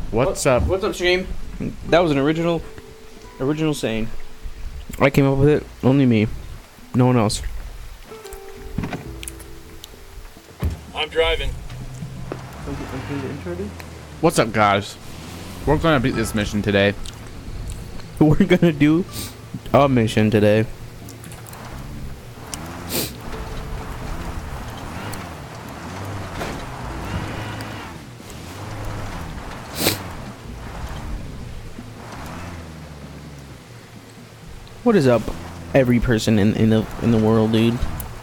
What's up? What's up, stream? That was an original saying. I came up with it. Only me. No one else. I'm driving. What's up, guys? We're gonna beat this mission today. We're gonna do a mission today. What is up, every person in the world, dude?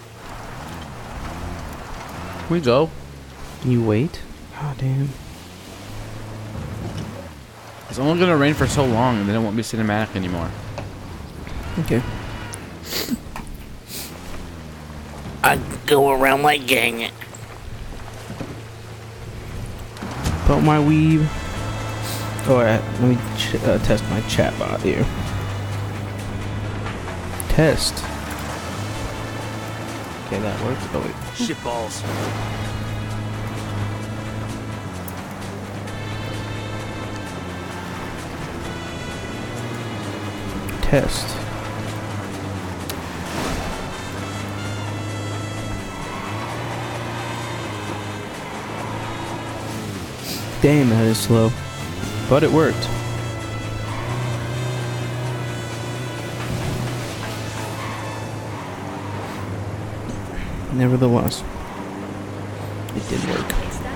We go. You wait. Oh damn. It's only gonna rain for so long, and then it won't be cinematic anymore. Okay. I go around like gang. Put my weave. Oh, let me test my chat bot here. Test. Okay, that works. Oh wait. Shit balls. Test. Damn, that is slow. But it worked. Nevertheless, it did work.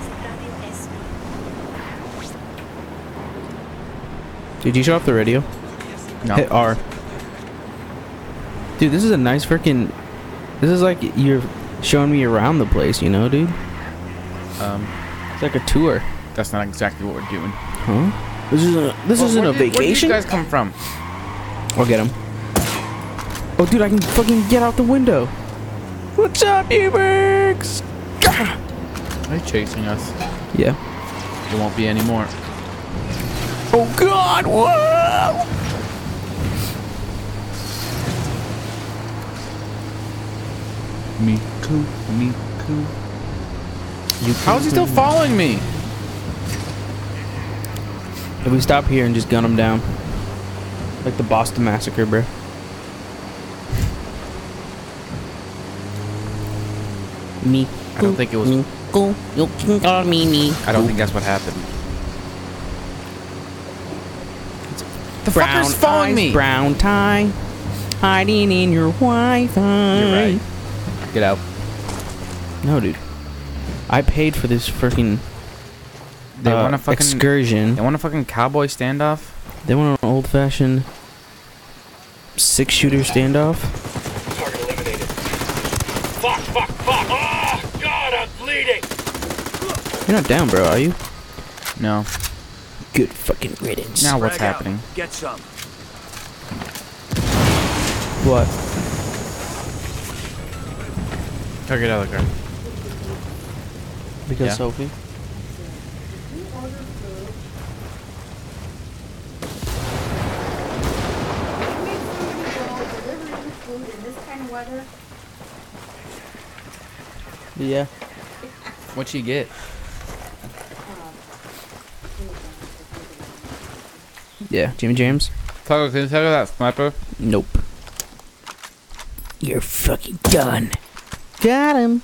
Did you shut off the radio? No. Hit R. Dude, this is a nice freaking. This is like you're showing me around the place, you know, dude? It's like a tour. That's not exactly what we're doing. Huh? This isn't a vacation? Where did you guys come from? I'll get him. Oh, dude, I can fucking get out the window. What's up, Ebergs? Are they chasing us? Yeah. There won't be any more. Oh, God, whoa! Me too. How is he still following me? If we stop here and just gun him down. Like the Boston Massacre, bro. Me. I don't think it was. Go, you can call me me. I don't think that's what happened. The Brown fucker's following eyes, me. Brown tie. Hiding in your Wi-Fi. You're right. Get out. No, dude. I paid for this freaking They want a fucking excursion. They want a fucking cowboy standoff. They want an old-fashioned 6-shooter standoff. Target eliminated. Fuck. Oh, God, I'm bleeding. You're not down, bro, are you? No. Good fucking riddance. Now what's Frag out. happening? Get some. What? Target out of the car. Because Yeah. Sophie? Yeah. What'd she get? Yeah. Jimmy James? Taco, can you tell her that sniper? Nope. You're fucking done. Got him.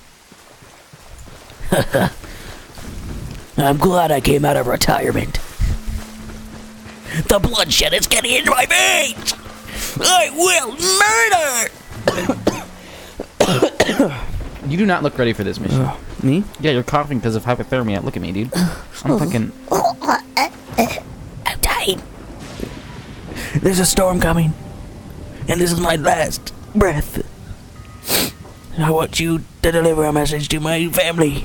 I'm glad I came out of retirement. The bloodshed is getting into my veins. I will murder. You do not look ready for this mission. Me? Yeah, you're coughing because of hypothermia. Look at me, dude. I'm fucking. I'm dying. There's a storm coming, and this is my last breath. I want you to deliver a message to my family.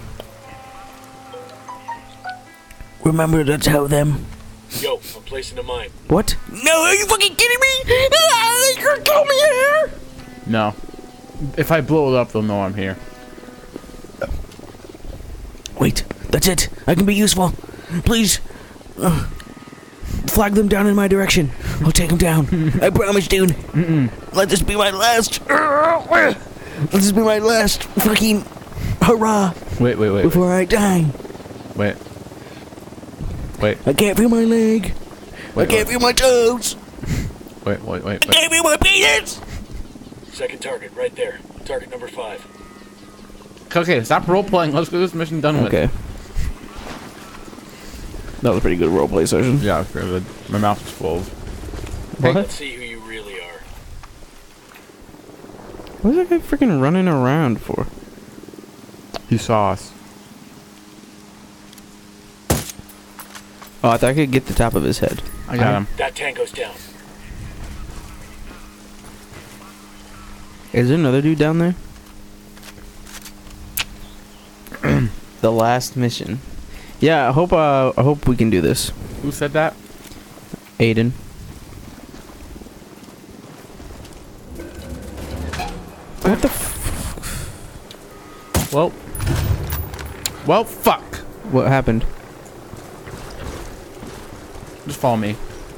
Remember to tell them. Yo, I'm placing a mine. What? No, are you fucking kidding me? You're gonna kill me here. No. If I blow it up, they'll know I'm here. Wait, that's it. I can be useful. Please, flag them down in my direction. I'll take them down. I promise, dude. Let this be my last. Let this be my last fucking hurrah Wait. before I die. Wait. Wait. I can't feel my leg. Wait, I can't feel my toes. Wait. I can't feel my penis. Second target, right there. Target number 5. Okay, stop role playing. Let's get this mission done with. Okay. That was a pretty good roleplay session. Yeah, it's very good. My mouth is full. What? Let's see who you really are. What is that guy freaking running around for? He saw us. Oh, I thought I could get the top of his head. I got him. That tango's down. Is there another dude down there? The last mission. Yeah, I hope we can do this. Who said that? Aiden. What the Well, fuck. What happened? Just follow me.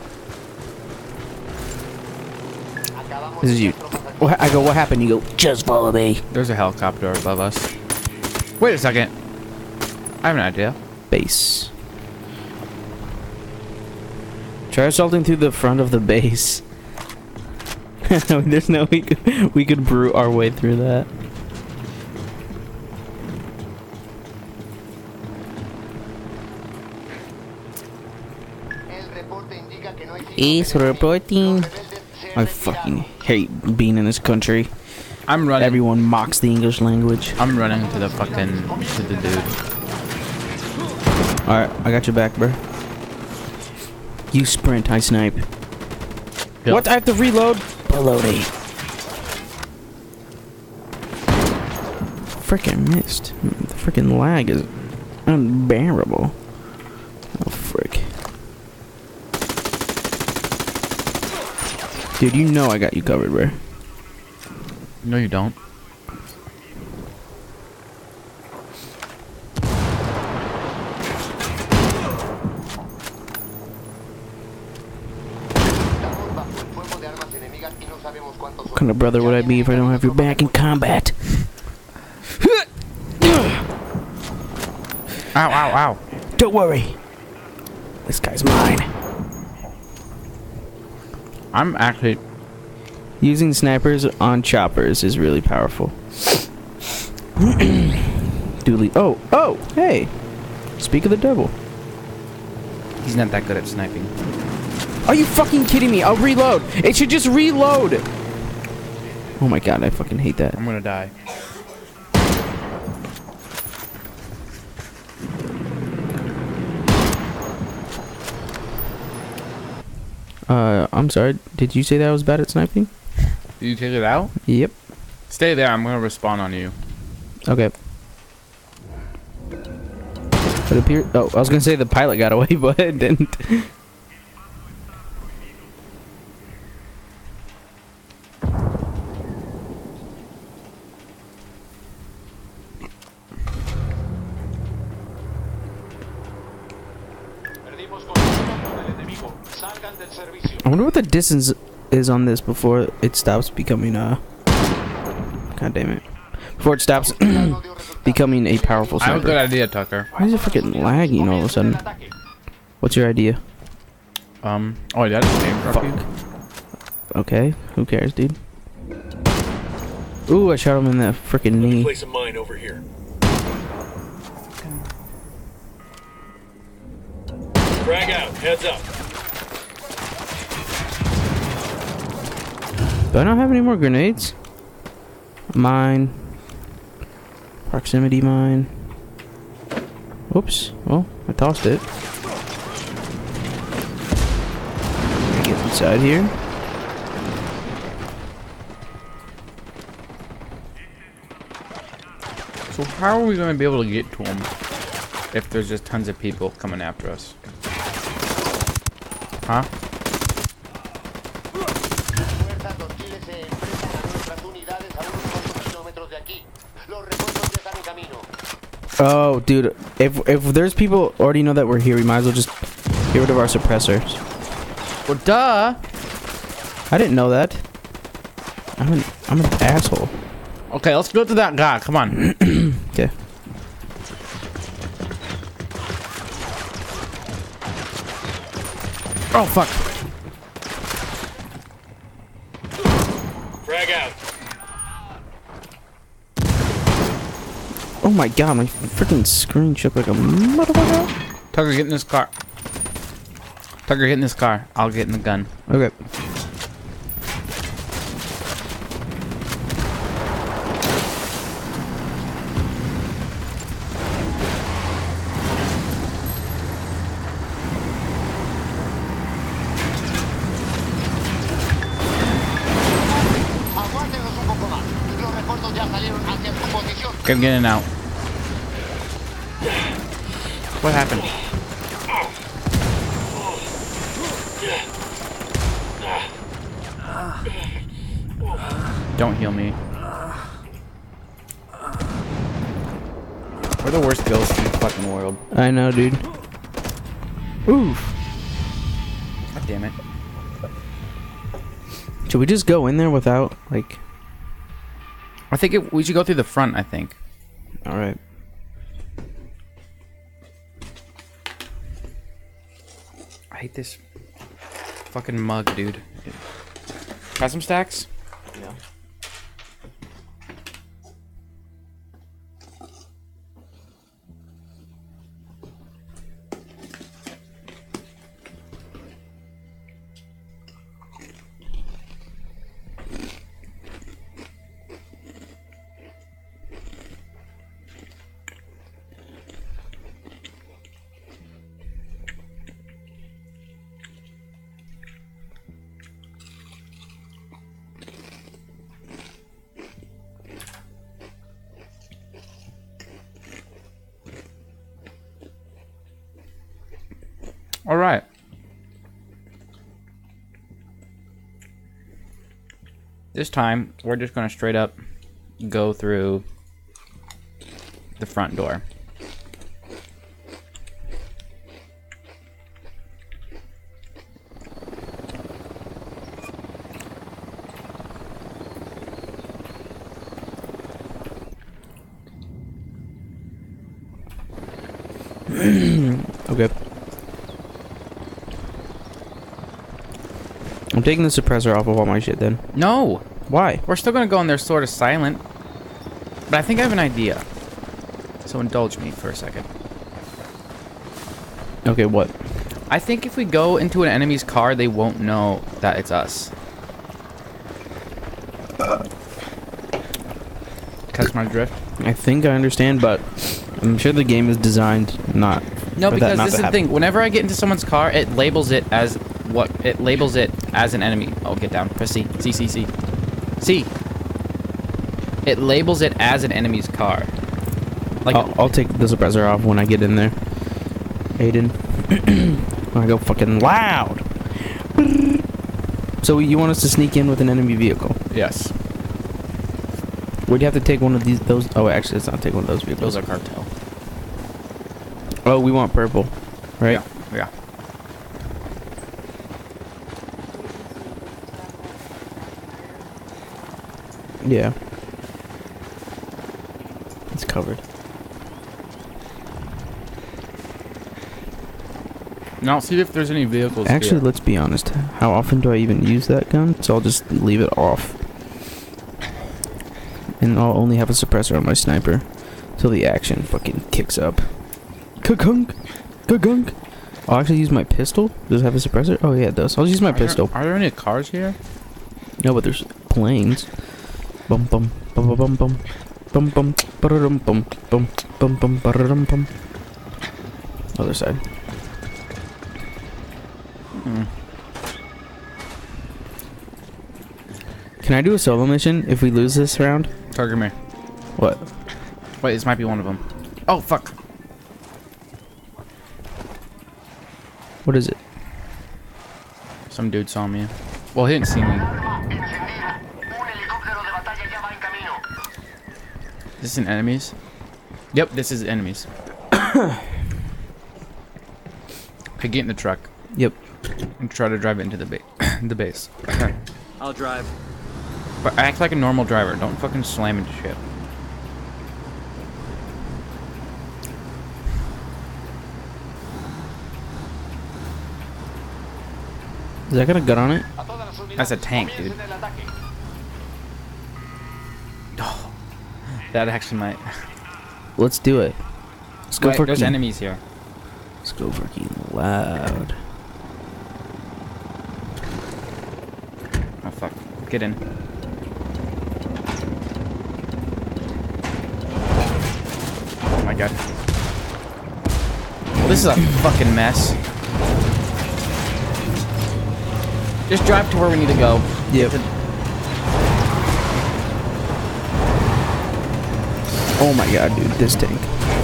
This is you. I go, what happened? You go, Just follow me. There's a helicopter above us. Wait a second. I have an idea. base. Try assaulting through the front of the base. There's no we could brute our way through that. It's reporting. I fucking hate being in this country. I'm running. Everyone mocks the English language. I'm running to the dude. Alright, I got your back, bro. You sprint, I snipe. Yep. What? I have to reload? Baloney. Frickin' missed. The frickin' lag is unbearable. Oh, frick. Dude, you know I got you covered, bro. No, you don't. What kind of brother would I be if I don't have your back in combat? Ow, ow, ow. Don't worry. This guy's mine. I'm actually... Using snipers on choppers is really powerful. Dooley. Oh, hey. Speak of the devil. He's not that good at sniping. Are you fucking kidding me? I'll reload. It should just reload. Oh my god, I fucking hate that. I'm gonna die. I'm sorry. Did you say that I was bad at sniping? Did you take it out? Yep. Stay there. I'm gonna respawn on you. Okay. It appeared. Oh, I was gonna say the pilot got away, but it didn't. I wonder what the distance is on this before it stops becoming God damn it. Before it stops becoming a powerful I have a sniper. good idea, Tucker. Why is it freaking lagging all of a sudden? What's your idea? Oh, that is name drop you. Okay, who cares, dude? Ooh, I shot him in the freaking knee. Place a mine over here. Frag out. Heads up. Do I not have any more grenades? Mine. Proximity mine. Oops. Well, I tossed it. Get inside here. So how are we going to be able to get to him if there's just tons of people coming after us? Huh? Oh, dude. If there's people already know that we're here, we might as well just get rid of our suppressors. Well, duh. I didn't know that. I'm an asshole. Okay, let's go to that guy. Come on. Okay. Oh, fuck. Frag out. Oh my god, my freaking screen shook like a motherfucker. Tucker, get in this car. Tucker, get in this car. I'll get in the gun. Okay. Aguártenos un poco más. Los refuerzos ya salieron hacia su posición. I'm getting out. What happened? Don't heal me. We're the worst ghosts in the fucking world. I know, dude. Oof. God damn it. Should we just go in there without, like... I think we should go through the front, I think. Alright. I hate this fucking mug, dude. Got some stacks? Yeah. All right. This time, we're just going to straight up go through the front door. Okay. I'm taking the suppressor off of all my shit then. No! Why? We're still going to go in there sort of silent. But I think I have an idea. So indulge me for a second. Okay, what? I think if we go into an enemy's car, they won't know that it's us. Catch my drift? I think I understand, but I'm sure the game is designed not No, for that because not this to is the happen. thing. Whenever I get into someone's car, it labels it as what? It labels it as an enemy. Oh, get down. Press C. C, C, C. C. It labels it as an enemy's car. Like, I'll take the suppressor off when I get in there. Aiden. When I go fucking loud. So you want us to sneak in with an enemy vehicle? yes. Would you have to take one of those? Oh, actually, let's not take one of those vehicles. Those are cartel. Oh, we want purple, right? Yeah. Yeah. It's covered. Now, see if there's any vehicles Actually, here. let's be honest. How often do I even use that gun? So I'll just leave it off. And I'll only have a suppressor on my sniper till the action fucking kicks up. Ka-gunk! Ka-gunk! I'll actually use my pistol. Does it have a suppressor? Oh yeah, it does. I'll just use my pistol. Are there any cars here? No, but there's planes. Bum bum bum bum bum bum bum ba-da-dum bum bum bum bum ba-da-dum bum. Other side. Can I do a solo mission if we lose this round? Target me. What? Wait, this might be one of them. Oh, fuck. What is it? Some dude saw me. Well, he didn't see me. Encendida. Un helicóptero de batalla ya va en camino. This is an enemies? Yep, this is enemies. Okay, get in the truck Yep. and try to drive it into the, the base. I'll drive. But act like a normal driver. Don't fucking slam into shit. Is that got a gun on it? That's a tank, dude. Oh, that actually might. Let's do it. Let's go Wait, for there's Keen. enemies here. Let's go for Keen loud. Oh fuck! Get in. Oh my god. Well, this is a fucking mess. Just drive to where we need to go. Yep. Oh my god, dude, this tank.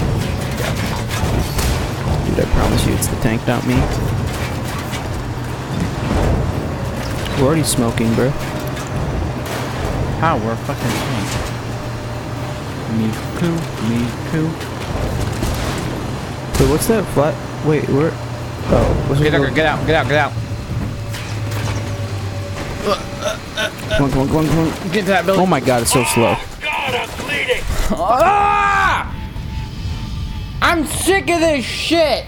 Dude, I promise you it's the tank, not me. We're already smoking, bro. How? We're fucking tank. Me too. Me too. Wait, what's that flat? Wait, where? Oh, what's Get it? out! Get out! Get out! Get out! Come on, come on, come on, come on. Get to that building. Oh my god, it's so slow. Oh, God, I'm bleeding! Ah! I'm sick of this shit.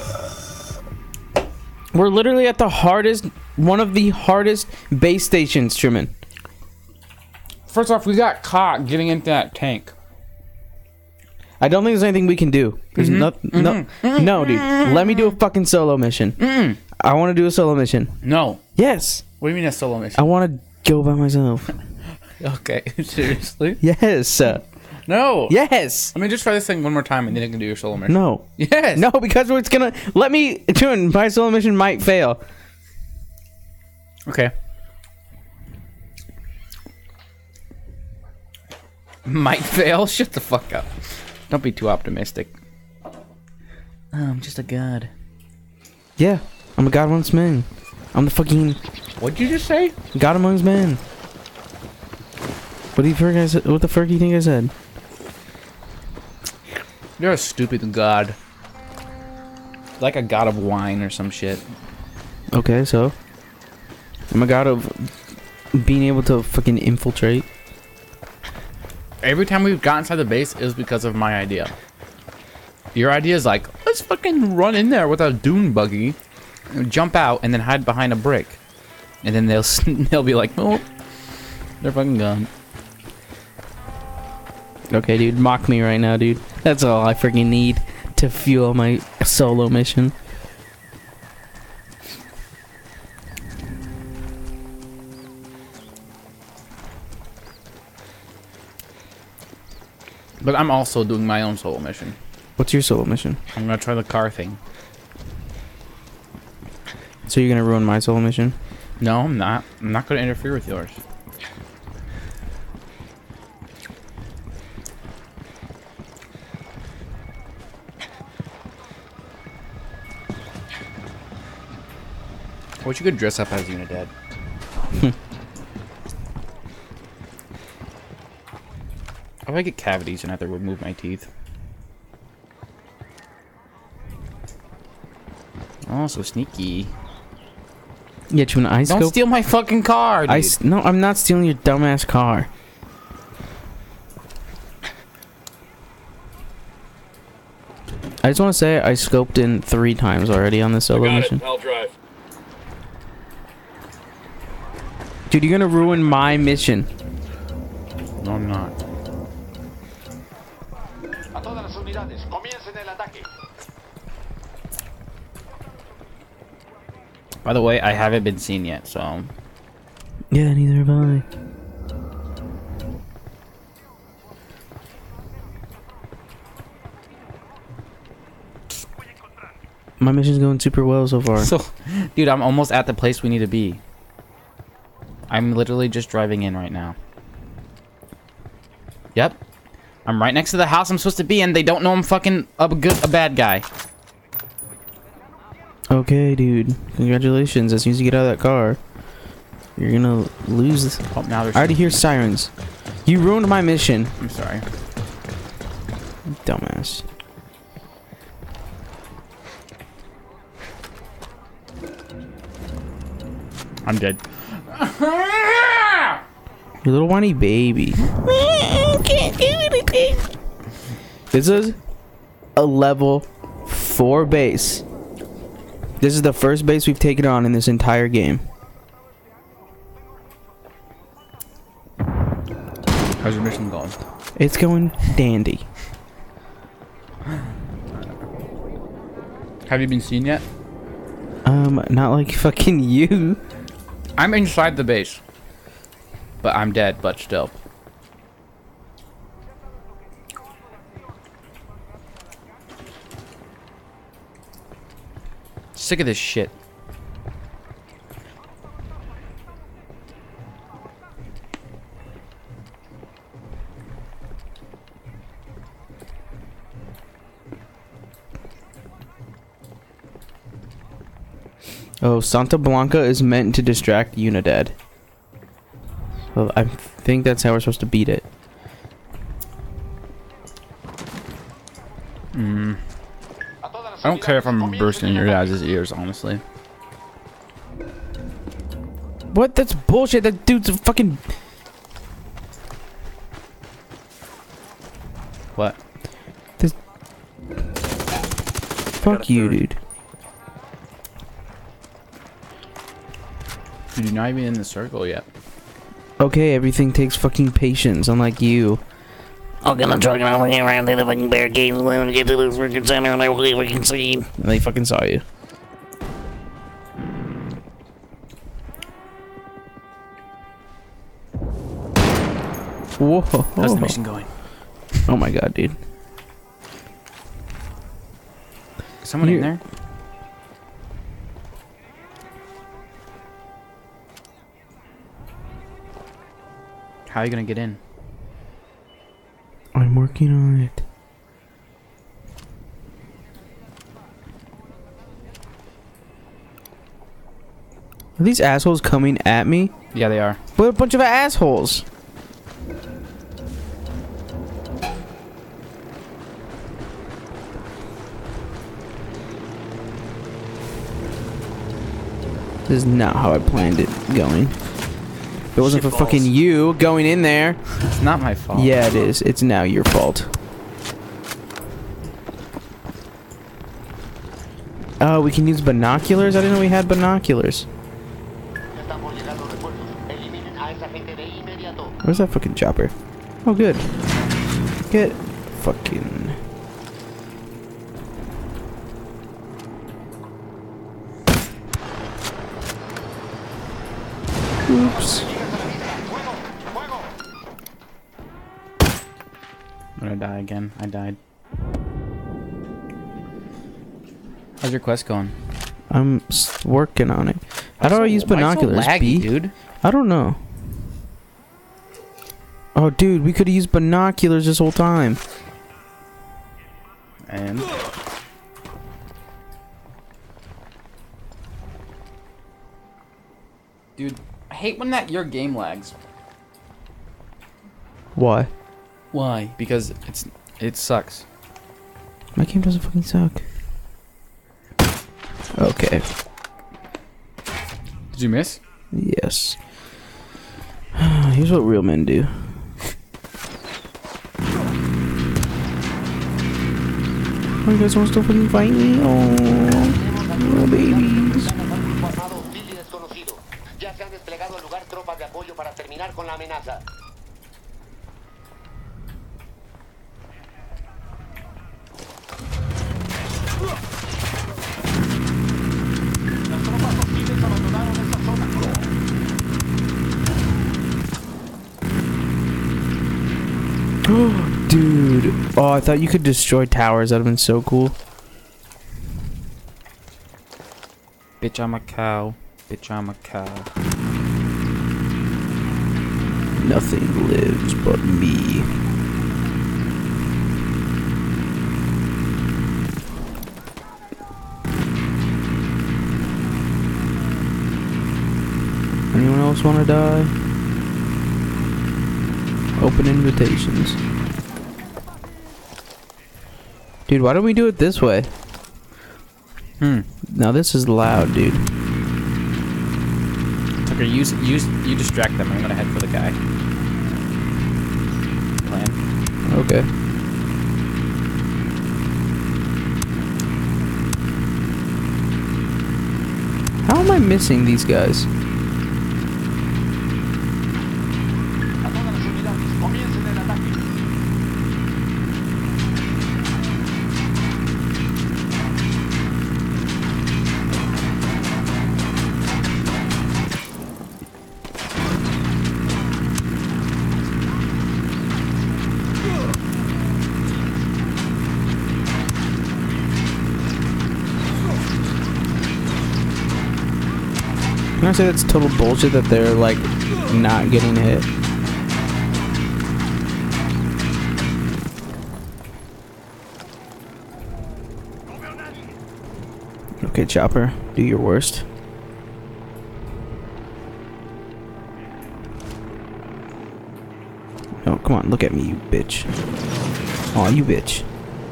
We're literally at the hardest, one of the hardest base stations, Truman. First off, we got caught getting into that tank. I don't think there's anything we can do. There's no, dude. Let me do a fucking solo mission. I want to do a solo mission. No. Yes. What do you mean a solo mission? I want to go by myself. Okay, seriously? Yes. No. Yes. Let me just try this thing one more time and then you can do your solo mission. No. Yes. No, because it's gonna let me. Tune. My solo mission might fail. Okay. Might fail? Shut the fuck up. Don't be too optimistic. I'm just a god. Yeah, I'm a god amongst men. I'm the fucking What'd you just say? god amongst men. What do you think I said? What the fuck do you think I said? You're a stupid god. Like a god of wine or some shit. Okay, so I'm a god of being able to fucking infiltrate. Every time we've got inside the base, it was because of my idea. Your idea is like, let's fucking run in there with a dune buggy, and jump out, and then hide behind a brick. And then they'll be like, oh, they're fucking gone. Okay, dude, mock me right now, dude. That's all I freaking need to fuel my solo mission. But I'm also doing my own solo mission. What's your solo mission? I'm gonna try the car thing. So you're gonna ruin my solo mission? No, I'm not. I'm not gonna interfere with yours. What you could dress up as Unidad. If I get cavities and I have to remove my teeth. Oh, so sneaky. Yeah, you an ice Don't scope? steal my fucking car, dude. No, I'm not stealing your dumbass car. I just want to say I scoped in 3 times already on this solo Got mission. it. I'll drive. Dude, you're gonna ruin my mission. No, I'm not. A todas las unidades, comiencen el ataque. By the way, I haven't been seen yet, so... Yeah, neither have I. My mission's going super well so far. So, dude, I'm almost at the place we need to be. I'm literally just driving in right now. Yep. I'm right next to the house I'm supposed to be in. They don't know I'm fucking a bad guy. Okay, dude. Congratulations. As soon as you get out of that car, you're gonna lose. Oh, now they're I already hear sirens. You ruined my mission. I'm sorry. Dumbass. I'm dead. You little whiny baby. Can't do anything. This is a level 4 base. This is the first base we've taken on in this entire game. How's your mission going? It's going dandy. Have you been seen yet? Not like fucking you. I'm inside the base. But I'm dead, but still. Sick of this shit. Oh, Santa Blanca is meant to distract Unidad. Well, I think that's how we're supposed to beat it. I don't care if I'm bursting your guys' ears, honestly. What? That's bullshit. That dude's a fucking... What? This... Fuck you, dude. Dude, you're not even in the circle yet. Okay, everything takes fucking patience, unlike you. I'll get a truck and I'll bring it around to the fucking barricades and when we get to the freaking center and I will freaking see. And they fucking saw you. Whoa. How's the mission going? Oh my god, dude. Is someone in there? How are you gonna get in? I'm working on it. Are these assholes coming at me? Yeah, they are. What a bunch of assholes. This is not how I planned it going. If it wasn't for fucking you going in there. It's not my fault. Yeah, it is. It's now your fault. Oh, we can use binoculars? I didn't know we had binoculars. Where's that fucking chopper? Oh, good. Get fucking... Oops. I'm gonna die again. I died. How's your quest going? I'm working on it. How do I use binoculars? Why so laggy, B? dude? I don't know. Oh, dude, we could have used binoculars this whole time. And dude, I hate when your game lags. Why? Why? Because it sucks. My game doesn't fucking suck. Okay. Did you miss? Yes. Here's what real men do. Oh, you guys want to still fucking fight me? Oh, babies. Ya se han desplegado al lugar tropas de apoyo para terminar con la amenaza. Dude. Oh, I thought you could destroy towers. That would have been so cool. Bitch, I'm a cow. Bitch, I'm a cow. Nothing lives but me. Anyone else want to die? Open invitations. Dude, why don't we do it this way? Now this is loud, dude. Tucker, you distract them. I'm gonna head for the guy. Plan. Okay. am I missing these guys? A todas las unidades, comiencen el ataque. Can I say that's total bullshit that they're like not getting hit? Okay, Chopper, do your worst. No, come on, look at me, you bitch. Aw, you bitch.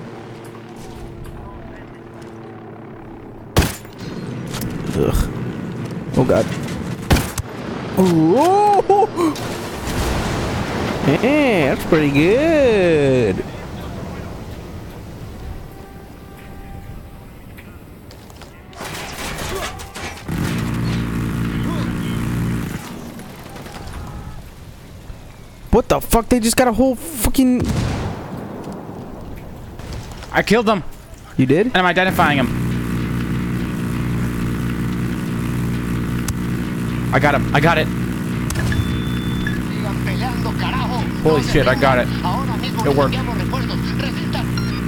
Ugh. Oh god. Oh! Hey, that's pretty good. What the fuck? They just got a whole fucking... I killed them, You did? and I'm identifying them. I got him. I got it. Sigan peleando, carajo. Holy No se shit, I got it. rindan. Ahora mismo It worked. enviamos refuerzos. Resistan.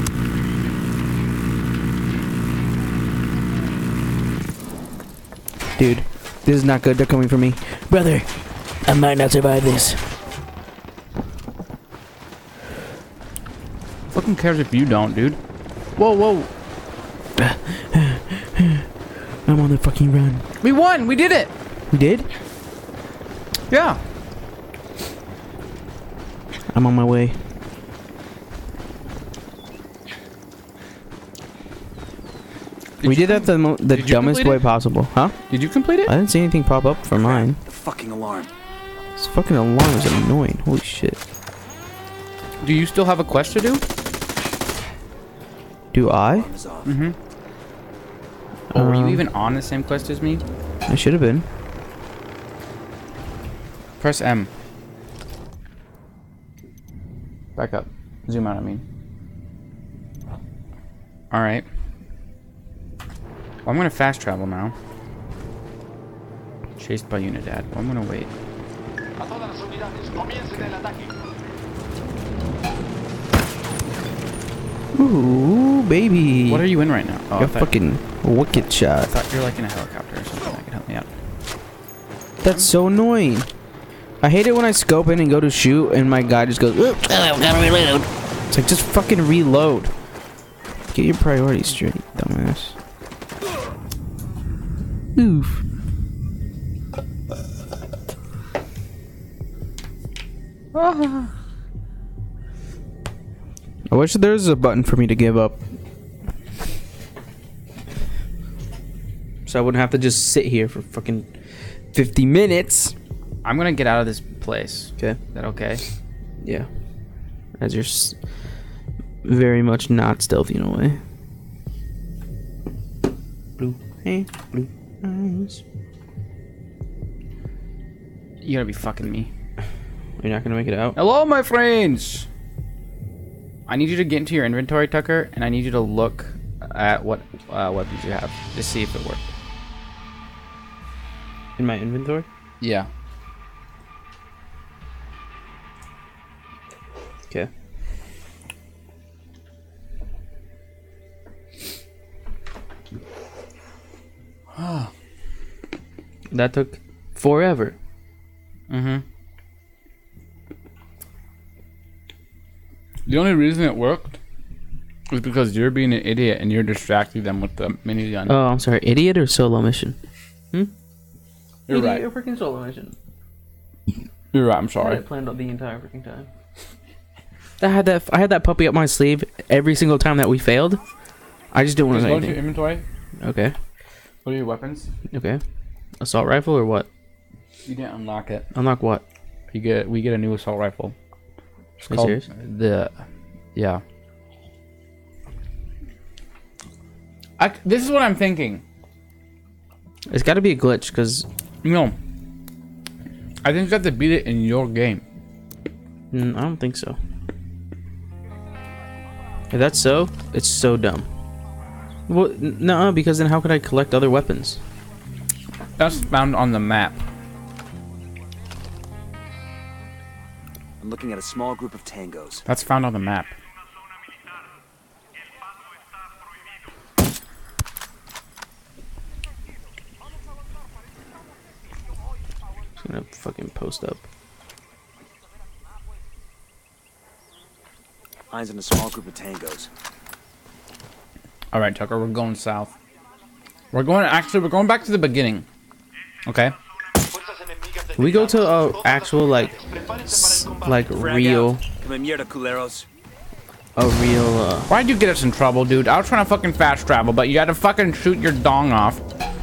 Dude, this is not good. They're coming for me. Brother, I might not survive this. Fucking cares if you don't, dude. Whoa, whoa. I'm on the fucking run. We won. We did it. You did? Yeah. I'm on my way. We did that the Did you dumbest complete way it? possible. Huh? Did you complete it? I didn't see anything pop up for mine. Fucking alarm. This fucking alarm is annoying. Holy shit. Do you still have a quest to do? Do I? Alarm is off. Mm-hmm. Or were you Um, even on the same quest as me? I should have been. Press M. Back up. Zoom out, I mean. Alright. Well, I'm gonna fast travel now. Chased by Unidad. Well, I'm gonna wait. A todas las unidades, comiencen el ataque. Ooh, baby. What are you in right now? Oh, You're fucking wicked I shot. thought you were like in a helicopter or something that could help me out. That's so annoying. I hate it when I scope in and go to shoot and my guy just goes, "Oop." Gotta reload. It's like, just fucking reload. Get your priorities straight, dumbass. Oof. I wish there was a button for me to give up. So I wouldn't have to just sit here for fucking 50 minutes. I'm gonna get out of this place. Okay. Is that okay? Yeah. As you're very much not stealthy in a way. Blue hands, blue eyes. You gotta be fucking me. You're not gonna make it out? Hello, my friends! I need you to get into your inventory, Tucker, and I need you to look at what weapons you have to see if it worked. In my inventory? Yeah. Okay. That took forever. Mm-hmm. The only reason it worked was because you're being an idiot and you're distracting them with the minigun. Oh, I'm sorry. Idiot or solo mission? You're right. Idiot or freaking solo mission? You're right. I'm sorry. planned out the entire freaking time. I had that puppy up my sleeve every single time that we failed. I just didn't want Just to go say to your anything. inventory. Okay. What are your weapons? Okay. Assault rifle or what? You didn't unlock it. Unlock what? We get a new assault rifle. It's Are you called serious? yeah. This is what I'm thinking. It's got to be a glitch, because No. I think you have to beat it in your game. I don't think so. If that's so, it's so dumb. Well, no, because then how could I collect other weapons? That's found on the map. I'm looking at a small group of tangos. That's found on the map. Just gonna fucking post up. Eyes on a small group of tangos. All right, Tucker, we're going south. We're going back to the beginning. Okay. Can we go to actual like real Come mierda, culeros. Why'd you get us in trouble, dude? I was trying to fucking fast travel, but you had to fucking shoot your dong off.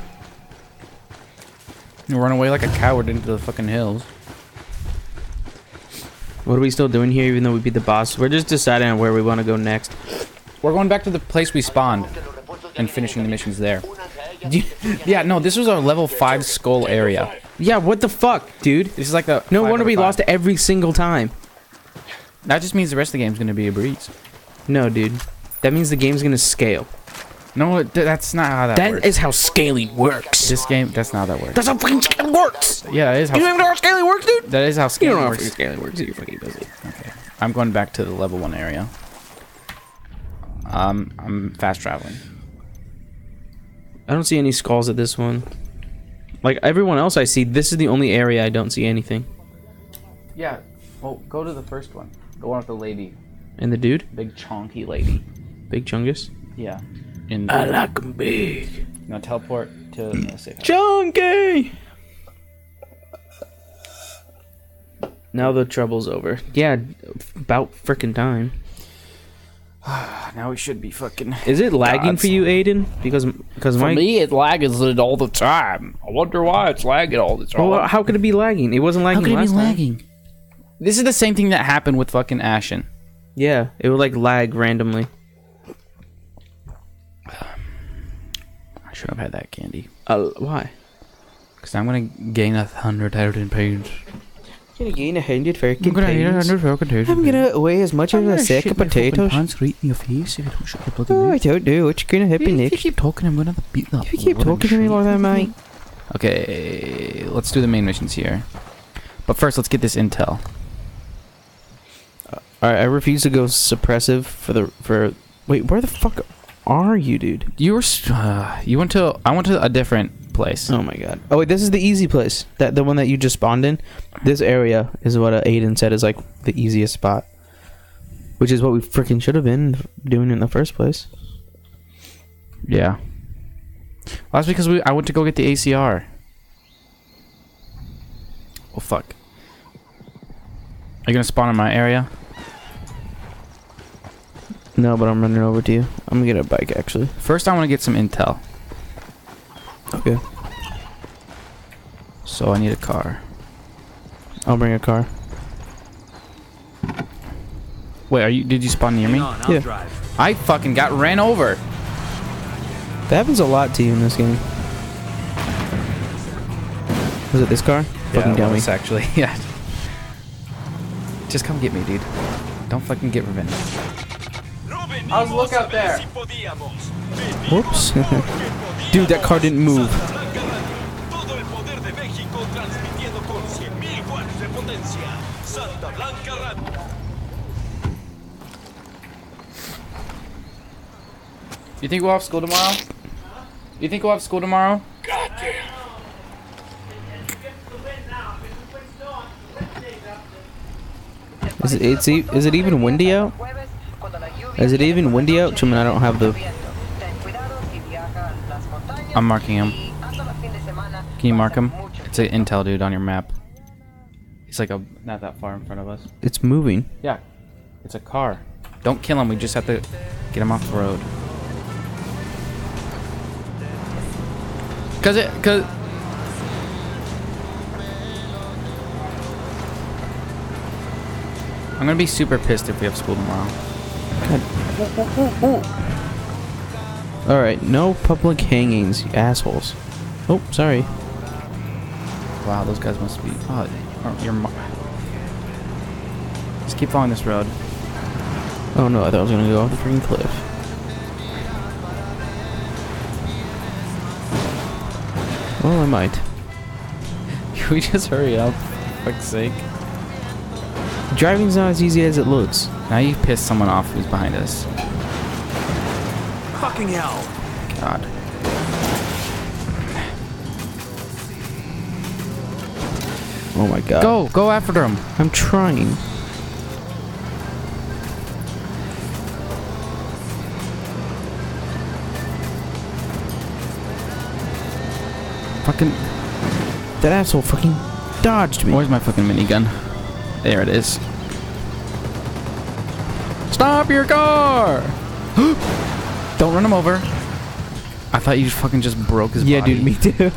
You run away like a coward into the fucking hills. What are we still doing here even though we beat the boss? We're just deciding on where we want to go next. We're going back to the place we spawned and finishing the missions there. Yeah, no, this was our level 5 skull area. Yeah, what the fuck, dude? This is like the No 5 wonder out of we 5. lost every single time. That just means the rest of the game's gonna be a breeze. No, dude. That means the game's gonna scale. No, that's not how that works. That is how scaling works. This game, that's not how that works. That's how fucking scaling works. Yeah, that is how. You don't even know how scaling works, dude? That is how You scaling don't know how works. fucking scaling works. You're fucking busy. Okay, I'm going back to the level 1 area. I'm fast traveling. I don't see any skulls at this one. Like everyone else I see, this is the only area I don't see anything. Yeah. Well, go to the first one. The one with the lady, And the dude? big chonky lady. Big Chungus? Yeah. In I like 'em big. now teleport to safe house. Chunky! Now the trouble's over. Yeah, about frickin' time. Now we should be fucking. Is it lagging for you, Aiden? Because my it lags it all the time. I wonder why it's lagging all the time. well, how could it be lagging? It wasn't lagging last time. This is the same thing that happened with fucking Ashen. Yeah, it would like lag randomly. I should have had that candy. Why? Because I'm gonna gain 100,000 pounds. I'm gonna gain 100 freaking I'm gonna eat 100 fucking pounds. I'm gonna weigh as much as a sack of potatoes. Pants right in your face if you don't shut your bloody Oh, I mouth. don't know. What's gonna happen If you next? keep talking, I'm gonna beat that. If you keep talking to me like that, mate. Okay, let's do the main missions here. But first, let's get this intel. Alright, I refuse to go suppressive for. Wait, where the fuck are you, dude? You were you went to I went to a different place. Oh my god. Oh wait, this is the easy place. The one that you just spawned in. This area is what Aiden said is like the easiest spot, which is what we freaking should have been doing in the first place. Yeah. Well, that's because I went to go get the ACR. Well, fuck. Are you gonna spawn in my area? No, but I'm running over to you. I'm gonna get a bike actually. First, I want to get some intel. Okay. So I need a car. I'll bring a car. Wait, did you spawn near me? Hang on, I'll Yeah. drive. I fucking got ran over. That happens a lot to you in this game. Was it this car? Fucking dummy. was actually, yeah. Just come get me, dude. Don't fucking get revenge. I was look out there. Whoops. Dude, that car didn't move. You think we'll have school tomorrow? You think we'll have school tomorrow? Goddamn. Is it even windy out? Is it even windy out? I mean, I don't have the. I'm marking him. Can you mark him? It's an intel dude on your map. He's like not that far in front of us. It's moving. Yeah, it's a car. Don't kill him. We just have to get him off the road. Cause I'm gonna be super pissed if we have school tomorrow. Alright, no public hangings, you assholes. Oh, sorry. Wow, those guys must be. Oh, just keep following this road. Oh no, I thought I was gonna go off the freaking cliff. Well, I might. Can we just hurry up? For fuck's sake. Driving's not as easy as it looks. Now you pissed someone off who's behind us. Fucking hell! God. Oh my god. Go after him. I'm trying. Fucking. That asshole fucking dodged me. Where's my fucking minigun? There it is. Stop your car! Don't run him over. I thought you fucking just broke his Yeah, body. dude, me too.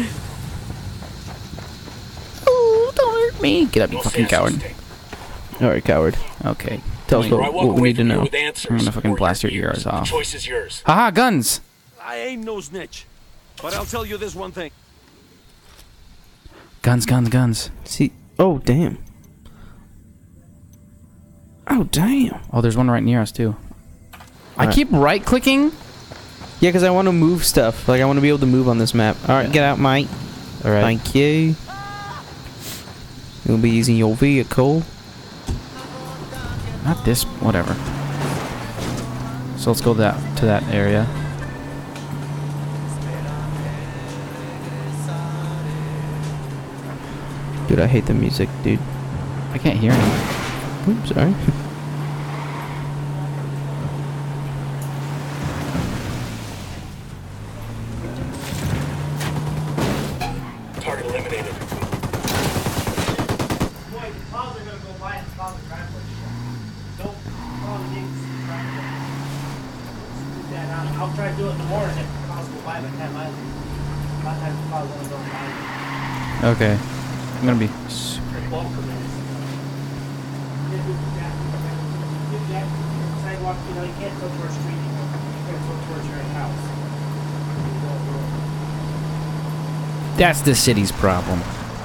Oh, don't hurt me. Get up, you Don't fucking stand so coward. still. Alright, coward. Okay. Tell us Either I what, walk what we away need to from you know. with answers, I'm gonna fucking or blast your ears. ears off. The choice is yours. Haha, guns! I ain't no snitch. But I'll tell you this one thing. Guns, guns, guns. See, oh damn. Oh damn. Oh, there's one right near us, too. I Alright. keep right-clicking? Yeah, because I want to move stuff. Like, I want to be able to move on this map. Alright, Yeah. get out, mate. Alright. Thank you. You'll be using your vehicle. Not this, whatever. So let's go to that area. Dude, I hate the music, dude. I can't hear him. Oops, sorry. Target eliminated. I'll try to do it in the morning if possible. 5 and 10 miles. A lot of times the cars only go 5. Okay. I'm gonna be super. Sidewalk, you know, you can't go towards street anymore. You can't go towards your house. That's the city's problem.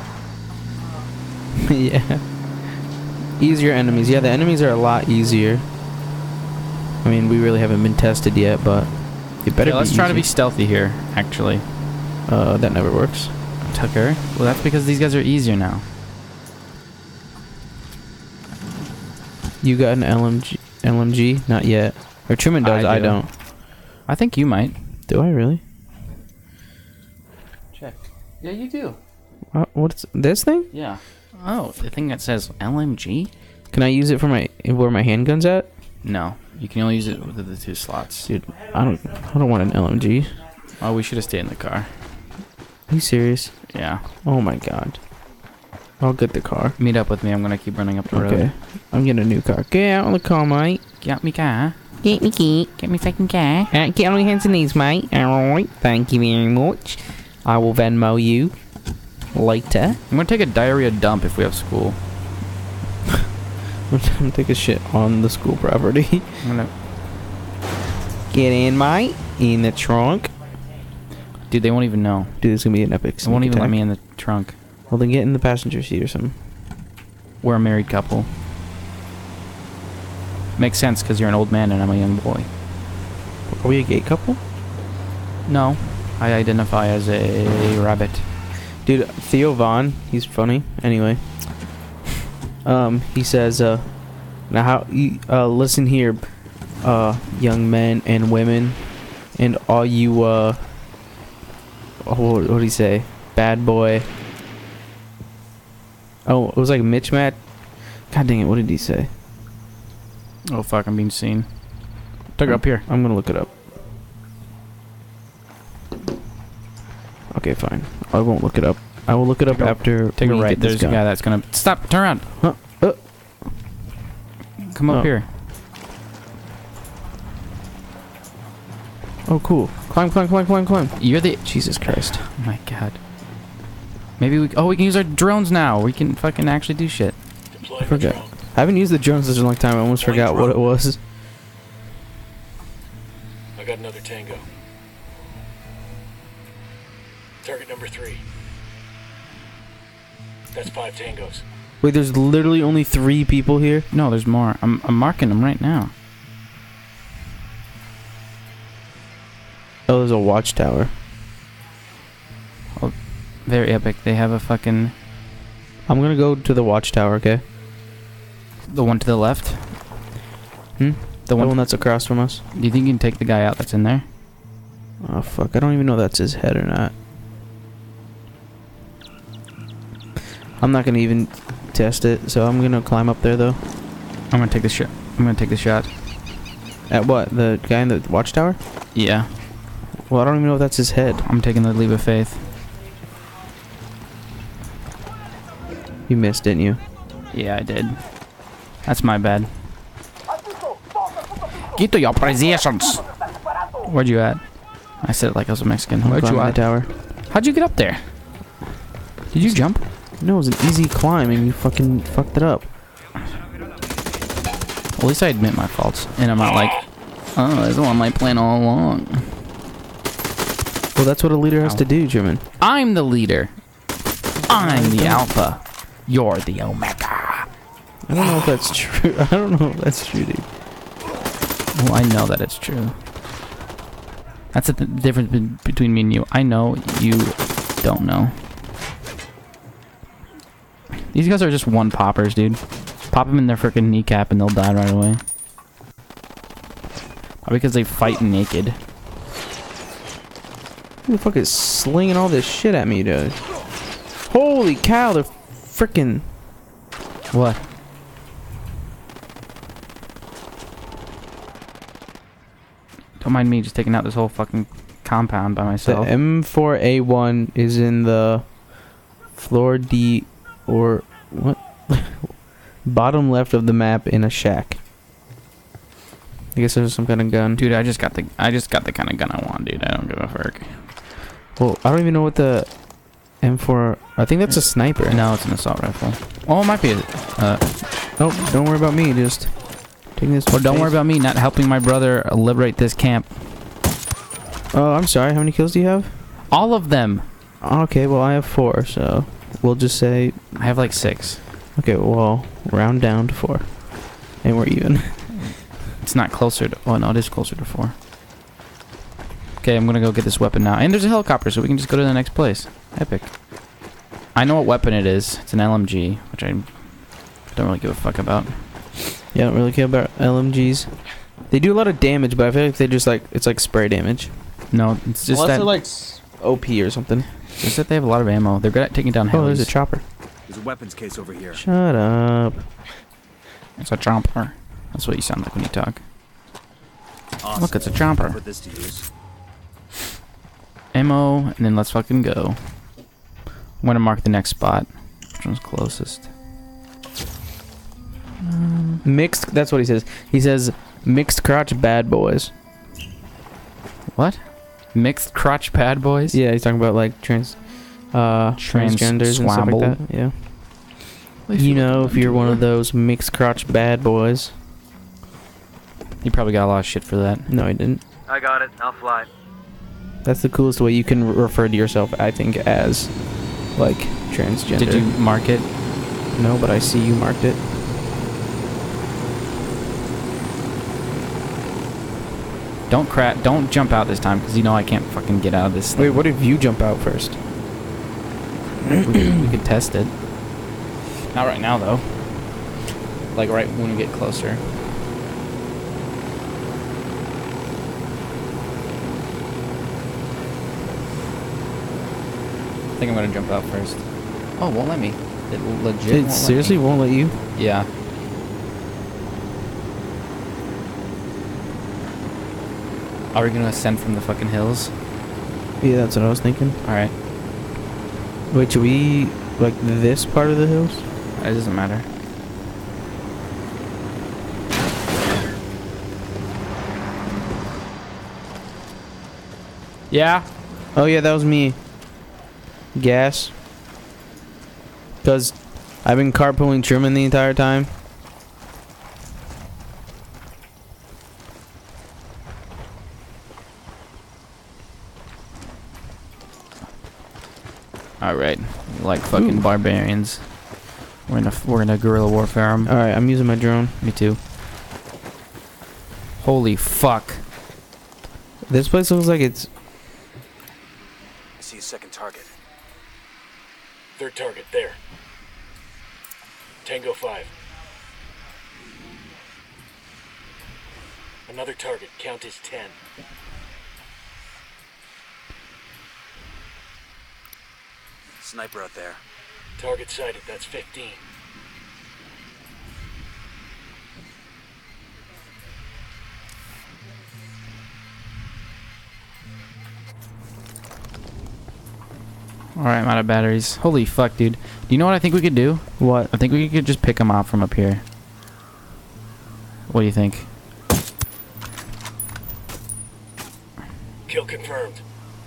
Yeah. Easier enemies. Yeah, the enemies are a lot easier. I mean, we really haven't been tested yet, but it better Yeah, let's be try to be easy. stealthy here, actually. That never works. Tucker? Well, that's because these guys are easier now. You got an LMG? LMG? Not yet. Or Truman does, I I do. don't. I think you might. Do I really? Check. Yeah, you do. What's this thing? Yeah. Oh, the thing that says LMG? Can I use it for where my handgun's at? No. You can only use it with the 2 slots. Dude, I don't want an LMG. Oh, we should have stayed in the car. Are you serious? Yeah. Oh my god. I'll get the car. Meet up with me. I'm gonna keep running up the Okay. road. I'm getting a new car. Get out on the car, mate. Get me car. Get me key. Get me fucking car. Get on your hands and knees, mate. Alright. Thank you very much. I will Venmo you later. I'm gonna take a diarrhea dump if we have school. I'm gonna take a shit on the school property. I'm gonna. Get in, mate. In the trunk. Dude, they won't even know. Dude, it's gonna be an epic They won't sneak even let attack. me in the trunk. Well, then get in the passenger seat or something. We're a married couple. Makes sense because you're an old man and I'm a young boy. Are we a gay couple? No, I identify as a rabbit. Dude, Theo Vaughn, he's funny. Anyway, he says, now listen here, young men and women, and all you, what did he say? Bad boy. Oh, it was like Mitch Matt. God dang it, what did he say? Oh fuck, I'm being seen. Tucker, up here. I'm gonna look it up. Okay, fine. I won't look it up. I will look it up after. Take a we right. get this There's a gun. guy that's gonna stop. Turn around. Huh? Come up Oh. here. Oh, cool. Climb, climb, climb, climb, climb. You're the. Jesus Christ. Oh my god. Maybe we. Oh, we can use our drones now. We can fucking actually do shit. Deploying the Forget. drone. I haven't used the drones in such a long time. I almost forgot what it was. I got another tango. Target number 3. That's 5 tangos. Wait, there's literally only 3 people here? No, there's more. I'm marking them right now. Oh, there's a watchtower. Very epic. They have a fucking... I'm gonna go to the watchtower, okay? The one to the left? Hmm? The one... that's across from us? Do you think you can take the guy out that's in there? Oh, fuck. I don't even know if that's his head or not. I'm not gonna even test it, so I'm gonna climb up there, though. I'm gonna take the shot. I'm gonna take the shot. At what? The guy in the watchtower? Yeah. Well, I don't even know if that's his head. I'm taking the leap of faith. You missed, didn't you? Yeah, I did. That's my bad. Get to your positions. Where'd you at? I said it like I was a Mexican. I'm Where'd you climbing at? the tower. How'd you get up there? Did you jump? No, it was an easy climb, and you fucking fucked it up. Well, at least I admit my faults, and I'm not like, oh, this was my plan all along. Well, that's what a leader has Ow. to do, German. I'm the leader. I'm the alpha. You're the omega. I don't know if that's true. I don't know if that's true, dude. Well, I know that it's true. That's the difference between me and you. I know, you don't know. These guys are just one poppers, dude. Pop them in their freaking kneecap and they'll die right away. Probably because they fight naked. Who the fuck is slinging all this shit at me, dude? Holy cow, they're freaking... What? Don't mind me just taking out this whole fucking compound by The myself. M4A1 is in the floor D or what? Bottom left of the map in a shack. I guess there's some kind of gun. Dude, I just got the kind of gun I want, dude. I don't give a fuck. Well, I don't even know what the M4. I think that's a sniper. No, it's an assault rifle. Oh, it might be. Nope, don't worry about me. Just taking this. Or don't worry about me not helping my brother liberate this camp. Oh, I'm sorry. How many kills do you have? All of them. Okay, well I have 4, so we'll just say. I have like 6. Okay, well round down to 4, and we're even. It's not closer to... Oh, no, it is closer to 4. Okay, I'm gonna go get this weapon now. And there's a helicopter, so we can just go to the next place. Epic. I know what weapon it is. It's an LMG, which I don't really give a fuck about. Yeah, I don't really care about LMGs. They do a lot of damage, but I feel like they just like... It's like spray damage. No, it's just Unless that... they're like OP or something. Just that they have a lot of ammo. They're good at taking down helis. Oh, there's a chopper. There's a weapons case over here. Shut up. It's a chomper. That's what you sound like when you talk. Awesome. Look, it's a chomper. Put this to use. Ammo, and then let's fucking go. I'm gonna mark the next spot. Which one's closest? Mixed... That's what he says. He says, mixed crotch bad boys. What? Mixed crotch bad boys? Yeah, he's talking about like transgenders and stuff like that. Yeah. You know, if you're one of those mixed crotch bad boys. You probably got a lot of shit for that. No, I didn't. I got it. I'll fly. That's the coolest way you can refer to yourself, I think, as like transgender. Did you mark it? No, but I see you marked it. Don't jump out this time, because you know I can't fucking get out of this. Wait, what if you jump out first? we could test it. Not right now, though. Like right when we get closer. I think I'm gonna jump out first. Oh, won't let me. It legit It won't seriously let me. won't let you? Yeah. Are we gonna ascend from the fucking hills? Yeah, that's what I was thinking. Alright. Wait, should we like this part of the hills? It doesn't matter. Yeah? Oh yeah, that was me. Gas. Because I've been carpooling Truman the entire time. All right, like fucking barbarians. We're gonna guerrilla warfare 'em. All right, I'm using my drone. Me too. Holy fuck! This place looks like it's. I see a second target. Third target, there. Tango 5. Another target, count is 10. Sniper out there. Target sighted, that's 15. Alright, I'm out of batteries. Holy fuck, dude. Do you know what I think we could do? What? I think we could just pick them off from up here. What do you think? Kill confirmed.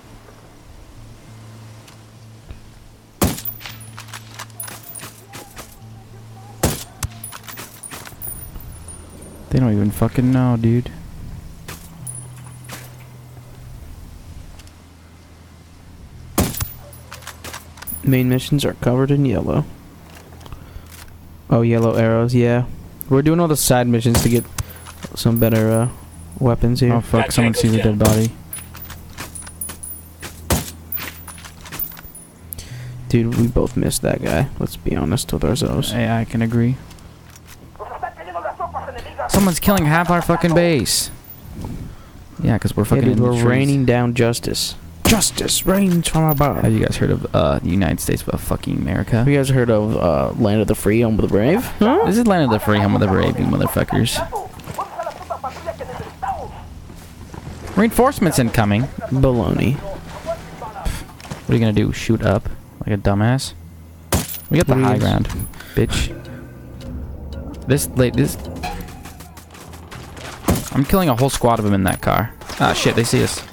They don't even fucking know, dude. Main missions are covered in yellow. Oh, yellow arrows, yeah. We're doing all the side missions to get some better weapons here. Oh fuck, That someone sees a tango's dead body. Dude, we both missed that guy. Let's be honest with ourselves. Yeah, I can agree. Someone's killing half our fucking base. Yeah, because we're Yeah, fucking dude, in the we're trees. raining down justice. Justice rains from above. Have you guys heard of the United States of fucking America? Have you guys heard of Land of the Free, Home of the Brave? Huh? This is Land of the Free, Home of the Brave, you motherfuckers. Reinforcements incoming. Baloney. What are you gonna do? Shoot up like a dumbass? We got the Please. high ground, bitch. This. I'm killing a whole squad of them in that car. Ah shit, they see us.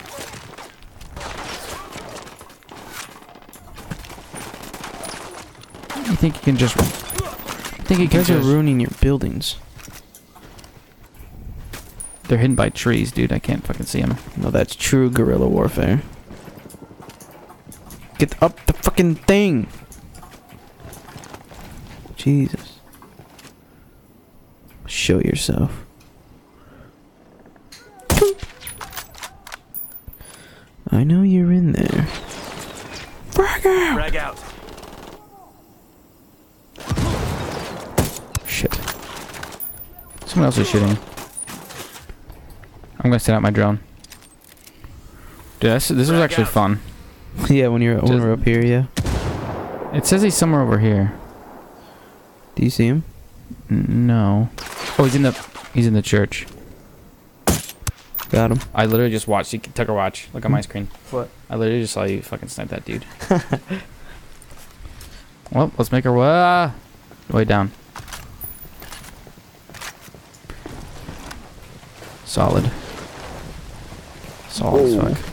You think you can just? Think you You can guys are just? ruining your buildings. They're hidden by trees, dude. I can't fucking see them. No, that's true guerrilla warfare. Get up the fucking thing! Jesus. Show yourself. I know you're in there. Frag out! Frag out. Shit. Someone else is shooting. I'm gonna set out my drone. Dude, this was actually fun. Yeah, when we're up here, yeah. It says he's somewhere over here. Do you see him? No. Oh, he's in the church. Got him. I literally just watched. You took a watch. Look on my screen. What? I literally just saw you fucking snipe that dude. Well, let's make our way down. Solid. Solid as fuck.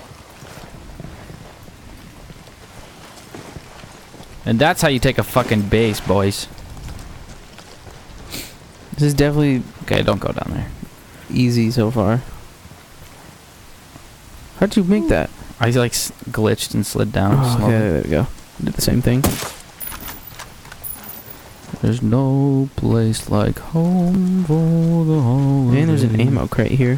And that's how you take a fucking base, boys. This is definitely Okay, don't go down there. easy so far. How'd you make that? I like glitched and slid down. Oh, slowly. okay, there we go. Did the same thing. There's no place like home for the holidays. And there's an ammo crate here.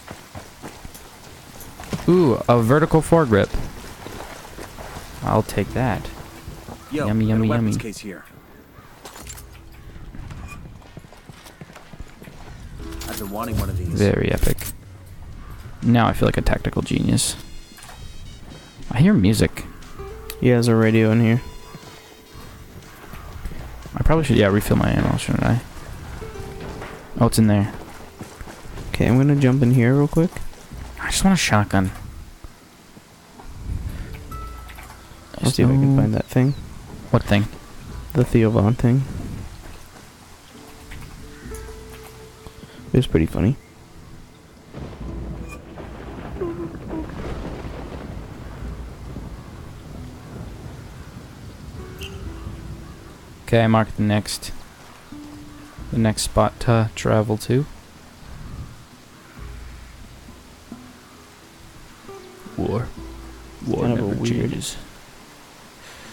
Ooh, a vertical foregrip. I'll take that. Yo, Yummy, got a yummy, weapons yummy. case here. I've been wanting one of these. Very epic. Now I feel like a tactical genius. I hear music. Yeah, there's a radio in here. I probably should, refill my ammo, shouldn't I? Oh, it's in there. Okay, I'm gonna jump in here real quick. I just want a shotgun. I'll see if I can find that thing. What thing? The Theo Von thing. It was pretty funny. Okay, I marked the next spot to travel to. War Kind of a never weird- changes.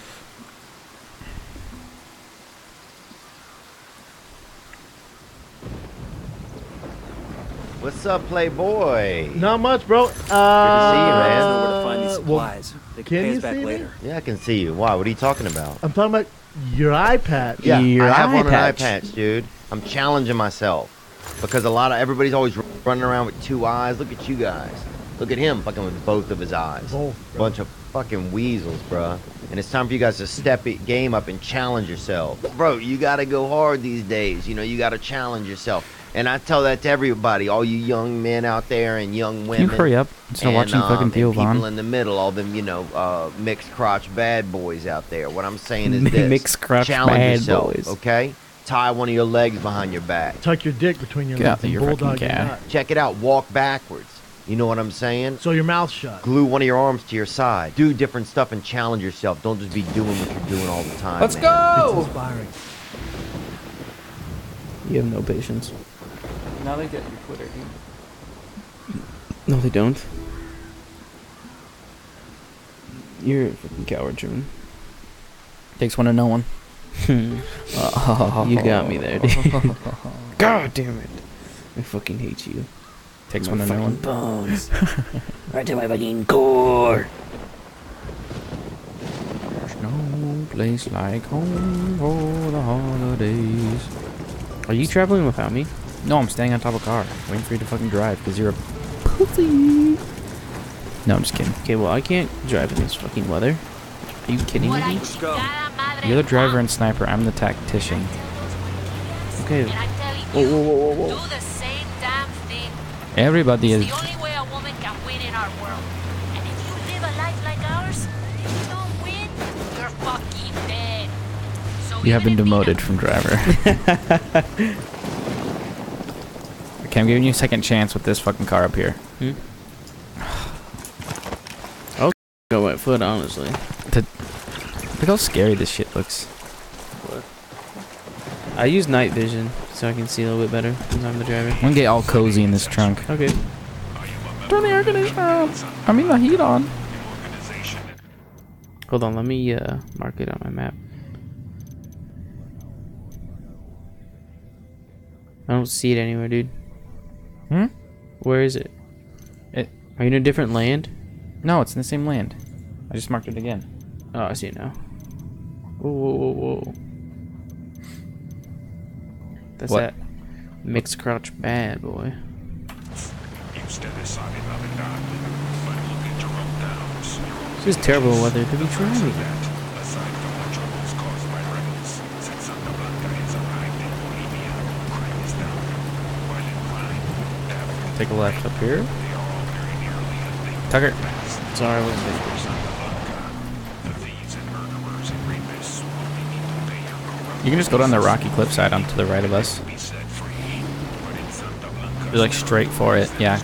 What's up, Playboy? Not much, bro. Good to see you, man. Know where to find these well, supplies. They can can pay you us back see me? later. Yeah, I can see you. Why? What are you talking about? I'm talking about your eye patch. Yeah, Your I have eye on an eye patch. patch, dude. I'm challenging myself because everybody's always running around with two eyes. Look at you guys. Look at him fucking with both of his eyes. Both, bro. Bunch of fucking weasels, bruh. And it's time for you guys to step it game up and challenge yourself. Bro, you gotta go hard these days. You know, you gotta challenge yourself. And I tell that to everybody, all you young men out there and young Can women. you hurry up instead of watching fucking and Theo people Vaughn? in the middle, all them, mixed crotch bad boys out there. What I'm saying is this. Mixed crotch challenge bad yourself, boys. okay? Tie one of your legs behind your back. Tuck your dick between your Get out legs there, and you fucking bulldog your cat. nut. Check it out. Walk backwards. You know what I'm saying? So your mouth shut. Glue one of your arms to your side. Do different stuff and challenge yourself. Don't just be doing what you're doing all the time. Let's man. It's go! inspiring. You have no patience. Now they get your Twitter. No, they don't. You're a fucking coward, June. Takes one to know one. You got me there, dude. God damn it. I fucking hate you. Takes one to know one. Bones. Right to my fucking core. There's no place like home for the holidays. Are you traveling without me? No, I'm staying on top of a car, waiting for you to fucking drive, because you're a pussy. No, I'm just kidding. Okay, well, I can't drive in this fucking weather. Are you kidding me? Let's go. You're the driver and sniper, I'm the tactician. Okay. And I'm telling Whoa, you, whoa, whoa, whoa, do whoa. the same damn thing. Everybody It's is... the only way a woman can win in our world. And if you live a life like ours, and you don't win, you're fucking dead. So You have been even if we demoted from driver. Okay, I'm giving you a second chance with this fucking car up here. Go wet foot, honestly. Look how scary this shit looks. I use night vision so I can see a little bit better when I'm the driver. I'm gonna get all cozy in this trunk. Okay. Turn the air conditioner on. I mean the heat on. Hold on, let me mark it on my map. I don't see it anywhere, dude. Hmm? Where is it? It- Are you in a different land? No, it's in the same land. I just marked it again. Oh, I see it now. Whoa, whoa, whoa, whoa. That's What? that mixed crotch bad boy. This is terrible weather to be driving. Take a left up here. Tucker. Sorry, I wasn't there. You can just go down the rocky cliffside onto the right of us. You're like straight for it, yeah.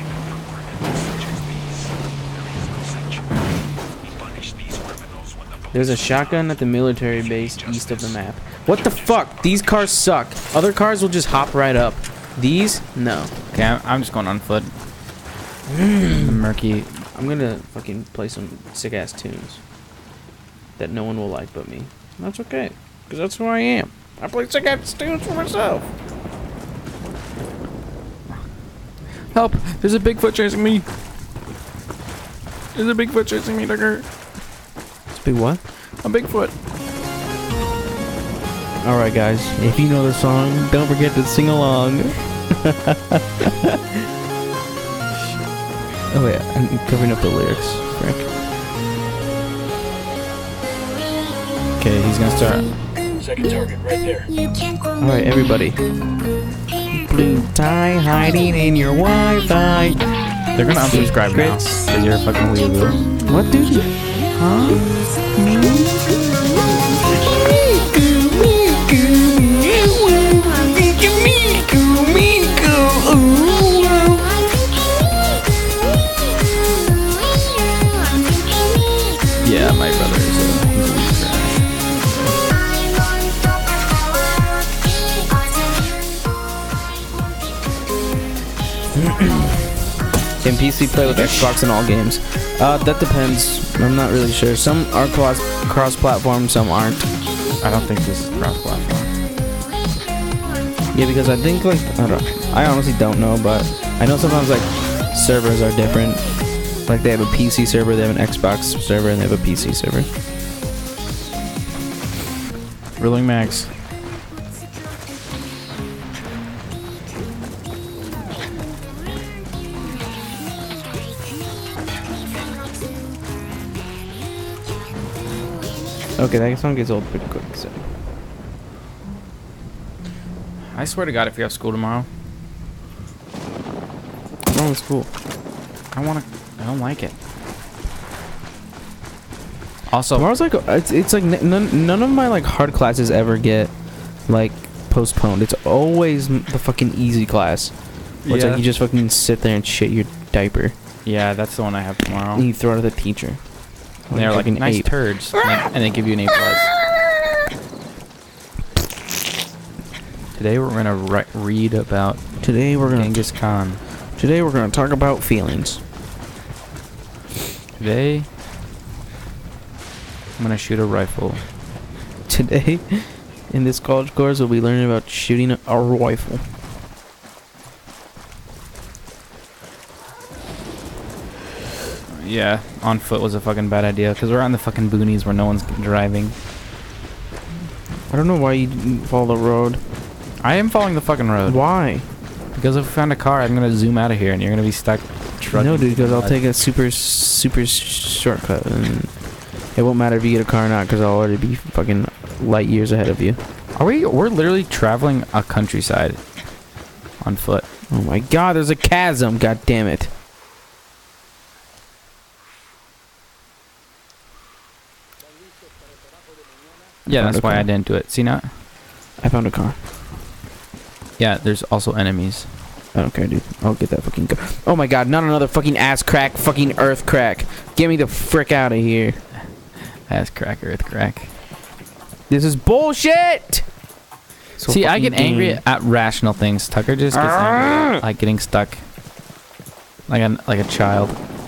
There's a shotgun at the military base east of the map. What the fuck? These cars suck. Other cars will just hop right up. These? No. Okay, I'm just going on foot. Murky. I'm gonna fucking play some sick ass tunes that no one will like but me. That's okay, because that's who I am. I play sick ass tunes for myself. Help! There's a Bigfoot chasing me! There's a Bigfoot chasing me, Tucker. It's big what? A Bigfoot. Alright guys, if you know the song, don't forget to sing along. Oh yeah, I'm covering up the lyrics, Frank. Okay, he's gonna start. Second target, right there. Alright, everybody. Blue tie hiding in your Wi-Fi. They're gonna unsubscribe now. Cause you're a fucking weirdo. What, dude? Huh? Yeah, my brother is he's a weirdo. Can PC play with Xbox in all games? That depends. I'm not really sure. Some are cross-platform, some aren't. I don't think this is cross-platform. Yeah, because I think like I honestly don't know, but I know sometimes like servers are different. Like they have a PC server, they have an Xbox server, and they have a PC server. Rolling mags. Okay, that song gets old pretty quick. So. I swear to God, if you have school tomorrow, What's wrong with school? I don't like it. Also, Tomorrow's like it's like none of my like hard classes ever get like postponed. It's always the fucking easy class. Where it's like you just fucking sit there and shit your diaper yeah, that's the one I have tomorrow. and you throw it at the teacher. And they're like an nice ape. turds, and they give you an A+. Today we're gonna read about Today we're gonna talk about feelings. Today I'm gonna shoot a rifle. Today, in this college course, we'll be learning about shooting a rifle. Yeah, on foot was a fucking bad idea because we're on the fucking boonies where no one's driving. I don't know why you didn't follow the road. I am following the fucking road. Why? Because if we found a car, I'm gonna zoom out of here and you're gonna be stuck trucking. No, dude, because I'll mud. take a super shortcut, and it won't matter if you get a car or not, because I'll already be fucking light years ahead of you. We're literally traveling a countryside on foot. Oh my God, there's a chasm. God damn it. Yeah, Found that's a why car. I didn't do it. See now? I found a car. Yeah, there's also enemies. I don't care, dude. I'll get that fucking car. Oh my God, not another fucking ass crack, fucking earth crack. Get me the frick out of here. Ass crack, earth crack. This is bullshit. So See, I fucking get angry game. at rational things. Tucker just gets angry at, like getting stuck, like a child.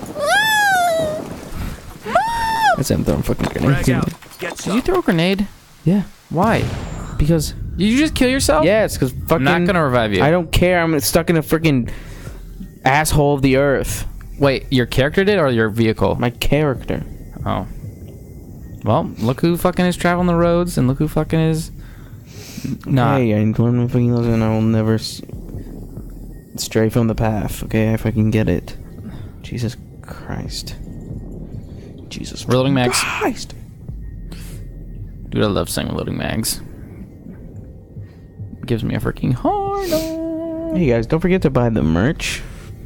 That's him throwing fucking grenades. Frag out. Get Did you throw a grenade? Yeah, Why? because Did you just kill yourself? yes, because fucking. I'm not gonna revive you. I don't care. I'm stuck in a freaking asshole of the earth. Wait, your character did or your vehicle? My character. Oh. Well, look who fucking is traveling the roads, and look who fucking is not. Hey, I learned my fucking lesson. I will never stray from the path. Okay, I fucking get it. Jesus Christ. Jesus Reloading mags. Christ. Dude, I love saying reloading mags. Gives me a freaking hard on. Hey guys, don't forget to buy the merch.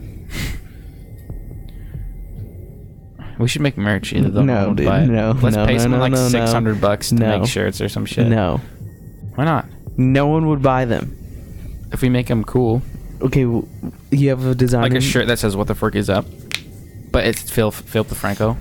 We should make merch. Either the No, one dude, buy it. no, Let's no, pay no, someone no, like no, no. $600 to No. make shirts or some shit. No, Why not? no one would buy them. If we make them cool, Okay, you have a design. like a shirt that says "What the frick is up," but it's Phil DeFranco.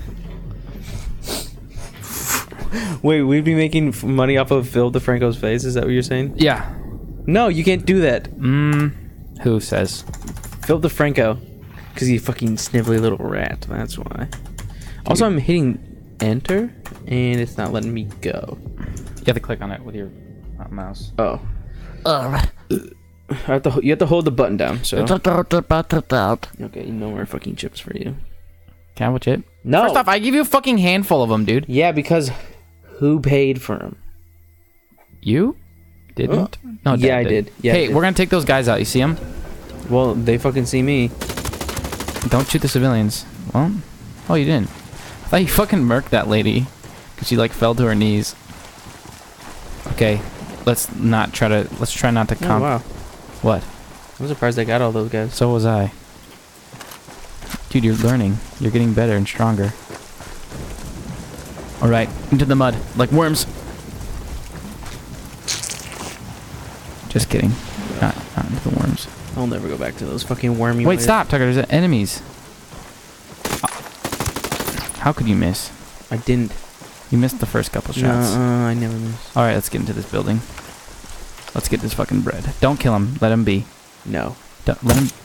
Wait, we'd be making money off of Phil DeFranco's face? Is that what you're saying? Yeah. No, you can't do that. Who says? Phil DeFranco. Because he's a fucking snivelly little rat. That's why. Also, I'm hitting enter, and it's not letting me go. You have to click on it with your mouse. Oh. You have to hold the button down, so. Okay, no more fucking chips for you. Can I have a chip? No. First off, I give you a fucking handful of them, dude. Yeah, because who paid for them? You didn't? No, Dad Yeah, I did. Yeah, I hey, did. we're gonna take those guys out. You see them? Well, they fucking see me. Don't shoot the civilians. Well, oh, you didn't. I thought you fucking murked that lady because she like fell to her knees. Okay, let's try not to Oh, wow. What? I'm surprised I got all those guys. So was I. Dude, you're learning. You're getting better and stronger. All right, into the mud like worms. Just kidding. Not into the worms. I'll never go back to those fucking wormy Wait, ways. stop, Tucker. There's enemies. How could you miss? I didn't. You missed the first couple shots. I never missed. All right, let's get into this building. Let's get this fucking bread. Don't kill him. Let him be. No. Don't, let him.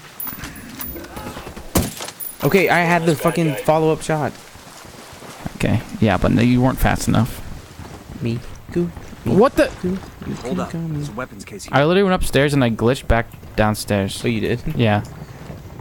Okay, I had the fucking follow-up shot. Okay. Yeah, but no, you weren't fast enough. Me. Goo. What the? Hold up. There's a weapons case here. I literally went upstairs and I glitched back downstairs. So you did? Yeah.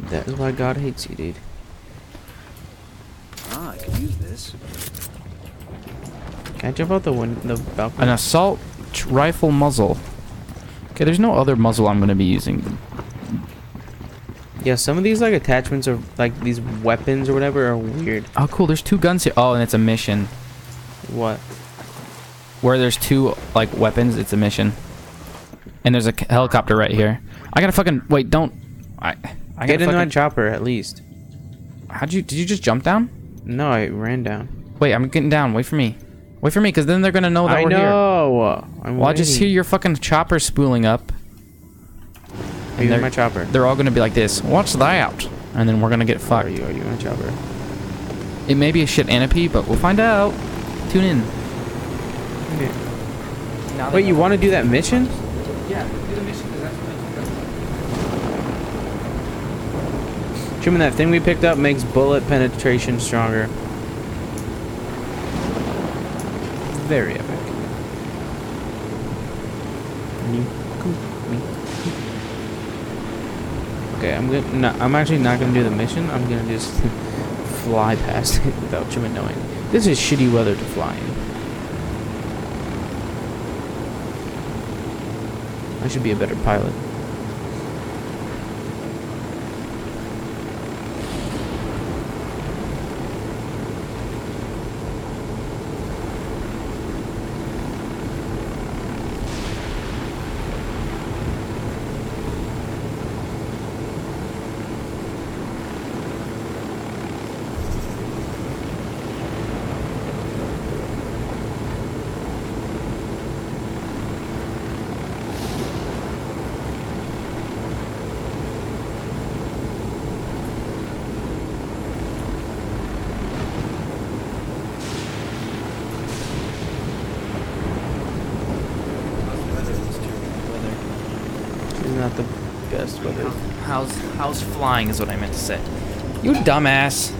That is why God hates you, dude. Ah, I could use this. Can I jump out the balcony? An assault rifle muzzle. Okay, there's no other muzzle I'm gonna be using. Yeah, some of these like attachments are like these weapons or whatever are weird. Oh, cool. There's 2 guns here. Oh, and it's a mission. What? Where there's 2 like weapons, it's a mission. And there's a helicopter right here. I gotta fucking wait. Don't. I Get gotta in my fucking. chopper at least. Did you just jump down? No, I ran down. Wait, I'm getting down. Wait for me. Wait for me, because then they're gonna know that I we're here. know. Well, I just hear your fucking chopper spooling up. Are you in my chopper? They're all gonna be like this. What's that? And then we're gonna get fucked. Are you in my chopper? It may be a shit Anapi, but we'll find out. Tune in. Okay. Wait, you want to do that mission? Yeah, do the mission because that's what Truman, that thing we picked up makes bullet penetration stronger. Very epic. Okay, I'm actually not gonna do the mission. I'm gonna just fly past it without Truman knowing. This is shitty weather to fly in. I should be a better pilot. Not the best weather. How's flying is what I meant to say. You dumbass.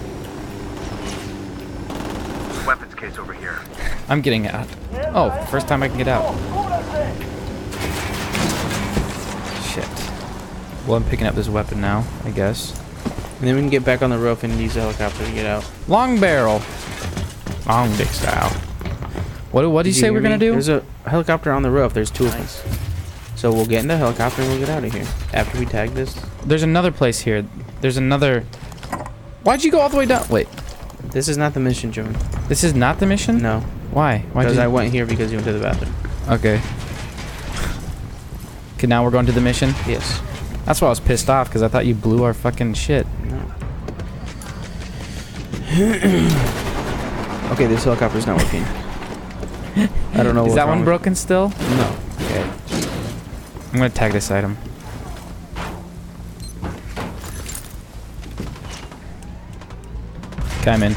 Weapons case over here. I'm getting out. Oh, first time I can get out. Shit. Well, I'm picking up this weapon now, I guess. And then we can get back on the roof and use the helicopter to get out. Long barrel. Long dick style. What did you say hear we're gonna me? do? There's a helicopter on the roof. There's 2 of them. So we'll get in the helicopter and we'll get out of here. After we tag this. There's another place here. There's another... Why'd you go all the way down? Wait. This is not the mission, Joan. This is not the mission? No. Why? Because I went here because you went to the bathroom. Okay. Okay, now we're going to the mission? Yes. That's why I was pissed off, because I thought you blew our fucking shit. No. Okay, this helicopter's not working. I don't know Is what's that wrong one with- broken still? No. Okay. I'm gonna tag this item. Okay, I'm in.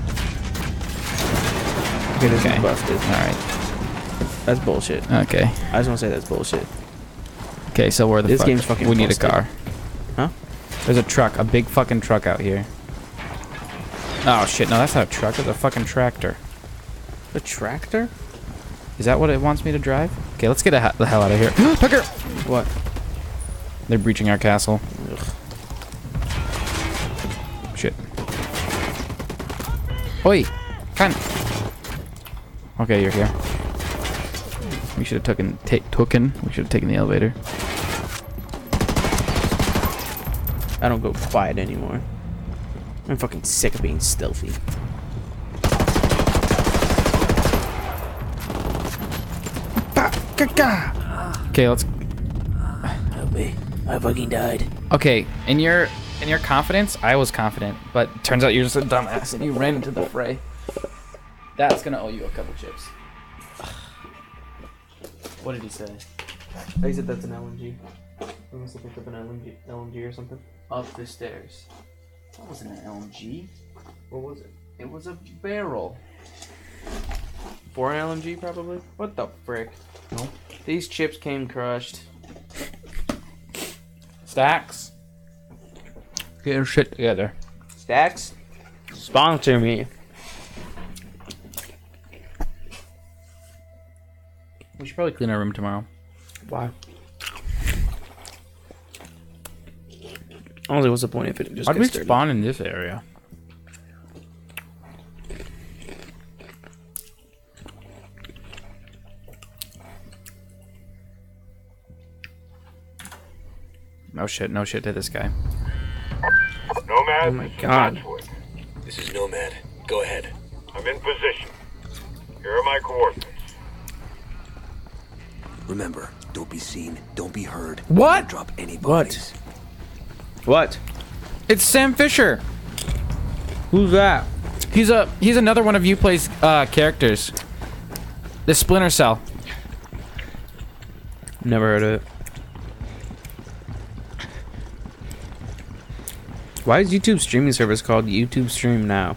Okay, this Okay. is busted. Alright. That's bullshit. Okay. I just want to say that's bullshit. Okay, so where the This fuck? game's fucking We need a busted. car. Huh? There's a truck, a big fucking truck out here. Oh shit, no, that's not a truck, it's a fucking tractor. A tractor? Is that what it wants me to drive? Okay, let's get the hell out of here. Tucker! What? They're breaching our castle. Ugh. Shit. Oi! Can. Okay, you're here. We should have We should have taken the elevator. I don't go quiet anymore. I'm fucking sick of being stealthy. Okay, let's. Help me. I fucking died. Okay, in your confidence, I was confident, but turns out you're just a dumbass and you ran into the fray. That's gonna owe you a couple chips. What did he say? He said that's an LMG. I must have picked up an LMG or something. Up the stairs. That wasn't an LMG. What was it? It was a barrel. For an LMG, probably? What the frick? Nope. These chips came crushed. Stacks. Get your shit together. Stacks? Sponsor me. We should probably clean our room tomorrow. Why? Honestly, what's the point if it just Why'd we gets dirty? spawn in this area? No shit to this guy. Nomad, Oh my god. This is Nomad. Go ahead. I'm in position. Here are my coordinates. Remember, don't be seen, don't be heard. What? Don't drop any What? bodies. What? It's Sam Fisher. Who's that? He's another one of Uplay's characters. The Splinter Cell. Never heard of it. Why is YouTube streaming service called YouTube Stream now?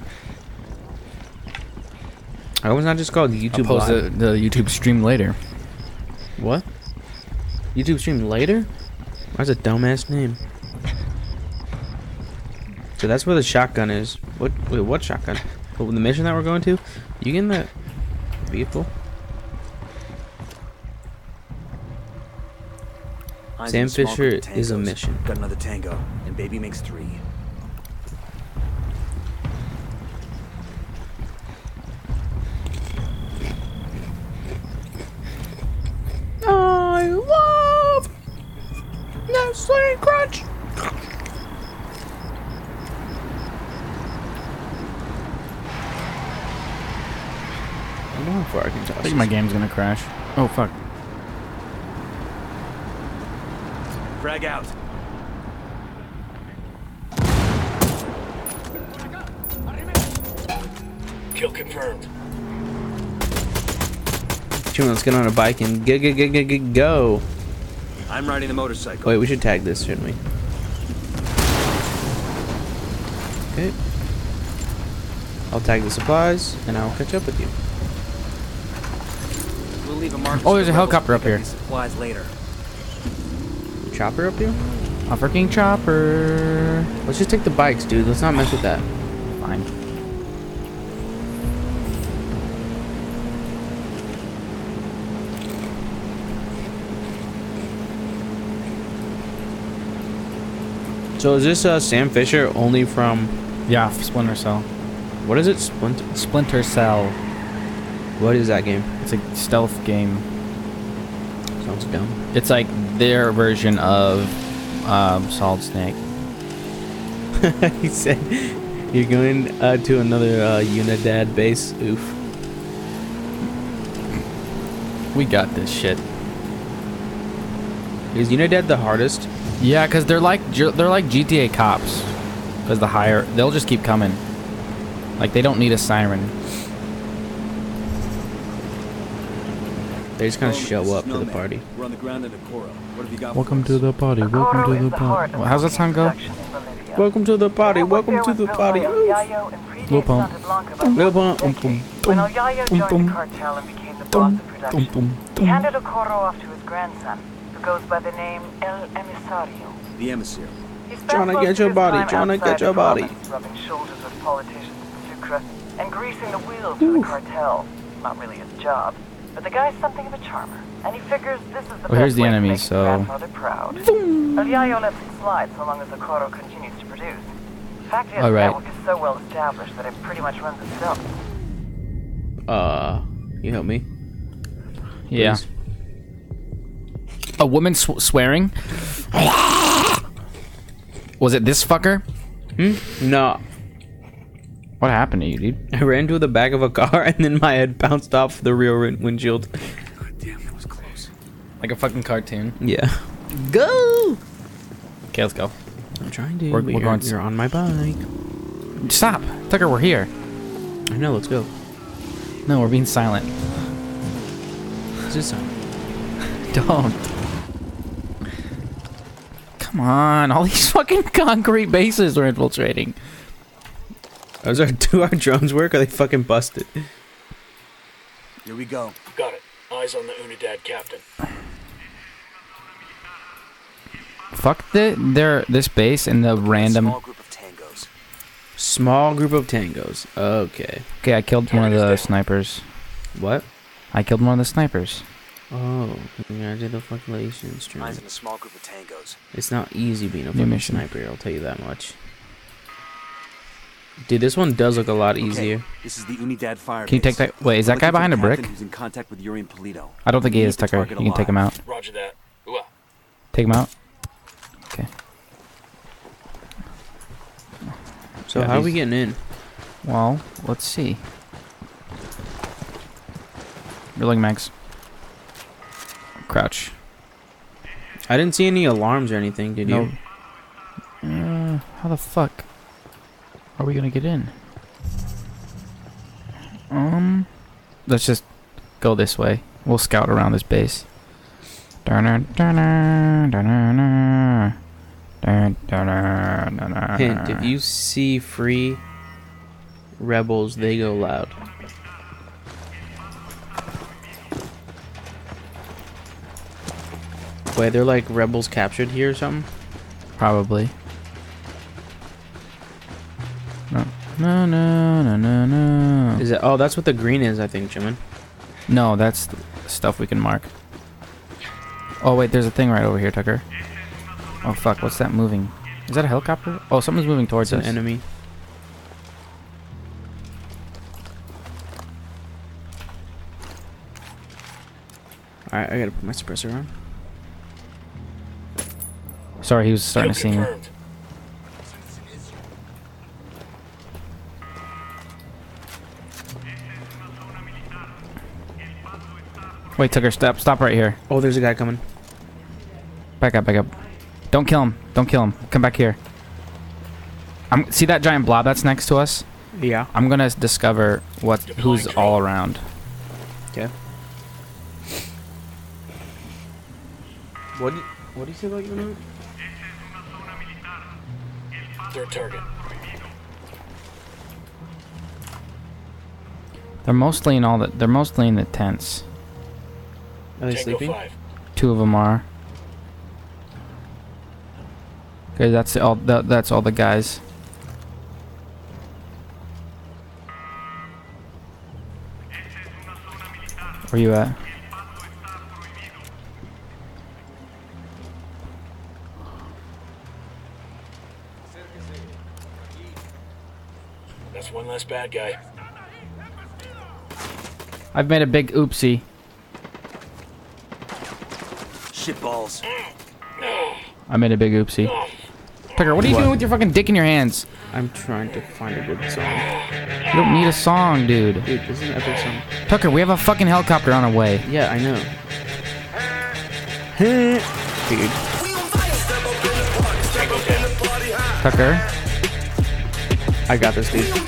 Why was not just called YouTube Opposed to Live? the YouTube stream later. What? YouTube Stream later? That's a dumbass name. So that's where the shotgun is. What? Wait, what shotgun? Oh, the mission that we're going to? You get in that vehicle? Eyes Sam on a small Fisher group of is a tangos. mission. Got another tango, and baby makes 3. I love Nestle Crunch. I don't know how far I can toss I think my game's gonna crash. Oh fuck. Frag out. Kill confirmed. Come on, let's get on a bike and go. I'm riding the motorcycle. Wait, we should tag this, shouldn't we? Okay. I'll tag the supplies, and I'll catch up with you. We'll leave a mark. Oh, there's a helicopter up here. Supplies later. Chopper up here? A freaking chopper. Let's just take the bikes, dude. Let's not mess with that. Fine. So is this Sam Fisher only from... Yeah, Splinter Cell. What is it? Splinter? Splinter Cell. What is that game? It's a stealth game. Sounds dumb. It's like their version of Solid Snake. He said, you're going to another Unidad base. Oof. We got this shit. Is Unidad the hardest? Yeah, cause they're like GTA cops. Cause they'll just keep coming. Like they don't need a siren. They just kind of show up to the party. We're on the ground in Okoro. What have you got? Welcome to the party. Welcome to the party. How's that song go? Welcome to the party. Welcome to the party. Lil Pump. Lil Pump. When El Yayo joined the cartel and became the boss of production, he handed Okoro off to his grandson, who goes by the name El Emisario. The emissary. He spent Trying to most get of your his body, time trying to outside get your the body. province, rubbing shoulders with politicians in Sucre and greasing the wheels for the cartel. Not really his job, but the guy's something of a charmer, and he figures this is the Well, here's best the way enemy, to make his so- grandfather proud. El Yayo lets it slide so long as Okoro continues to produce. Fact is, All the right. network is so well established that it pretty much runs itself. You help me? Yeah. Please. A woman swearing? Was it this fucker? No. What happened to you, dude? I ran to the back of a car and then my head bounced off the rear windshield. Damn, that was close. Like a fucking cartoon. Yeah. Go! Okay, let's go. I'm trying to. We're but going- You're on my bike. Stop, Tucker. We're here. I know. Let's go. No, we're being silent. What's this on? Don't. Come on, all these fucking concrete bases we're infiltrating. Do our drones work? Or are they fucking busted? Here we go. Got it. Eyes on the Unidad captain. Fuck this base and the random. Small group of tangos. Small group of tangos. Okay. Okay, I killed one of the snipers. What? I killed one of the snipers. Oh, congratulations, stream. Mine's in a small group of tangos. It's not easy being a New fucking mission. sniper, I'll tell you that much. Dude, this one does look a lot easier. This is the Unidad fire. Can you take that? Wait, is that guy behind a brick? Who's in contact with Yuri and Polito. I don't think he We is, need the Tucker. target You can take him out. Roger that. Ooh, Take him out. Okay. So Yeah, how are we he's- getting in? Well, let's see. Reeling mags. Crouch. I didn't see any alarms or anything, did you? How the fuck are we gonna get in? Let's just go this way. We'll scout around this base. Hint, if you see free rebels, they go loud. Wait, they're like rebels captured here or something? Probably. No. Is it? Oh, that's what the green is, I think, Jimin. No, that's the stuff we can mark. Oh wait, there's a thing right over here, Tucker. Oh fuck, what's that moving? Is that a helicopter? Oh, something's moving towards It's us. an enemy. Alright, I gotta put my suppressor on. Sorry, he was starting to kill see me. confirmed. Wait, Tucker, stop right here. Oh, there's a guy coming. Back up. Don't kill him. Don't kill him. Come back here. See that giant blob that's next to us? Yeah. I'm gonna discover who's all around. Okay. What do you say about your name? Third target. They're mostly in the tents. Are they Tango sleeping? 5. 2 of them are. Okay, that's all the guys. Where you at? That's one less bad guy. I've made a big oopsie. Shitballs. I made a big oopsie. Tucker, what are you doing with your fucking dick in your hands? I'm trying to find a good song. You don't need a song, dude. Dude, this is an epic song. Tucker, we have a fucking helicopter on our way. Yeah, I know. Dude. Tucker, I got this, dude.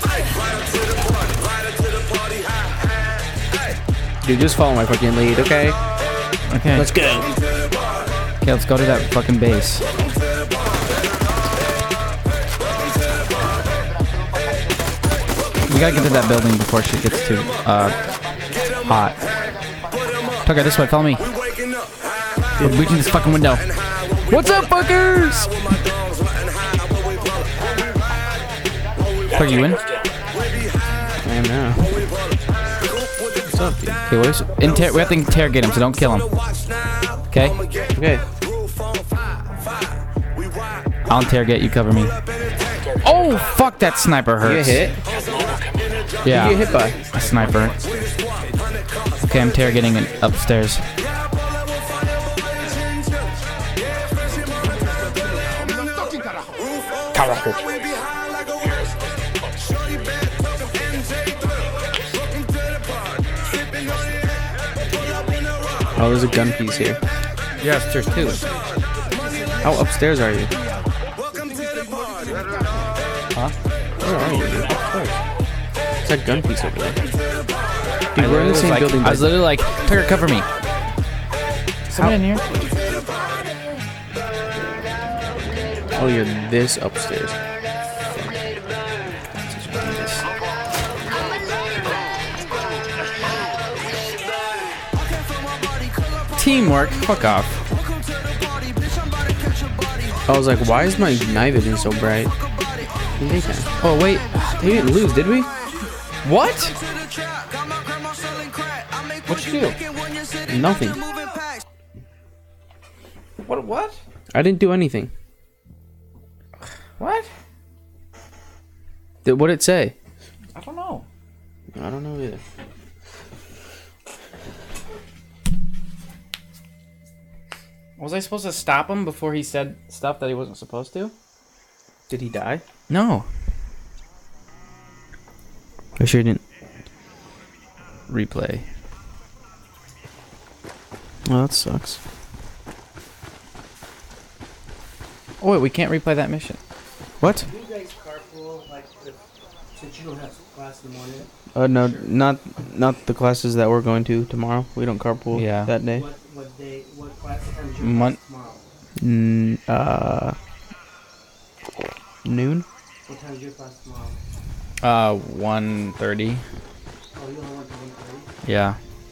Dude, just follow my fucking lead, okay? okay. Let's go. Okay, let's go to that fucking base. We gotta get to that building before shit gets too hot. Tucker, this way, follow me. We're breaching this fucking window. What's up, fuckers? Are you in? I am now. What's up, dude? Okay, we have to interrogate him, so don't kill him. Okay? Okay. I'll interrogate you, cover me. Oh, fuck, that sniper You hurts. get hit? Yeah. Who you get hit by? A sniper. Okay, I'm interrogating it upstairs. Oh, there's a gun piece here. Yes, there's 2. How upstairs are you? Huh? Where are you, dude? It's that gun piece over there. Dude, I we're in the was same like, building. I was literally like, Tucker, cover me. Someone in here? Oh, you're this upstairs. Teamwork. Fuck off. I was like, why is my night vision so bright? Oh, wait. We didn't lose, did we? What? What'd you do? Nothing. What? I didn't do anything. What? What'd it say? I don't know. I don't know either. Was I supposed to stop him before he said stuff that he wasn't supposed to? Did he die? No. I sure didn't. Replay. Well, that sucks. Oh wait, we can't replay that mission. What? Do you guys carpool, like, since you don't have class in the morning? No, not the classes that we're going to tomorrow. We don't carpool Yeah. that day. What day, what class time is your Mon- class tomorrow? Noon? What time is your class tomorrow? 1:30. Oh, you only went to 1:30? Yeah.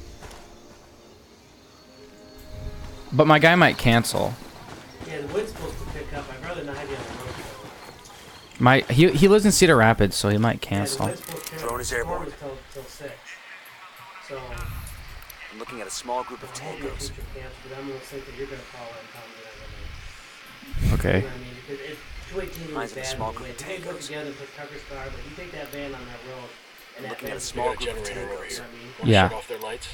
But my guy might cancel. Yeah, the wind's supposed to pick up. I'd rather not have you on the road. He lives in Cedar Rapids, so he might Yeah, the cancel. wind's supposed to pick up. Drone is airborne. Till 6. So, I'm looking at a small group of I hope your tangos. teacher cancels, but I'm going to think that you're going to call in and tell me that. Okay. You know what I mean? Because it's 218 Mine's was in a bad. small If group of they put tangos. together and put Tucker's car, but you take that van on that road, and that Looking at a van's small We got a group of generator over tangos. here. I mean, Wanna Yeah. shut off their lights?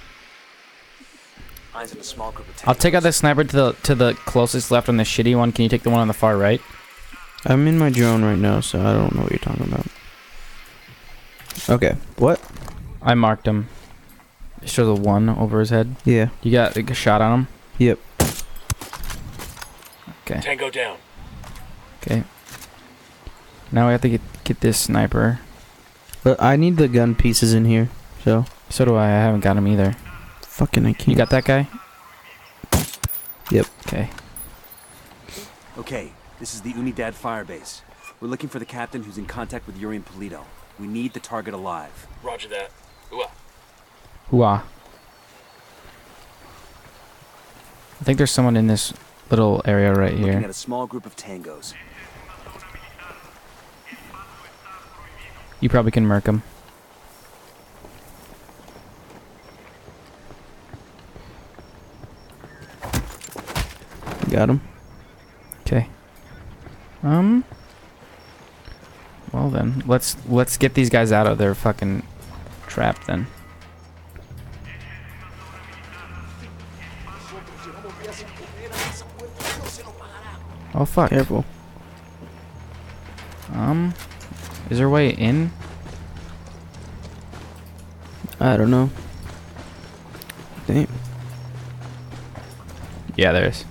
Mine's in a small group of tangos. I'll take out the sniper to the closest left on the shitty one. Can you take the one on the far right? I'm in my drone right now, so I don't know what you're talking about. Okay. What? I marked him. It shows a 1 over his head. Yeah. You got a shot on him? Yep. Okay. Tango down. Okay. Now we have to get this sniper. But I need the gun pieces in here, so. So do I. I haven't got him either. Fucking I can't. You got that guy? Yep. Okay. Okay, this is the Unidad firebase. We're looking for the captain who's in contact with Yuri and Polito. We need the target alive. Roger that. Ooh, Hooah. I think there's someone in this little area right Looking here. at a small group of tangos. You probably can murk him. Got him. Okay. Well then, let's get these guys out of their fucking trap then. Oh fuck. Careful. Is there a way in? I don't know. Damn. Yeah, there is.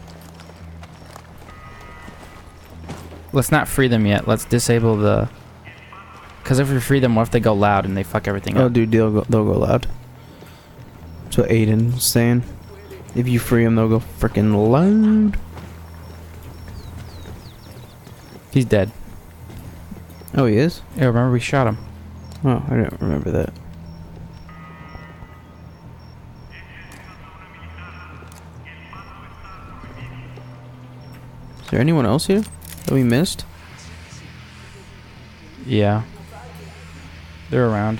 Let's not free them yet. Let's disable the... Because if we free them, what if they go loud and they fuck everything Oh, up? dude, they'll go loud. That's what Aiden's saying. If you free them, they'll go freaking loud. He's dead. Oh, he is? Yeah, remember we shot him. Oh, I didn't remember that. Is there anyone else here that we missed? Yeah. They're around.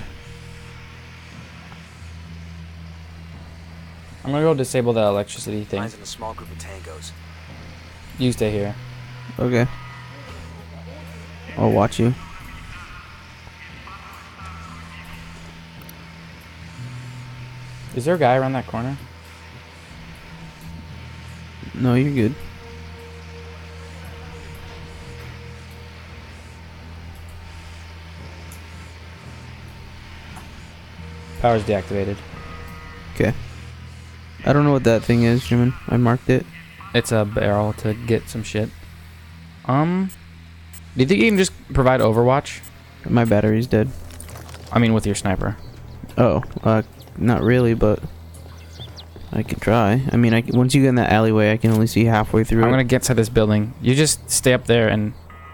I'm gonna go disable the electricity thing. Mine's in a small group of tangos. You stay here. Okay. I'll watch you. Is there a guy around that corner? No, you're good. Power's deactivated. Okay. I don't know what that thing is, Jimin. I marked it. It's a barrel to get some shit. Do you think you can just provide Overwatch? My battery's dead. I mean, with your sniper. Oh, not really, but I could try. I mean, once you get in that alleyway, I can only see halfway through. I'm gonna get to this building. You just stay up there and,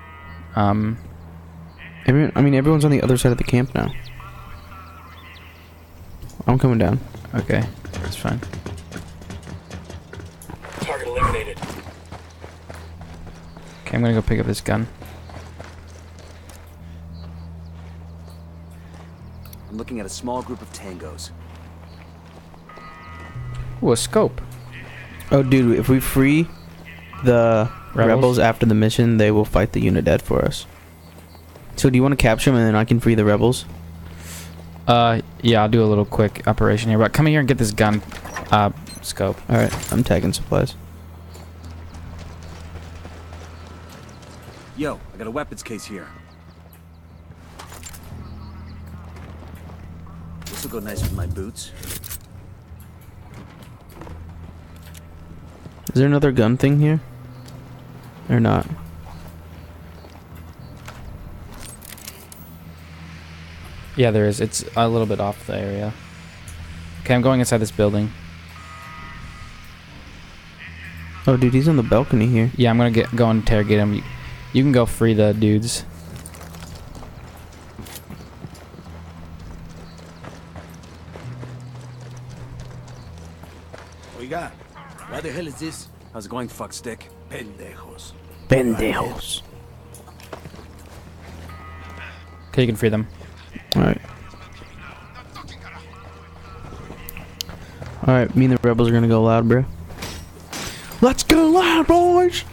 everyone's on the other side of the camp now. I'm coming down. Okay, that's fine. Target eliminated. Okay, I'm gonna go pick up this gun. I'm looking at a small group of tangos. Ooh, a scope. Oh, dude, if we free the rebels after the mission, they will fight the Unidad for us. So do you want to capture them and then I can free the rebels? Yeah, I'll do a little quick operation here. But come here and get this gun, scope. Alright, I'm tagging supplies. Yo, I got a weapons case here. This will go nice with my boots. Is there another gun thing here? Or not? Yeah, there is. It's a little bit off the area. Okay, I'm going inside this building. Oh, dude, he's on the balcony here. Yeah, I'm gonna go and interrogate him. You can go free the dudes. Oiga, what the hell is this? How's it going, fuckstick? Pendejos. Pendejos. Okay, you can free them. Alright. Alright, me and the rebels are gonna go loud, bro. Let's go loud, boys!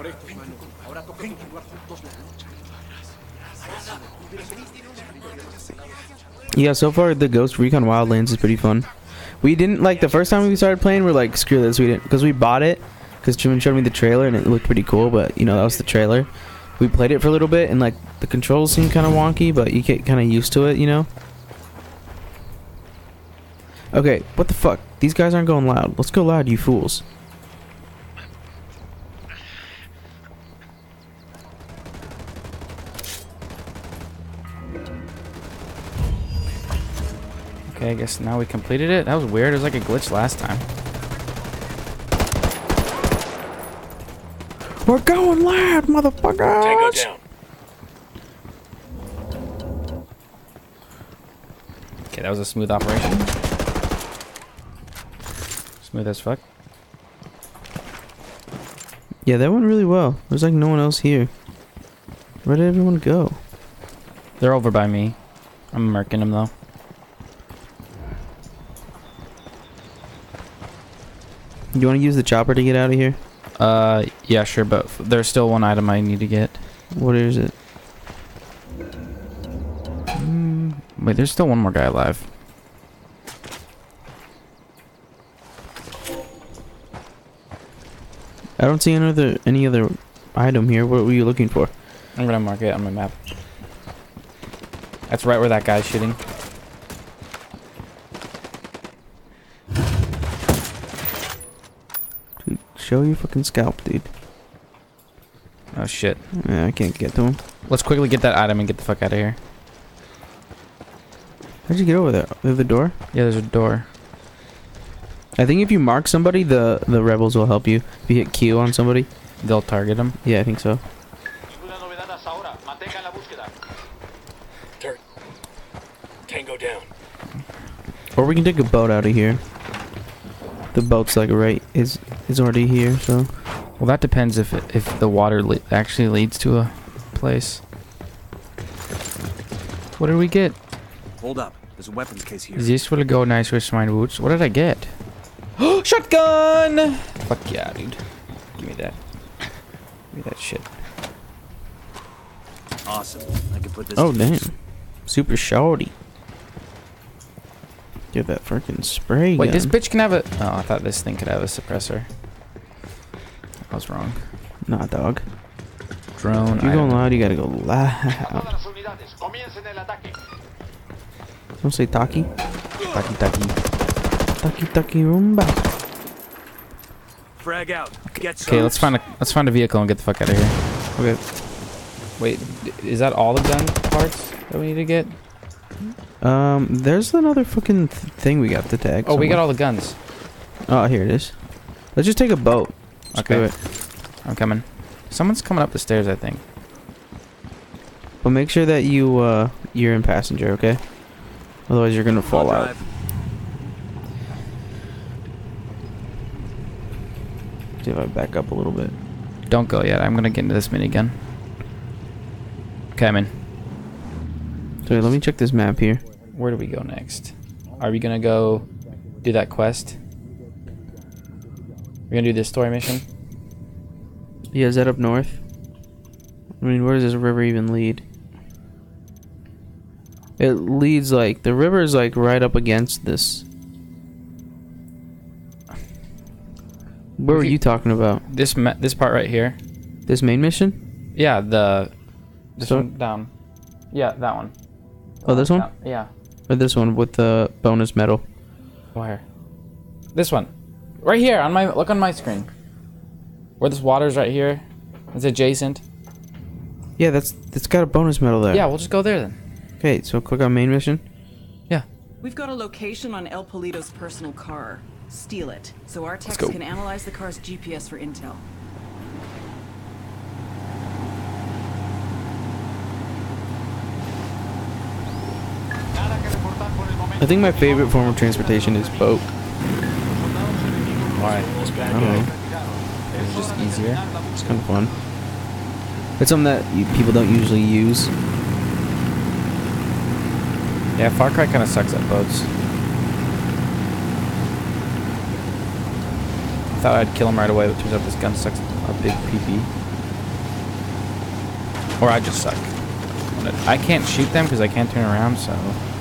Yeah, so far the Ghost Recon Wildlands is pretty fun. We didn't, like, the first time we started playing, we're like, screw this, we didn't, because we bought it, because Truman showed me the trailer and it looked pretty cool, but, you know, that was the trailer. We played it for a little bit and, like, the controls seem kind of wonky, but you get kind of used to it, you know? Okay, what the fuck? These guys aren't going loud. Let's go loud, you fools. Okay, I guess now we completed it. That was weird. It was like a glitch last time. We're going loud, motherfuckers! Tango down. Okay, that was a smooth operation. Smooth as fuck. Yeah, that went really well. There's like no one else here. Where did everyone go? They're over by me. I'm murking them though. You want to use the chopper to get out of here? Yeah, sure, but there's still one item I need to get. What is it? Wait, there's still one more guy alive. I don't see any other item here. What were you looking for? I'm gonna mark it on my map. That's right where that guy's shooting. Dude, show your fucking scalp, dude. Oh shit. Yeah, I can't get to him. Let's quickly get that item and get the fuck out of here. How'd you get over there? Through the door? Yeah, there's a door. I think if you mark somebody, the rebels will help you. If you hit Q on somebody, they'll target them. Yeah, I think so. Tango down. Or we can take a boat out of here. The boat's like is already here, so. Well, that depends if the water actually leads to a place. What did we get? Hold up. There's a weapons case here. This will go nice with my boots. What did I get? Shotgun! Fuck yeah, dude. Give me that. Give me that shit. Awesome. I can put this. Oh damn. Super shorty. Get that freaking spray Wait, gun. this bitch can have a... Oh, I thought this thing could have a suppressor. I was wrong. Nah, dog. Drone. If you're going loud, you gotta go loud. Don't say taki. Taki taki. Taki taki rumba. Frag out. Get some. Okay, let's find a vehicle and get the fuck out of here. Okay. Wait, is that all the gun parts that we need to get? There's another fucking thing we got to tag. Oh, we got all the guns. Oh, here it is. Let's just take a boat. Okay. I'm coming. Someone's coming up the stairs, I think. But make sure that you're in passenger, okay? Otherwise, you're gonna fall out. See if I back up a little bit. Don't go yet. I'm gonna get into this minigun. Okay, I'm in. So let me check this map here. Where do we go next? Are we gonna go do that quest? We're gonna do this story mission. Yeah, is that up north? I mean, where does this river even lead? It leads like the river is like right up against this. Where were you talking about? This part right here. This main mission? Yeah, this one down. Yeah, that one. Oh, this one? Down. Yeah. Or this one with the bonus medal? Where? This one. Right here on my look on my screen. Where this water's right here. It's adjacent. Yeah, it's got a bonus medal there. Yeah, we'll just go there then. Okay, so click on main mission. Yeah. We've got a location on El Polito's personal car. Steal it, so our techs go. can analyze the car's GPS for intel. I think my favorite form of transportation is boat. Why? I don't know. It's just easier. It's kind of fun. It's something that people don't usually use. Yeah, Far Cry kind of sucks at boats. I thought I'd kill him right away, but turns out this gun sucks a big PP. Or I just suck. I can't shoot them because I can't turn around, so...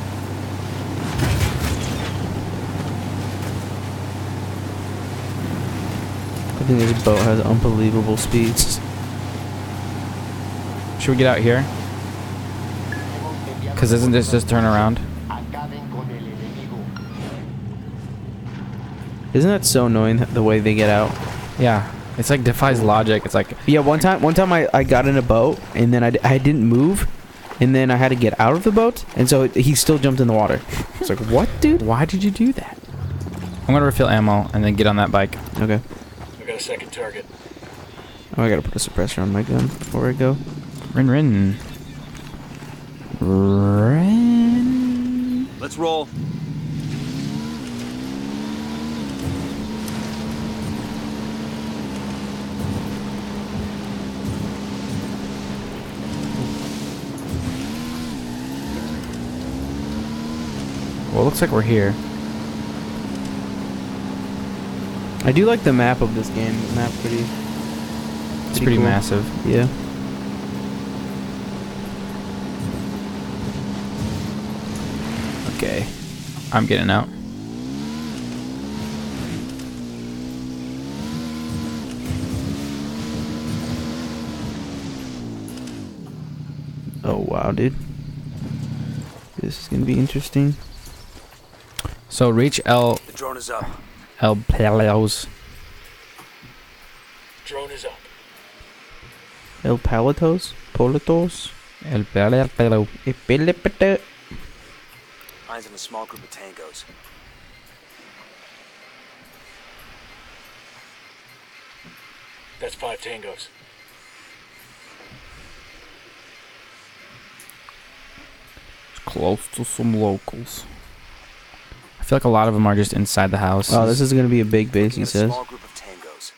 I think this boat has unbelievable speeds. Should we get out here? Because isn't this just turn around? Isn't that so annoying the way they get out? Yeah. It's like defies logic. It's like... Yeah, one time I got in a boat and then I didn't move and then I had to get out of the boat and so he still jumped in the water. It's like, what, dude? Why did you do that? I'm gonna refill ammo and then get on that bike. Okay. I got a second target. Oh, I gotta put a suppressor on my gun before I go. Rin. Let's roll. Well, it looks like we're here. I do like the map of this game. The map's pretty Pretty cool. massive. Yeah. Okay. I'm getting out. Oh, wow, dude. This is gonna be interesting. So reach The drone is up. El Palos. Drone is up. El Palitos? Politos? El Palo. Epilipete. Eyes on a small group of tangos. That's 5 tangos. Close to some locals. I feel like a lot of them are just inside the house. Oh, this is gonna be a big base, he A says. small group of tangos.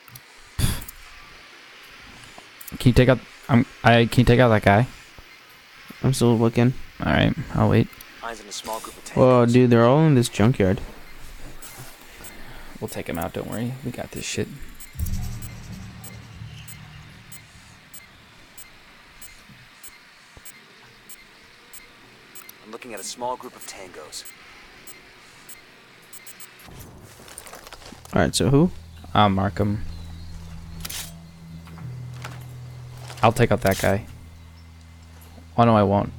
Can you take out? Can you take out that guy? I'm still looking. All right, I'll wait. Eyes on a small group of tangos. Whoa, dude, they're all in this junkyard. We'll take him out. Don't worry, we got this shit. I'm looking at a small group of tangos. Alright, so who? I'll mark him. I'll take out that guy. Oh no, I won't.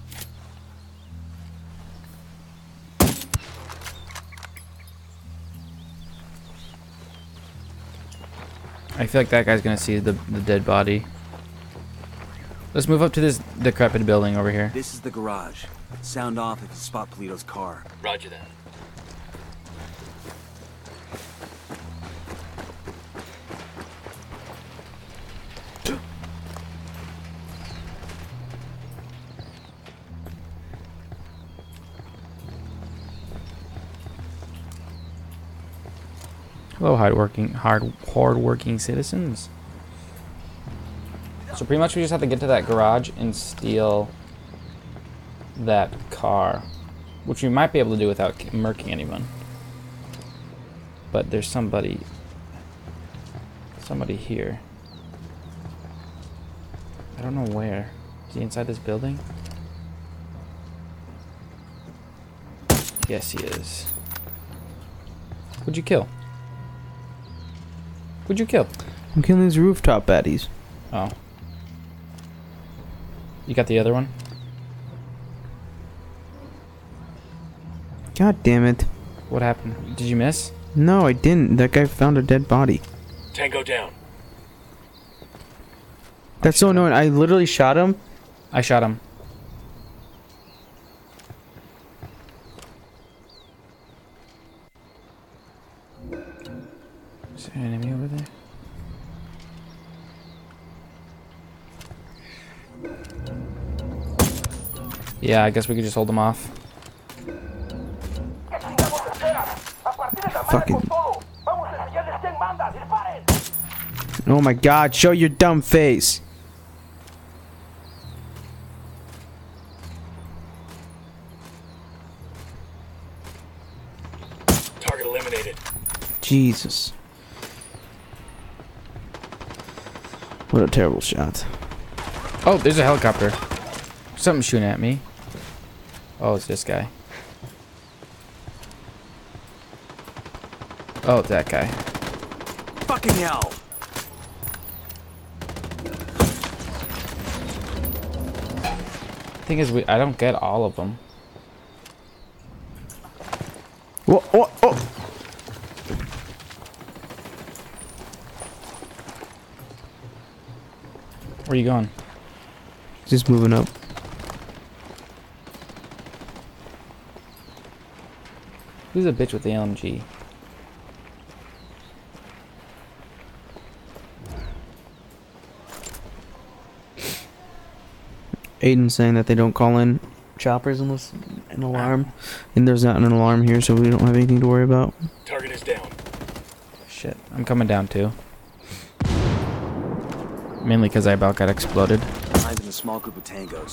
I feel like that guy's gonna see the dead body. Let's move up to this decrepit building over here. This is the garage. Sound off if you spot Polito's car. Roger that. Hello, hard-working citizens. So pretty much we just have to get to that garage and steal that car, which we might be able to do without murking anyone. But there's somebody. somebody here. I don't know where. Is he inside this building? Yes, he is. Who'd you kill? Who'd you kill? I'm killing these rooftop baddies. Oh. You got the other one? God damn it. What happened? Did you miss? No, I didn't. That guy found a dead body. Tango down. That's so annoying. I literally shot him. I shot him. Is there an enemy over there? Yeah, I guess we could just hold them off. Fucking. Oh my god, show your dumb face. Target eliminated. Jesus. What a terrible shot. Oh, there's a helicopter. Something's shooting at me. Oh, it's this guy. Oh, it's that guy. Fucking hell! Thing is, I don't get all of them. Whoa, whoa, whoa. Where are you going? Just moving up. Who's a bitch with the LMG? Aiden's saying that they don't call in choppers unless an alarm. And there's not an alarm here, so we don't have anything to worry about. Target is down. Shit, I'm coming down too. Mainly because I about got exploded. Mine's in a small group of tangos.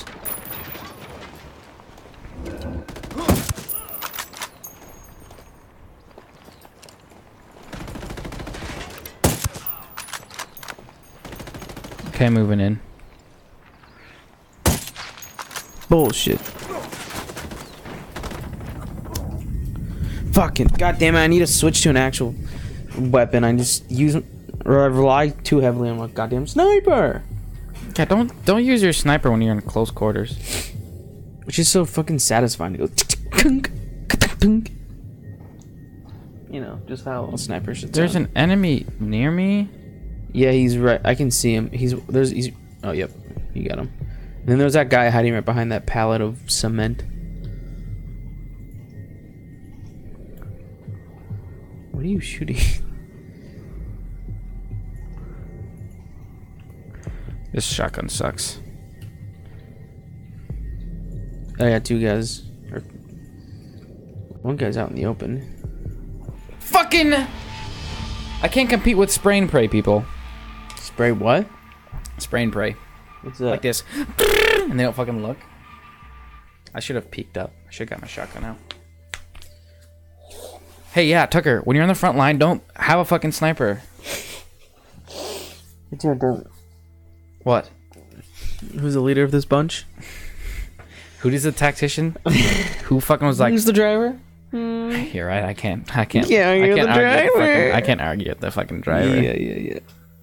Okay, moving in. Bullshit. Fucking goddamn it! I need to switch to an actual weapon. I just use, or I rely too heavily on my goddamn sniper. Yeah, don't use your sniper when you're in close quarters. Which is so fucking satisfying to go. You know, just how a sniper should. There's sound. an enemy near me. Yeah, he's right. I can see him. He's. Oh, yep. You got him. And then there's that guy hiding right behind that pallet of cement. What are you shooting? This shotgun sucks. I got two guys. Or one guy's out in the open. Fucking! I can't compete with spray and pray, people. Spray what? Spray and pray. What's that? Like this. And they don't fucking look. I should have peeked up. I should have got my shotgun out. Hey, yeah, Tucker, when you're on the front line, don't have a fucking sniper. It's your turn. What? Who's the leader of this bunch? Who's the tactician? Who fucking was like... Who's the driver? You're right, I can't Yeah, you're the driver. I can't argue with the fucking driver. Yeah.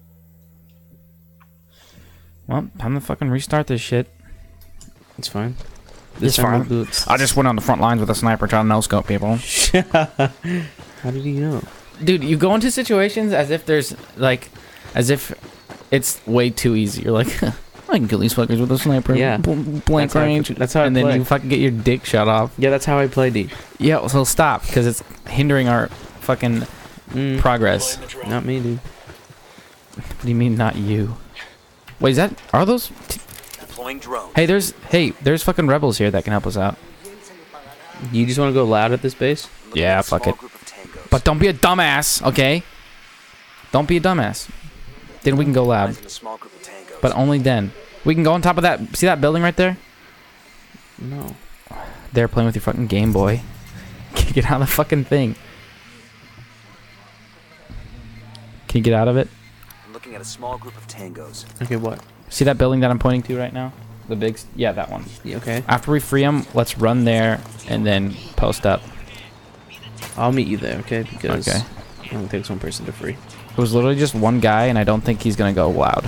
Well, time to fucking restart this shit. It's fine. It's fine. I just went on the front lines with a sniper trying to no-scope people. How did he know? Dude, you go into situations as if there's, like... As if it's way too easy. You're like... I can kill these fuckers with a sniper. Yeah. Blank range. That's how I And play. then you fucking get your dick shot off. Yeah, that's how I play, D. Yeah, so stop, because it's hindering our fucking progress. Not me, dude. What do you mean, not you? Wait, is that... Are those... Deploying drone. Hey, there's fucking rebels here that can help us out. You just want to go loud at this base? Yeah, fuck it. But don't be a dumbass, okay? Don't be a dumbass. Then we can go loud. Mine's in a small group of tangos. But only then. We can go on top of that... See that building right there? No. They're playing with your fucking Game Boy. Get out of the fucking thing. Can you get out of it? I'm looking at a small group of tangos. Okay, what? See that building that I'm pointing to right now? The big... Yeah, that one. Yeah, okay. After we free them, let's run there and then post up. I'll meet you there, okay? Because Okay. it only takes one person to free. It was literally just one guy, and I don't think he's gonna go loud.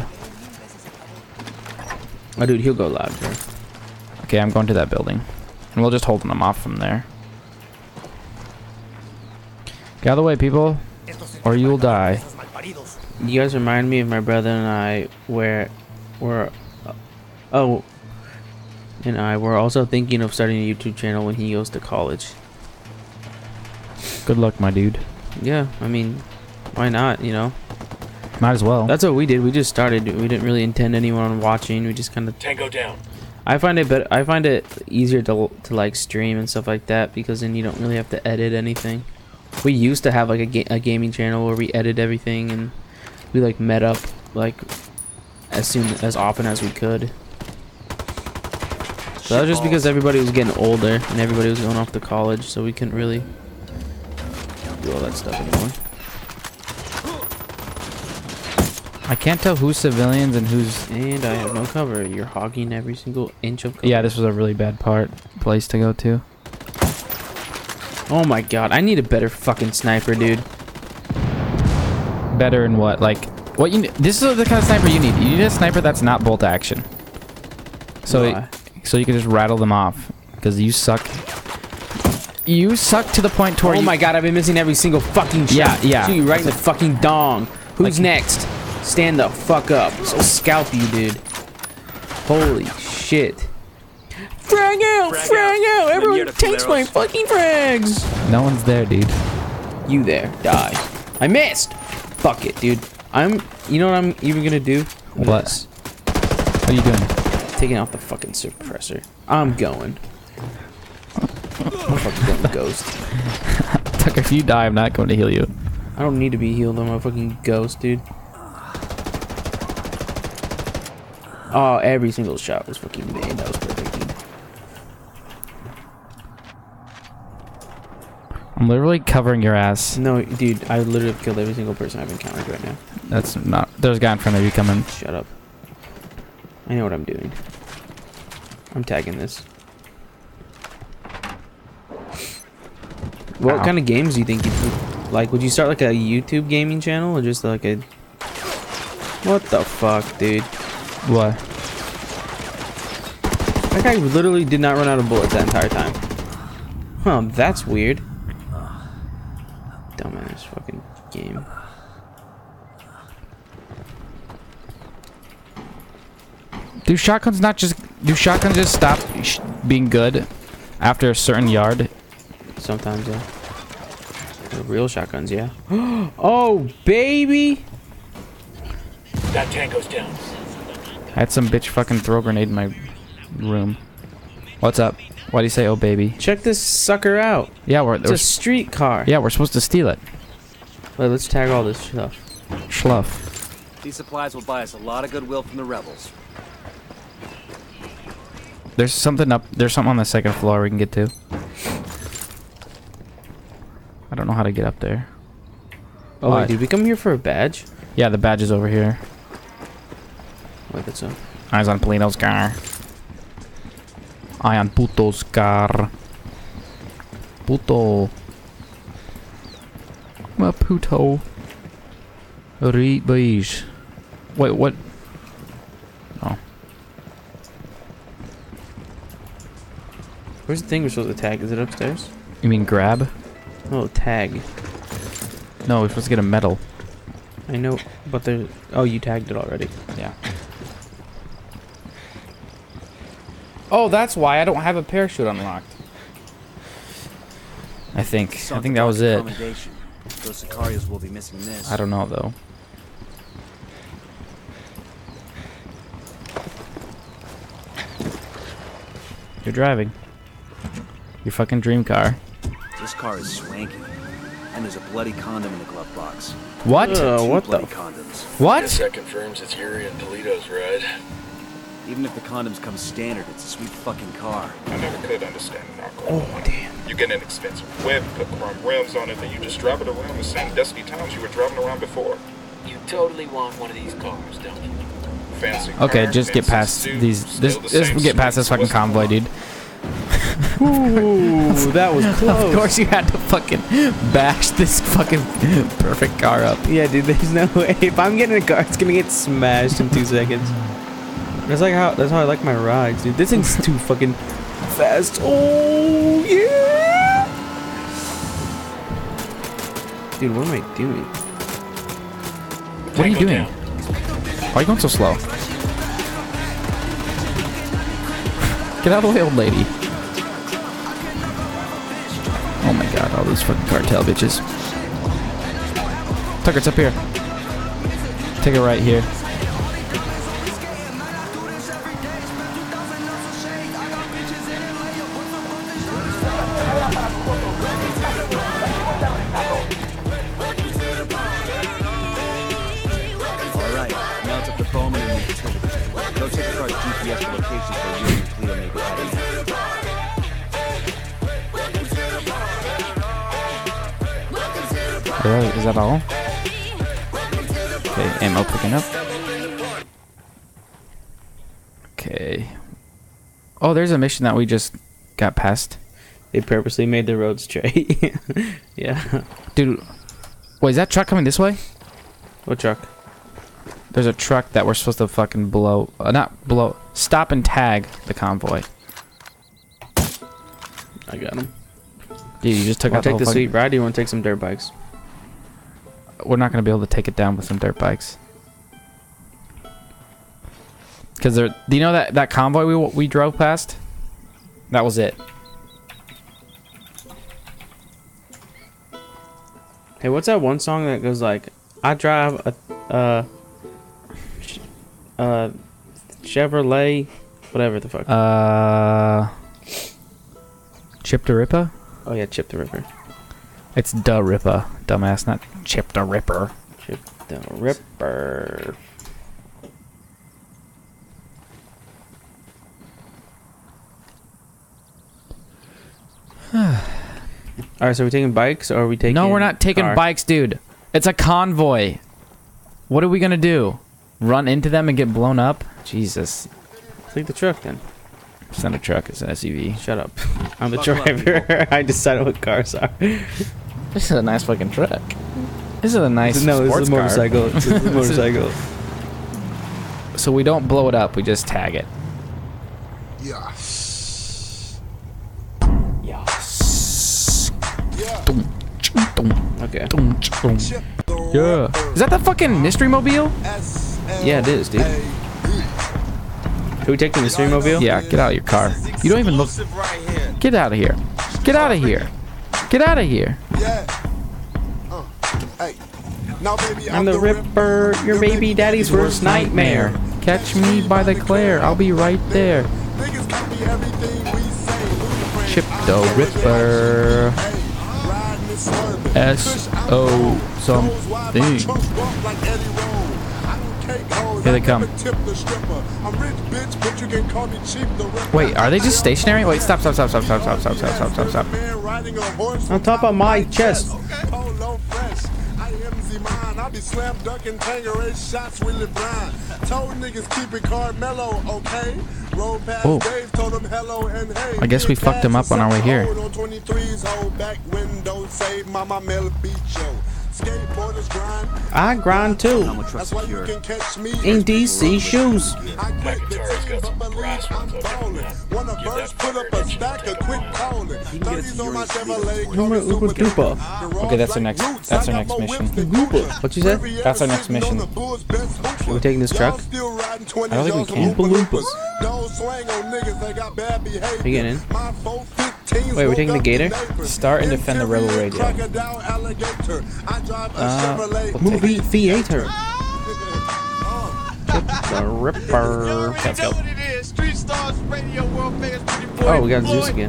Oh, dude, he'll go loud, bro. Okay, I'm going to that building. And we'll just hold them off from there. Get out of the way, people. Or you'll die. You guys remind me of my brother and I were also thinking of starting a YouTube channel when he goes to college. Good luck, my dude. Yeah, I mean, why not, you know? Might as well. That's what we did. We just started. We didn't really intend anyone watching. We just kind of... Tango down. I find it easier to like stream and stuff like that because then you don't really have to edit anything. We used to have like a gaming channel where we edit everything and we like met up like as often as we could. So that was just because everybody was getting older and everybody was going off to college, so we couldn't really do all that stuff anymore. I can't tell who's civilians and who's... And I have no cover. You're hogging every single inch of cover. Yeah, this was a really bad place to go to. Oh my god, I need a better fucking sniper, dude. Better in what? Like, what you... This is the kind of sniper you need. You need a sniper that's not bolt action. So you can just rattle them off. Because you suck. You suck to the point to where oh my god, I've been missing every single fucking shot. Yeah. Shoot you right in the fucking dong. Who's next? Stand the fuck up. So scalp you, dude. Holy shit. Frag out! Frag out! Everyone takes my fucking frags! No one's there, dude. You there. Die. I missed! Fuck it, dude. You know what I'm even gonna do? What? What are you doing? Taking out the fucking suppressor. I'm going. I'm fucking going ghost. Tucker, if you die, I'm not going to heal you. I don't need to be healed. I'm a fucking ghost, dude. Oh, every single shot was fucking made. That was perfect, dude. I'm literally covering your ass. No, dude, I literally have killed every single person I've encountered right now. That's not... There's a guy in front of you coming. Shut up. I know what I'm doing. I'm tagging this. What kind of games do you think you'd like? Would you start like a YouTube gaming channel or just like a... What the fuck, dude? What? That guy literally did not run out of bullets that entire time. Huh, that's weird. Dumbass fucking game. Do shotguns just stop being good after a certain yard? Sometimes, yeah. The real shotguns, yeah. Oh, baby! That tango's down. I had some bitch fucking throw a grenade in my room. What's up? Why do you say, oh baby? Check this sucker out. Yeah, It's a street car. Yeah, we're supposed to steal it. Wait, let's tag all this stuff. Schluff. These supplies will buy us a lot of goodwill from the rebels. There's something on the second floor we can get to. I don't know how to get up there. Oh, wait, did we come here for a badge? Yeah, the badge is over here. Wait, that's a... Eyes on Polino's car. Eye on Puto's car. Puto. Ma puto. Beige. Wait, what? Oh. Where's the thing we're supposed to tag? Is it upstairs? You mean grab? Oh, tag. No, we're supposed to get a medal. I know, but there's... Oh, you tagged it already. Yeah. Oh, that's why I don't have a parachute unlocked. I think that was it. Those Sicarios will be missing this. I don't know though. You're driving. Your fucking dream car. This car is swanky. And there's a bloody condom in the glove box. What? What the? Condoms. What? Guess that confirms it's Yuri and Toledo's ride. Even if the condoms come standard, it's a sweet fucking car. I never could understand narco. Oh, damn. You get an expensive whip, put chrome rims on it, then you just drive it around the same dusty towns you were driving around before. You totally want one of these cars, don't you? Fancy Okay, car, just get fancy past suit, these. still the This same get past this sweet fucking convoy, dude. Ooh, that was close. Of course, you had to fucking bash this fucking perfect car up. Yeah, dude. There's no way. If I'm getting a car, it's gonna get smashed in 2 seconds. That's how I like my rides, dude. This thing's too fucking fast. Oh yeah, dude. What am I doing? What are you Tango doing? down. Why are you going so slow? Get out of the way, old lady. Oh my god, all these fucking cartel bitches. Tucker, it's up here. Take it right here. Alright, now it's up to Bowman and the detective. Go check the car's GPS for locations where you and Cleo may be hiding out. Really? Is that all? Okay, ammo picking up. Okay. Oh, there's a mission that we just got past. They purposely made the road straight. Yeah. Dude, wait, is that truck coming this way? What truck? There's a truck that we're supposed to fucking blow. Not blow. Stop and tag the convoy. I got him. Dude, you just took Wanna out the take whole the fucking... sweet ride? Or you want to take some dirt bikes? We're not going to be able to take it down with some dirt bikes. Because there... Do you know that convoy we drove past? That was it. Hey, what's that one song that goes like, I drive a Chevrolet, whatever the fuck. Chip the Ripper? Oh yeah, Chip the Ripper. It's the Ripper, dumbass, not Chip the Ripper. Chip the Ripper. Alright, so are we taking bikes or are we taking... No, we're not taking bikes, dude. It's a convoy. What are we gonna do? Run into them and get blown up? Jesus. Take the truck then. It's not a truck, it's an SUV. Shut up. I'm the driver. I decided what cars are. This is a nice fucking truck. This is a nice No, this sports is a motorcycle. car. This is a motorcycle. So we don't blow it up, we just tag it. Yes. Yes. Okay. Yeah. Is that the fucking mystery mobile? Yeah, it is, dude. Can we take the mystery mobile? Yeah, get out of your car. You don't even look. Get out of here. Get out of here. Get out of here. I'm the Ripper, your baby daddy's worst nightmare. Catch me by the glare, I'll be right there. Chip the Ripper. S.O. something. Here they come. Wait, are they just stationary? Wait, stop. On top of my chest. I be slam dunking Tangeray shots really blind. Told niggas keep it Carmelo, okay? Roll past Dave, told him hello and hey. I guess we fucked him up on our way here. On 23's hold back window, say Mama Mel beat yo. Skateboarders grind. I grind too. That's why you can catch me in DC shoes. McIntyre's got some brass ones up there. Wanna burst, put up a stack of quick calling. 30s on my Chevrolet. Okay, that's our next mission. What you said? That's our next mission. Are we taking this truck? I don't think we can. Are you getting in? Wait, we're taking the Gator? Start and defend the rebel radio. Movie theater. The Ripper. Let's go. Oh, we got Zeus again.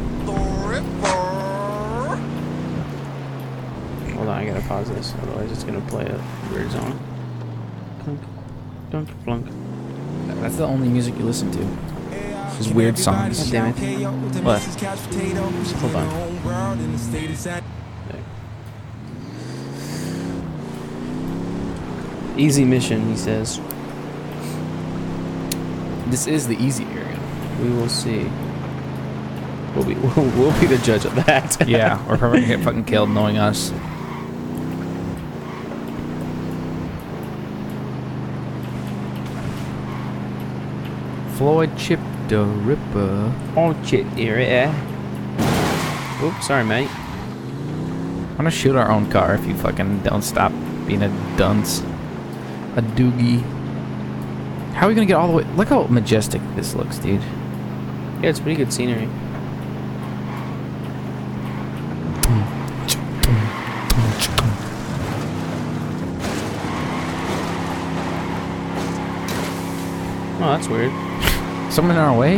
Hold on, I gotta pause this, otherwise it's gonna play a weird song. Clunk, dunk, flunk. That's the only music you listen to. These weird songs. God damn it. What? Hold on. There. Easy mission, he says. This is the easy area. We will see. We'll be the judge of that. Yeah, we're probably gonna get fucking killed knowing us. Floyd Chip the Ripper. Oh shit, area. Oops, sorry, mate. I'm gonna shoot our own car if you fucking don't stop being a dunce. A doogie. How are we gonna get all the way? Look how majestic this looks, dude. Yeah, it's pretty good scenery. Oh, that's weird. Someone in our way?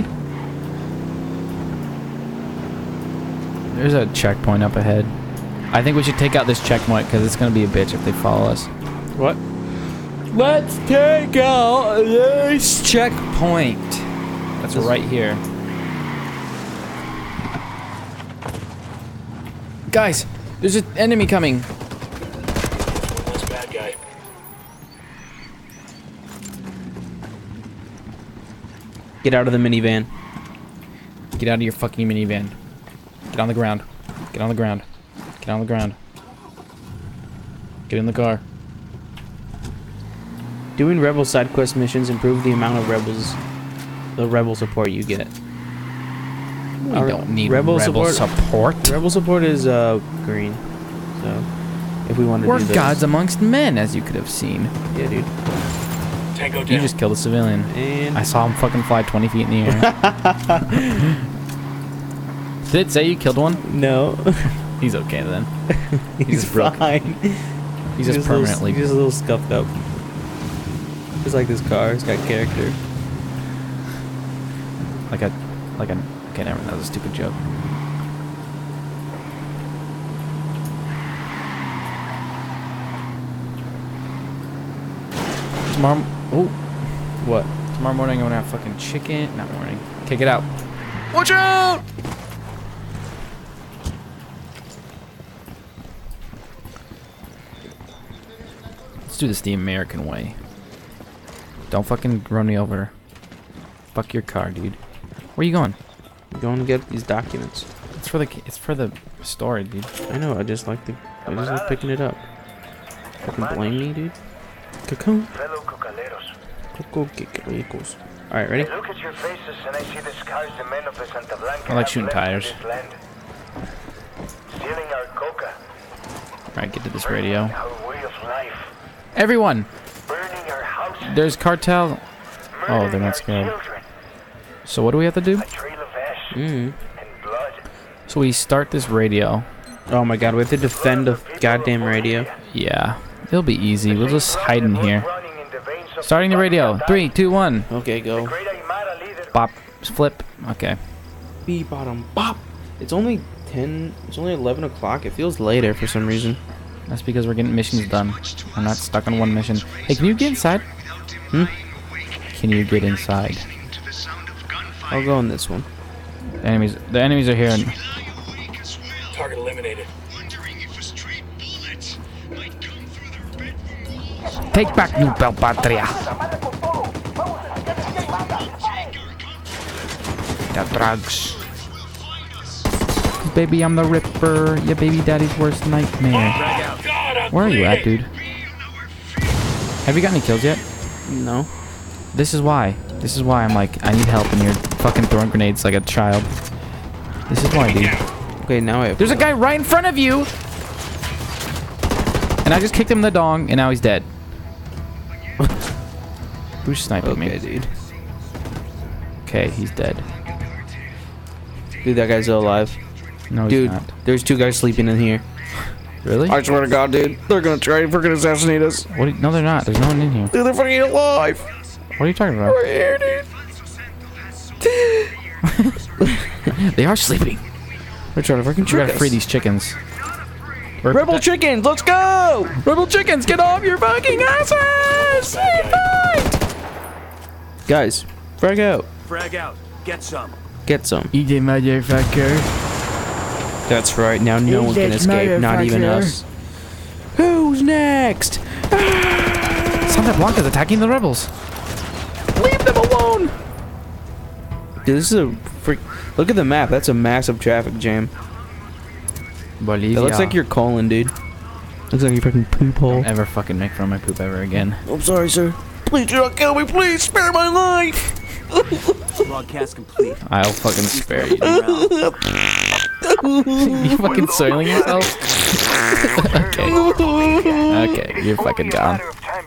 There's a checkpoint up ahead. I think we should take out this checkpoint because it's gonna be a bitch if they follow us. What? Let's take out this checkpoint. That's right here. Guys, there's an enemy coming. That's a bad guy. Get out of the minivan. Get out of your fucking minivan. Get on the ground. Get on the ground. Get on the ground. Get in the car. Doing rebel side quest missions improve the amount of rebel support you get. We don't need rebel support. Rebel support is green. So if we want to We're do this. gods amongst men, as you could have seen. Yeah, dude. Tango down. You just killed a civilian. And I saw him fucking fly 20 feet in the air. Did it say you killed one? No. He's okay then. He's broke. fine. He's just permanently. He's just a little scuffed up. Just like this car. It's got character. Like a. Okay, never mind. That was a stupid joke. Tomorrow. Oh. What? Tomorrow morning I'm gonna have fucking chicken. Not morning. Okay, get out. Watch out! Let's do this the American way. Don't fucking run me over. Fuck your car, dude. Where are you going? I'm going to get these documents. It's for the story, dude. I know. I just like picking it up. Fucking blame me, dude. Cocoon. Fellow cocaleros. Coco Kikalikos. Alright, ready? I look at your faces and I see the scars the men of the Santa Blanca I like have shooting left in tires. this land. Stealing our coca. Alright, get to this radio. Our way of life. Everyone! Burning our houses. There's cartel. Oh, they're not scared. So what do we have to do? So we start this radio. Oh my god, we have to defend the goddamn radio. Yeah, it'll be easy. We'll just hide in here. Starting the radio. 3, 2, 1. Okay, go. Bop. Flip. Okay. Beep bottom. Bop. It's only 11 o'clock. It feels later for some reason. That's because we're getting missions done. I'm not stuck on one mission. Hey, can you get inside? Can you get inside? I'll go in this one. The enemies are here. Target eliminated. Take back New Patria. The drugs. Baby, I'm the Ripper. Your baby daddy's worst nightmare. Where are you at, dude? Have you got any kills yet? No. This is why. This is why I'm like, I need help and you're fucking throwing grenades like a child. This is why, dude. Okay, now I have... There's a guy right in front of you! And I just kicked him in the dong and now he's dead. Who's sniping me? Okay, dude. Okay, he's dead. Dude, that guy's still alive. No, dude, he's not. There's 2 guys sleeping in here. Really? I swear to God, dude. They're gonna try to freaking assassinate us. What? No, they're not. There's no one in here. Dude, they're fucking alive. What are you talking about? Right here, dude. They are sleeping. They're trying to freaking We trick gotta us. free these chickens. Rebel chickens, let's go! Rebel chickens, get off your fucking asses! Fight! Guys, frag out. Frag out. Get some. Get some. EJ motherfucker. That's right, now no one can escape, not even us. Who's next? Santa Blanca's attacking the rebels. Leave them alone. Dude, this is a freak. Look at the map. That's a massive traffic jam. Bolivia. It looks like you're calling, dude. Looks like you're fucking poop hole. Don't ever fucking make fun of my poop ever again. I'm sorry, sir. Please do not kill me. Please spare my life. Broadcast complete. I'll fucking spare you. You fucking soiling yourself? Okay. Okay, you're fucking gone.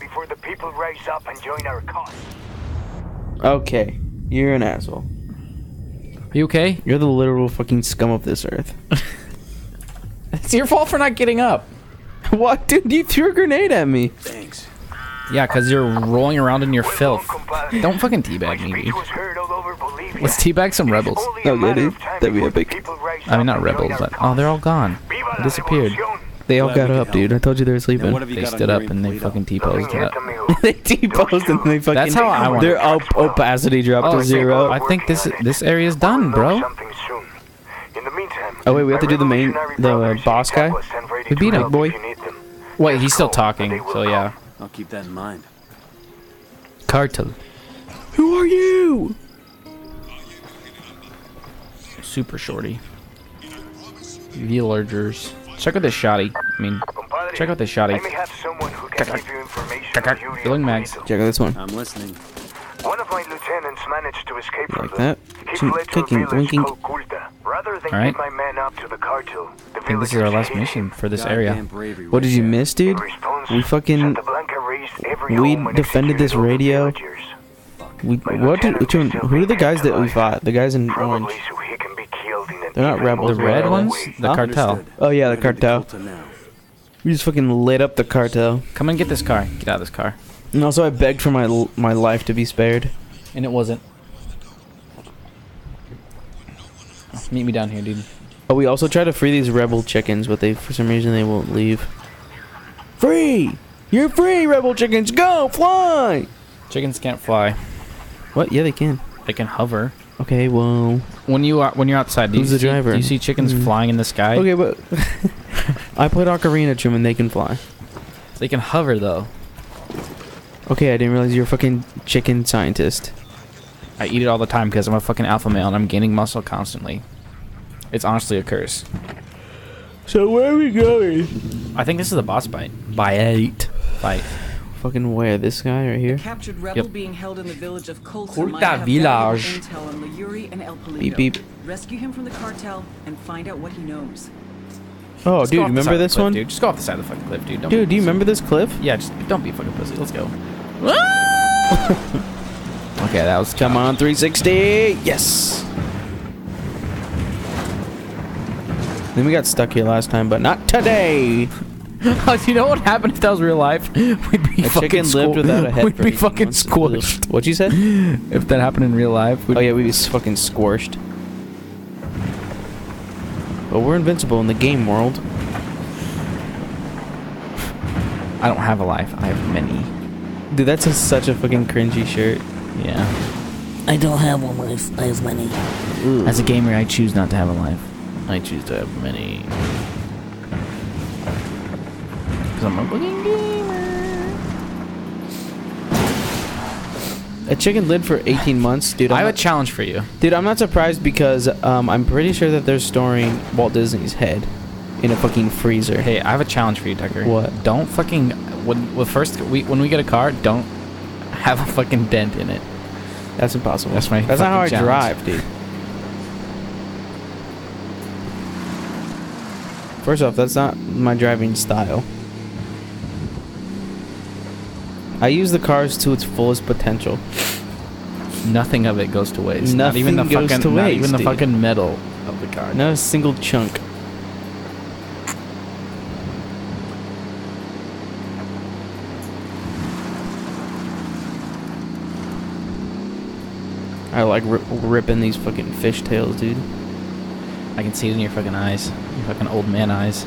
Okay, you're an asshole. Are you okay? You're the literal fucking scum of this earth. It's your fault for not getting up. What, dude? You threw a grenade at me. Thanks. Yeah, because you're rolling around in your filth. Don't fucking teabag me, dude. Let's teabag some rebels. Oh, yeah, dude. That'd be epic. I mean, not rebels, but... Oh, they're all gone. They disappeared. They all got up, dude. I told you they were sleeping. They stood up and they fucking T-posed up. They T-posed and they fucking... That's how I want their opacity dropped to 0. I think this area's done, bro. Oh, wait, we have to do the boss guy? We beat him. Big boy? Wait, he's still talking, so yeah. I'll keep that in mind. Cartel. Who are you? Super shorty. Villagers. Check out this shoddy. I mean, check out this shoddy. Filling mags. Check out this one. I'm listening. One of my lieutenants managed to escape from Like that? Clicking, winking. Rather than Alright. give my men up to the cartel, the I think this is our last mission for this area. What did you miss, dude? We fucking... We defended this radio. Who are the guys that we fought? The guys in orange. They're not rebels. The red ones? The Huh? cartel. Oh yeah, the cartel. We just fucking lit up the cartel. Come and get this car. Get out of this car. And also I begged for my life to be spared. And it wasn't. Meet me down here, dude. Oh, we also tried to free these rebel chickens, but for some reason they won't leave. Free! You're free, rebel chickens! Go! Fly! Chickens can't fly. What? Yeah, they can. They can hover. Okay, well... When you're outside, do Who's the driver? Do you see chickens flying in the sky? Okay, but... I played Ocarina of Time and they can fly. They can hover, though. Okay, I didn't realize you're a fucking chicken scientist. I eat it all the time because I'm a fucking alpha male and I'm gaining muscle constantly. It's honestly a curse. So where are we going? I think this is a boss fight. Fight. Fucking where? This guy right here? Captured rebel being held in the village of Kulta Kulta might have village. valuable intel on Layuri and El Polito. Beep beep. Rescue him from the cartel and find out what he knows. Oh, Just dude, go off the side remember of the this cliff, one? Dude, just go off the side of the fucking cliff, dude. Don't Dude, be do you a pussy. remember this cliff? Yeah, just don't be a fucking pussy. Let's go. Okay, that was... Come on, 360! Yes! Then we got stuck here last time, but not today! You know what happened if that was real life? We'd be A fucking chicken lived without a head. We'd for be 18 fucking months. squished. What you said? If that happened in real life, Oh yeah, we'd be fucking squished. But we're invincible in the game world. I don't have a life. I have many. Dude, that's such a fucking cringy shirt. Yeah. I don't have one life. I have many. As a gamer, I choose not to have a life. I choose to have many. Because I'm a fucking gamer. A chicken lived for 18 months, dude. I have a challenge for you. Dude, I'm not surprised because I'm pretty sure that they're storing Walt Disney's head in a fucking freezer. Hey, I have a challenge for you, Tucker. What? Don't fucking... When we get a car, don't have a fucking dent in it. That's impossible. That's my That's not how I fucking challenge. drive, dude. First off, that's not my driving style. I use the cars to its fullest potential. Nothing of it goes to waste. Not Nothing even the goes fucking, to not waste, even the dude. fucking metal of the car. Not a single chunk. I like ripping these fucking fishtails, dude. I can see it in your fucking eyes. Your fucking old man eyes.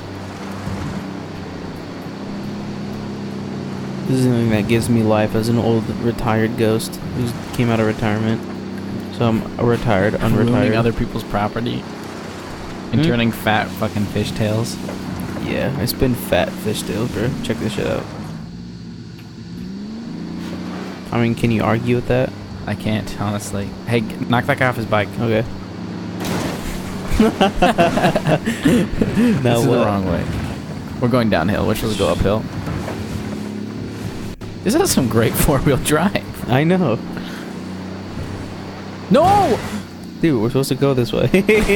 This is something that gives me life as an old retired ghost who came out of retirement. So I'm a retired, Ruining unretired. other people's property. And turning fat fucking fishtails. Yeah, I spin fat fishtails, bro. Check this shit out. I mean, can you argue with that? I can't, honestly. Hey, knock that guy off his bike. Okay. This is the wrong way. We're going downhill. We're supposed to go uphill. This has some great four-wheel drive. I know. No! Dude, we're supposed to go this way.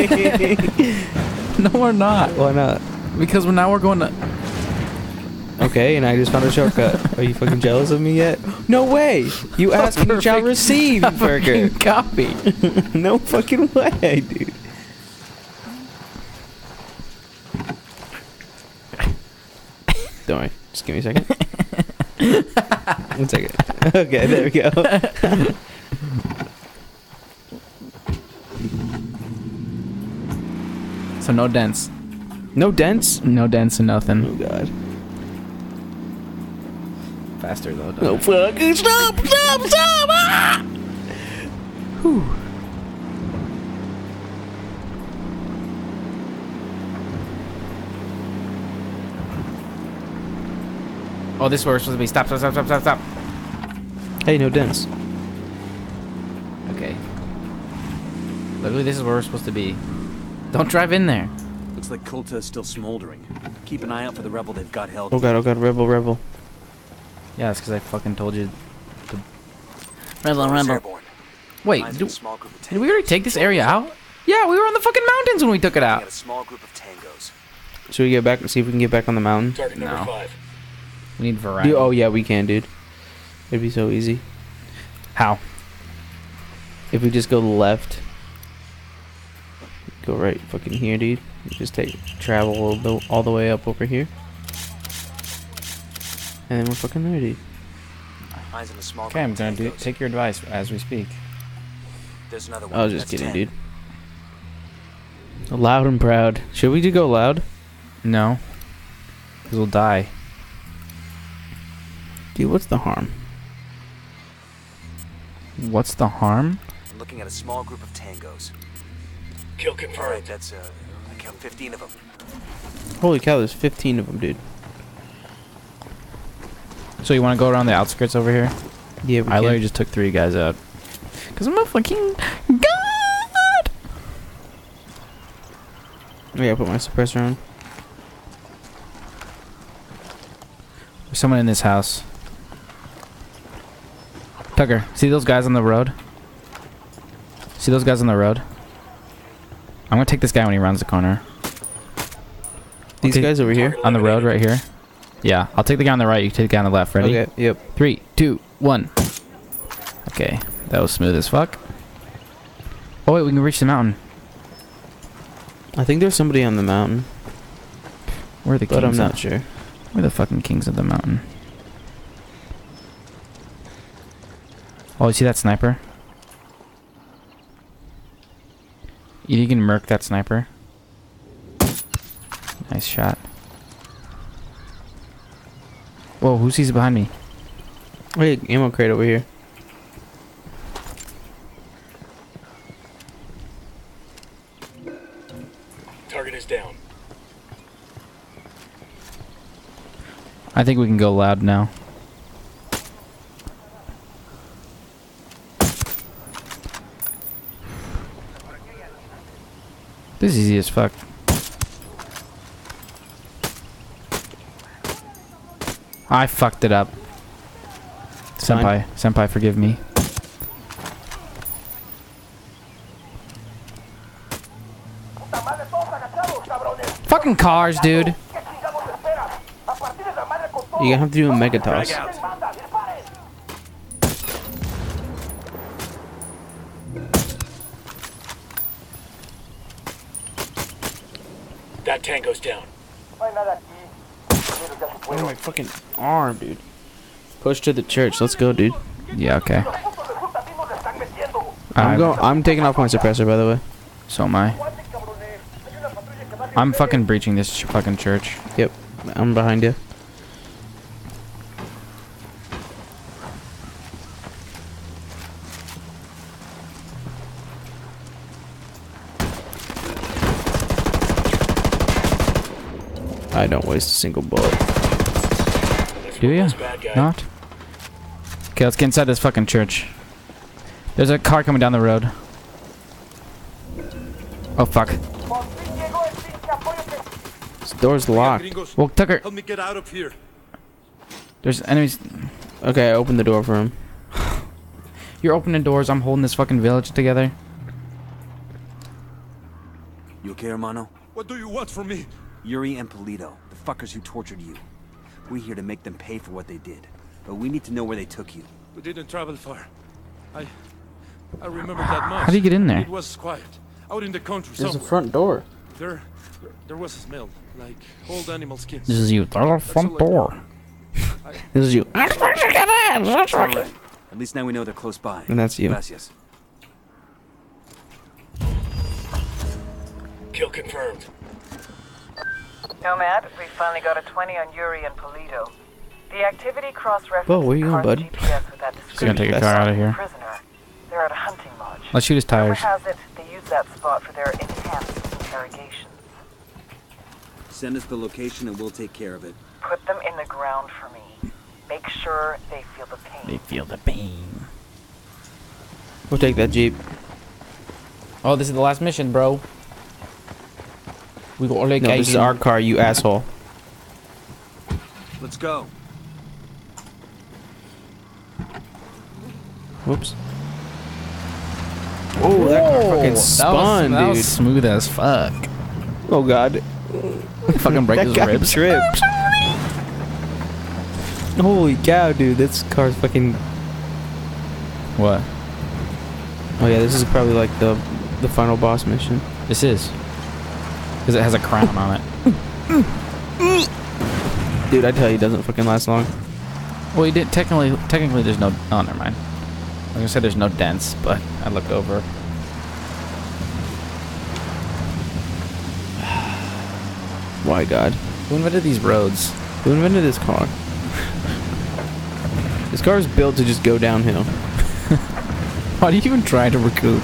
No, we're not. Why not? Because now we're going to... Okay, and I just found a shortcut. Are you fucking jealous of me yet? No way! You ask and you shall receive, Burger. Copy. No fucking way, dude. Don't worry. Just give me a second. 1 second. Okay, there we go. So no dents. No dents? No dents and nothing. Oh god. Faster though. No fucking stop! Ah! Whew. Oh, this is where we're supposed to be. Stop, stop, stop, stop, stop, stop. Hey, no dents. Okay. Literally, this is where we're supposed to be. Don't drive in there. Looks like Kulta is still smoldering. Keep an eye out for the rebel they've got held. Oh god, rebel, rebel. Yeah, that's because I fucking told you to... Rebel. Wait, did we already take this area out? Yeah, we were on the fucking mountains when we took it We out. had a small group of tangos. Should we get back and see if we can get back on the mountain? Target number No. 5. We need variety. Oh yeah, we can, dude. It'd be so easy. How? If we just go left. Go right fucking here, dude. Just travel all the way up over here. And then we're fucking there, dude. Eyes on a small Okay, I'm group of gonna tangos. take your advice as we speak. There's another one. I was just That's kidding, 10. dude. Loud and proud. Should we just go loud? No. Because we'll die. Dude, what's the harm? What's the harm? I'm looking at a small group of tangos. Kill All confirmed. right, that's I count 15 of them. Holy cow, there's 15 of them, dude. So you want to go around the outskirts over here? Yeah, we I can. literally just took 3 guys out. Because I'm a fucking god! I gotta put my suppressor on. There's someone in this house. Tucker, see those guys on the road? See those guys on the road? I'm gonna take this guy when he rounds the corner. These guys over here? On the road right here? Yeah, I'll take the guy on the right, you take the guy on the left. Ready? Okay, yep. 3, 2, 1. Okay, that was smooth as fuck. Oh wait, we can reach the mountain. I think there's somebody on the mountain. We're the kings. But I'm not of, sure. We're the fucking kings of the mountain. Oh, you see that sniper? You can murk that sniper. Nice shot. Whoa, who sees behind me? Wait, ammo crate over here. Target is down. I think we can go loud now. This is easy as fuck. I fucked it up. Senpai, senpai, forgive me. Fucking cars, dude. You're gonna have to do a mega toss. That tango's down. Oh my fucking arm, dude. Push to the church. Let's go, dude. Yeah, okay. I'm taking off my suppressor, by the way. So am I. I'm fucking breaching this fucking church. Yep, I'm behind you. I don't waste a single bullet. Do you? Not? Okay, let's get inside this fucking church. There's a car coming down the road. Oh fuck. This door's locked. Gringos, Well, Tucker. help me get out of here. There's enemies. Okay, I opened the door for him. You're opening doors. I'm holding this fucking village together. You okay, hermano? What do you want from me? Yuri and Polito, the fuckers who tortured you. We're here to make them pay for what they did. But we need to know where they took you. We didn't travel far. I remember that much. How do you get in there? It was quiet. Out in the country There's somewhere. a front door. There was a smell, like old animal skins. This is you. There's a front door. This is you. Alright. At least now we know they're close by. And that's you. Gracias. Kill confirmed. Nomad, we finally got a 20 on Yuri and Polito. The activity cross-references Whoa, where you going, bud? GPS with that Just gonna take a car out of here. prisoner. They're at a hunting lodge. Let's shoot his Rumor tires. has it they use that spot for their enhanced interrogations. Send us the location and we'll take care of it. Put them in the ground for me. Make sure they feel the pain. They feel the pain. We'll take that Jeep. Oh, this is the last mission, bro. We got a location. No, this is our car, you asshole. Let's go. Whoops. Oh, that car fucking spun, that was dude. smooth as fuck. Oh god. Fucking break That his guy ribs. tripped. Holy cow, dude. This car's fucking... What? Oh yeah, this is probably like the final boss mission. This is. Because it has a crown on it. Dude, I tell you, it doesn't fucking last long. Well, you did technically there's no. Oh, never mind. I was gonna say there's no dents, but I looked over. Why god? Who invented these roads? Who invented this car? This car is built to just go downhill. Why do you even try to recoup?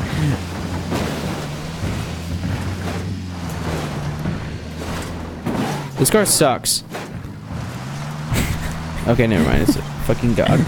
This car sucks. Okay, never mind. It's a fucking god.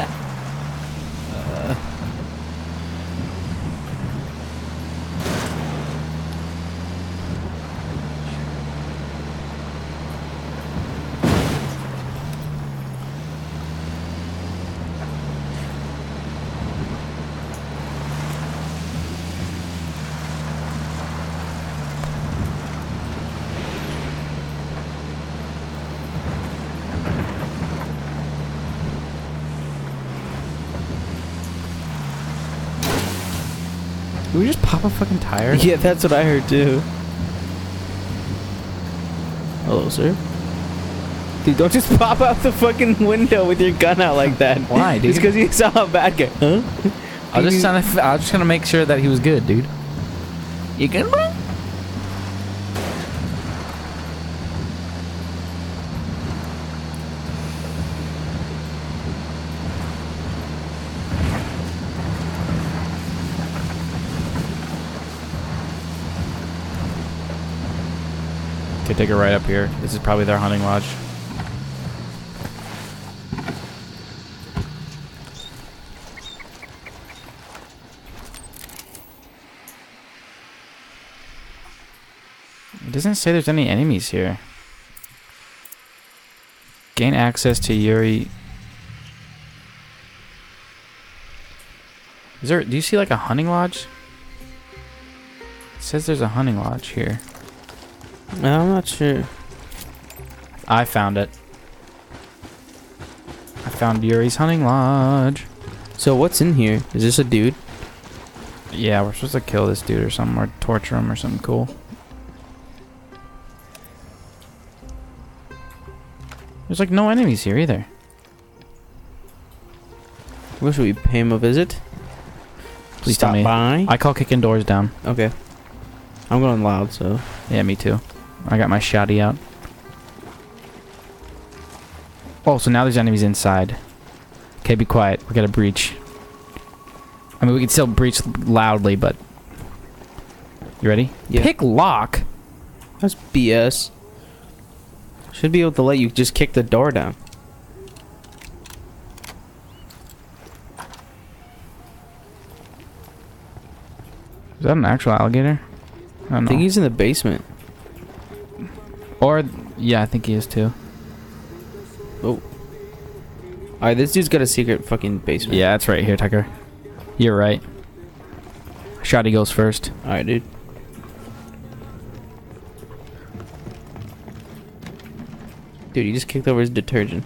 Did we just pop a fucking tire? Yeah, that's what I heard too. Hello, sir. Dude, don't just pop out the fucking window with your gun out like that. Why, dude? It's because you saw a bad guy. Huh? I was just trying to make sure that he was good, dude. You good, bro? Okay, take it right up here. This is probably their hunting lodge. It doesn't say there's any enemies here. Gain access to Yuri. Is there? Do you see like a hunting lodge? It says there's a hunting lodge here. No, I'm not sure. I found it. I found Yuri's hunting lodge. So what's in here? Is this a dude? Yeah, we're supposed to kill this dude or something, or torture him or something cool. There's like no enemies here either. Where should we pay him a visit? Please Stop tell me. by? I call kicking doors down. Okay. I'm going loud, so. Yeah, me too. I got my shotty out. Oh, so now there's enemies inside. Okay, be quiet. We got a breach. I mean, we can still breach loudly, but... You ready? Yeah. Pick lock? That's BS. Should be able to let you just kick the door down. Is that an actual alligator? I don't know. I think he's in the basement. Or, yeah, I think he is too. Oh. Alright, this dude's got a secret fucking basement. Yeah, it's right here, Tucker. You're right. Shotty goes first. Alright, dude. Dude, he just kicked over his detergent.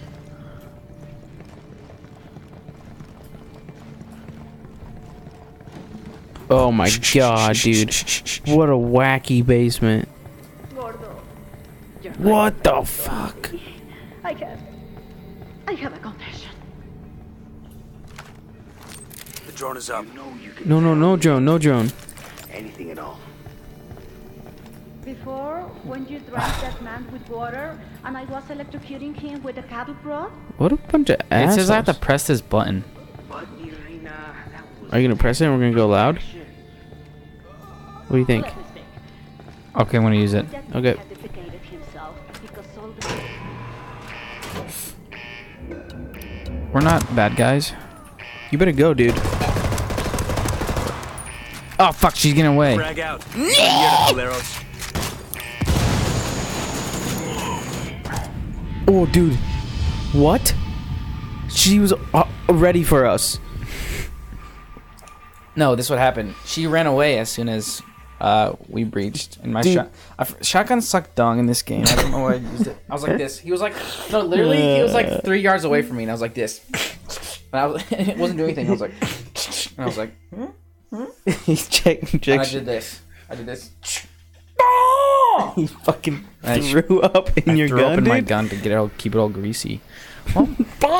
Oh my god, dude. What a wacky basement. What the fuck? I have a confession. The drone is up. No drone, no drone. Anything at all. Before, when you drank that man with water, and I was electrocuting him with a cattle prod? What a bunch of It assholes. says I have to press this button. Are you gonna press it and we're gonna go loud? What do you think? Okay, I'm gonna use it. Okay. We're not bad guys. You better go, dude. Oh fuck, she's getting away. Frag out. Oh, dude. What? She was ready for us. No, this is what happened. She ran away as soon as we breached. And my shotgun sucked dong in this game. I don't know why I used it. I was like this. He was like, no, literally, he was like 3 yards away from me, and I was like this. And it wasn't doing anything. I was like, and I was like, He's checking. and I did this. I did this. He fucking threw up in your threw gun, up in dude? my gun to get it all, keep it all greasy. Time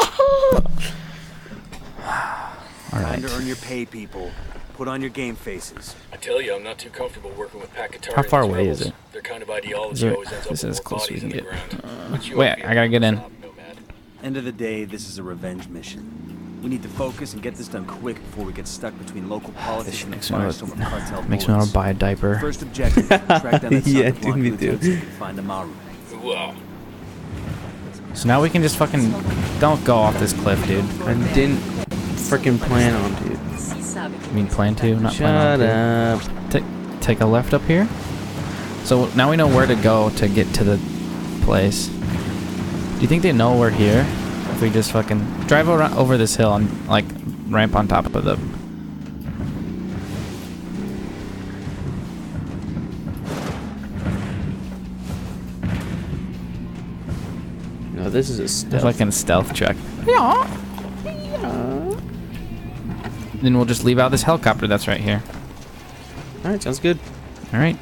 to earn your pay, people. Put on your game faces. I tell you, I'm not too comfortable working with Pakatari. How far away is it? Their kind of ideology always ends up This with is more close bodies we in can the get. ground. But you Wait, won't be I gotta get in. Nomad. End of the day, this is a revenge mission. We need to focus and get this done quick before we get stuck between local politics and the firestorm of cartel Makes me want to buy a diaper. First objective, track down that Yeah, South dude, me too. and find Amaru. Wow. So now we can just fucking don't go off this cliff, dude. I didn't freaking plan on, dude. I mean, plan to, not plan on Shut to. Take a left up here. So now we know where to go to get to the place. Do you think they know we're here? If we just fucking drive around over this hill and like ramp on top of the. No, this is a stealth. It's like a stealth check. Then we'll just leave out this helicopter that's right here. Alright, sounds good. Alright.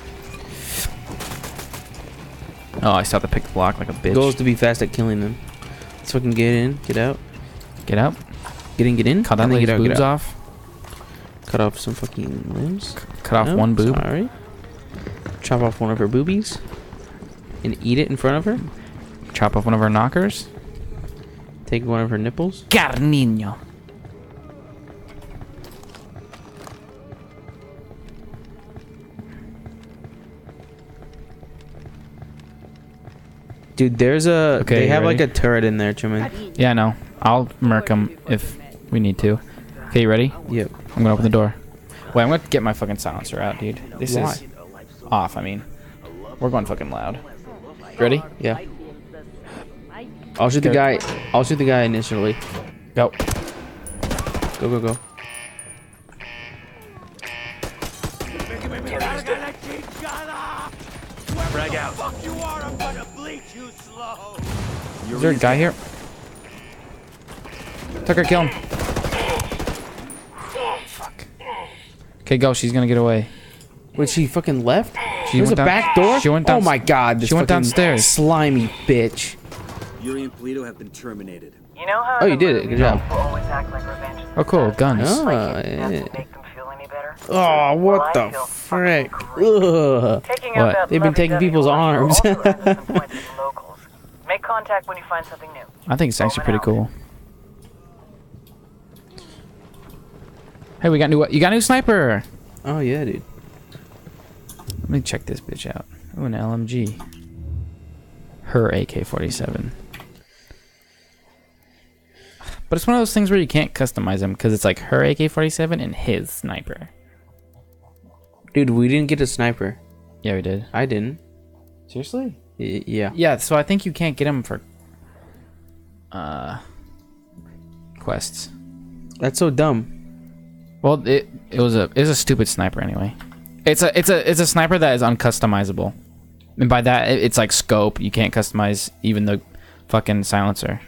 Oh, I still have to pick the block like a bitch. Goal is to be fast at killing them. Let's fucking get in, get out. Get out. Get in. Cut all And then these get out, boobs get out. off. Cut off some fucking limbs. Cut off one boob. Sorry. Chop off one of her boobies. And eat it in front of her. Chop off one of our knockers. Take one of her nipples. Carniño. Dude, there's a... Okay, they have you like ready? a turret in there, Truman. Yeah, no. I'll murk him if we need to. Okay, you ready? Yep. I'm gonna open the door. Wait, I'm gonna get my fucking silencer out, dude. This Why? is off, I mean. We're going fucking loud. Ready? Yeah. I'll shoot the guy. I'll shoot the guy initially. Go. Go. Frag out. Is there a guy here? Tucker, kill him. Fuck. Okay, go. She's gonna get away. Wait, she fucking left? She There's a went down- back door? she went down- Oh my god, this she went fucking downstairs. slimy bitch. Yuri and Polito have been terminated. You know how Oh, in you the did it. Good movies job. people always act like revenge is Oh, cool. the best? Guns. Oh, Like it yeah. doesn't make them feel any better? Oh, Well, what I the feel frick? fucking great. Ugh. Taking What? out that They've been taking lovey-dovey people's horse arms. also has some points with the locals. Make contact when you find something new. I think it's actually pretty Over and cool. Hey, we got you got a new sniper. Oh yeah, dude. Let me check this bitch out. Oh, an LMG. Her AK-47. But it's one of those things where you can't customize them because it's like her AK-47 and his sniper. Dude, we didn't get a sniper. Yeah, we did. I didn't. Seriously? Yeah. Yeah, so I think you can't get them for quests. That's so dumb. Well, it was a stupid sniper anyway. It's a sniper that is uncustomizable. And by that it's like scope. You can't customize even the fucking silencer.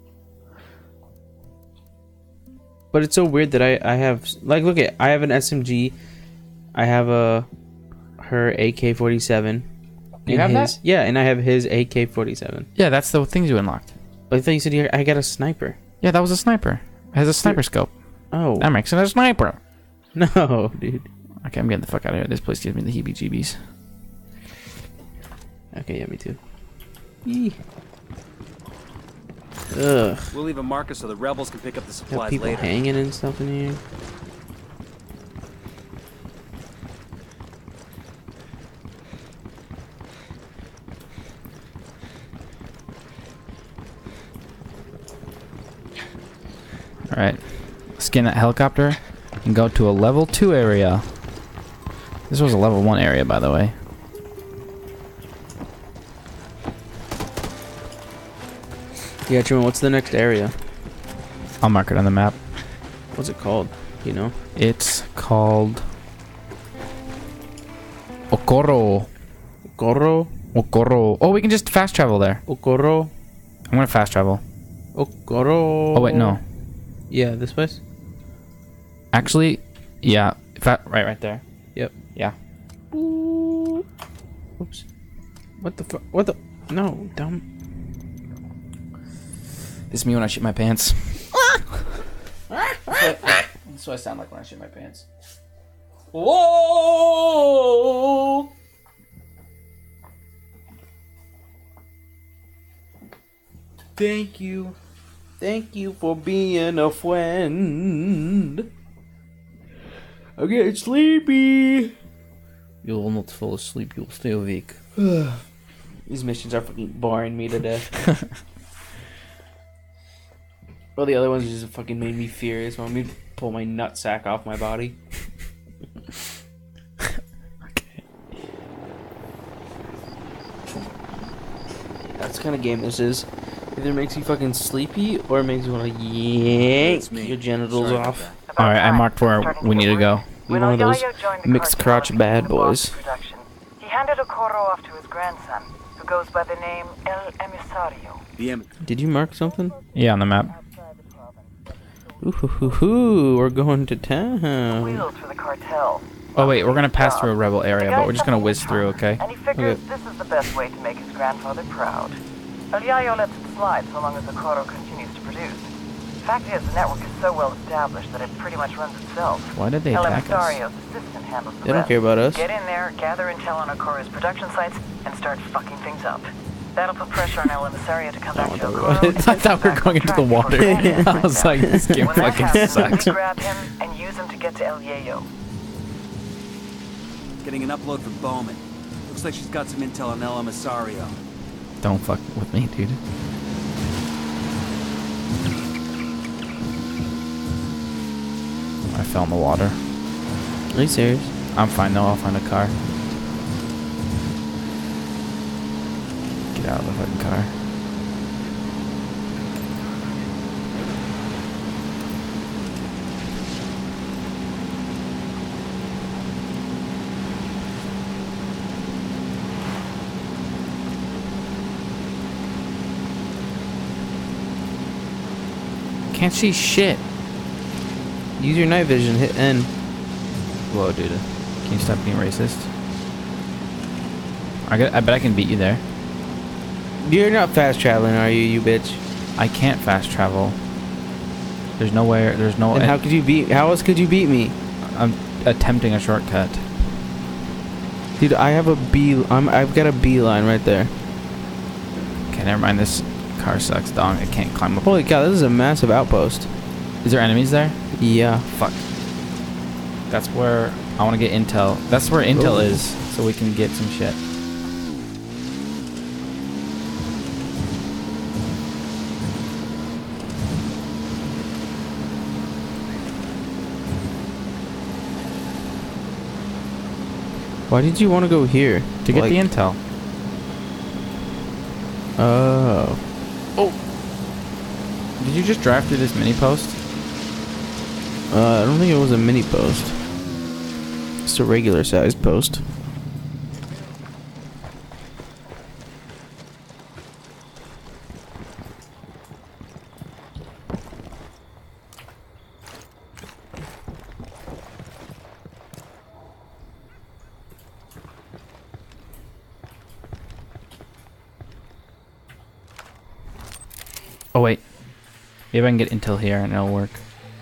But it's so weird that I have like look at I have an SMG. I have her AK-47. You have that? Yeah, and I have his AK-47. Yeah, that's the things you unlocked. But I thought you said I got a sniper. Yeah, that was a sniper. It has a sniper scope. Oh. That makes it a sniper. No, dude. Okay, I'm getting the fuck out of here. This place gives me the heebie-jeebies. Okay, yeah, me too. Eee. Ugh. We'll leave a marker so the rebels can pick up the Got supplies people later. hanging and stuff in here. Alright. Skin that helicopter and go to a level 2 area. This was a level 1 area, by the way. Yeah, Truman, what's the next area? I'll mark it on the map. What's it called? You know? It's called Okoro. Okoro? Okoro. Oh, we can just fast travel there. Okoro? I'm gonna fast travel. Okoro. Oh, wait, no. Yeah, this place? Actually, yeah. Right there. Yep. Yeah. Oops. What the fuck? What the? No, dumb. This is me when I shit my pants. That's what I sound like when I shit my pants. Whoa! Thank you. Thank you for being a friend. I get sleepy. You'll not fall asleep, you'll stay awake. These missions are fucking boring me to death. Well, the other ones just fucking made me furious. Want me to pull my nutsack off my body? Okay. That's the kind of game this is. Either makes you fucking sleepy or it makes you want to yank your genitals off. Alright, I marked where we need to go. You're one of those mixed crotch bad boys. He handed Okoro off to his grandson, who goes by the name El Emisario. Did you mark something? Yeah, on the map. Ooh, we're going to town. Wheels for the cartel. Oh wait, we're gonna pass through a rebel area, but we're just gonna whiz through, okay? And he figures this is the best way to make his grandfather proud. El Yayo lets it slide so long as Okoro continues to produce. Fact is, the network is so well established that it pretty much runs itself. Why did they attack us? Emisario's assistant handles the They don't rest. care about us. Get in there, gather intel on Okoro's production sites, and start fucking things up. That'll put pressure on El Emisario to come back to Okoro. I thought we were going into the water. I was like, this game When that fucking happens, sucks. we grab him and use him to get to El Yayo. Getting an upload from Bowman. Looks like she's got some intel on El Emisario. Don't fuck with me, dude. I fell in the water. Are you serious? I'm fine though, I'll find a car. Get out of the fucking car. Can't see shit. Use your night vision, hit N. Whoa, dude. Can you stop being racist? I bet I can beat you there. You're not fast traveling, are you, you bitch? I can't fast travel. There's nowhere. There's no. And how could you beat? How else could you beat me? I'm attempting a shortcut. Dude, I have a B. I've got a B line right there. Okay, never mind. This car sucks, dog. I can't climb up. Holy cow! This is a massive outpost. Is there enemies there? Yeah. Fuck. That's where I want to get intel. That's where intel is, so we can get some shit. Why did you want to go here? To get the intel. Oh. Oh. Did you just drive through this mini post? I don't think it was a mini post. It's a regular sized post. Oh wait, maybe I can get intel here and it'll work.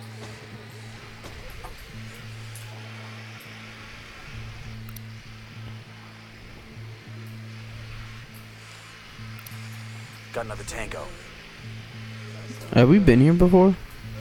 Got another tango. Have we been here before?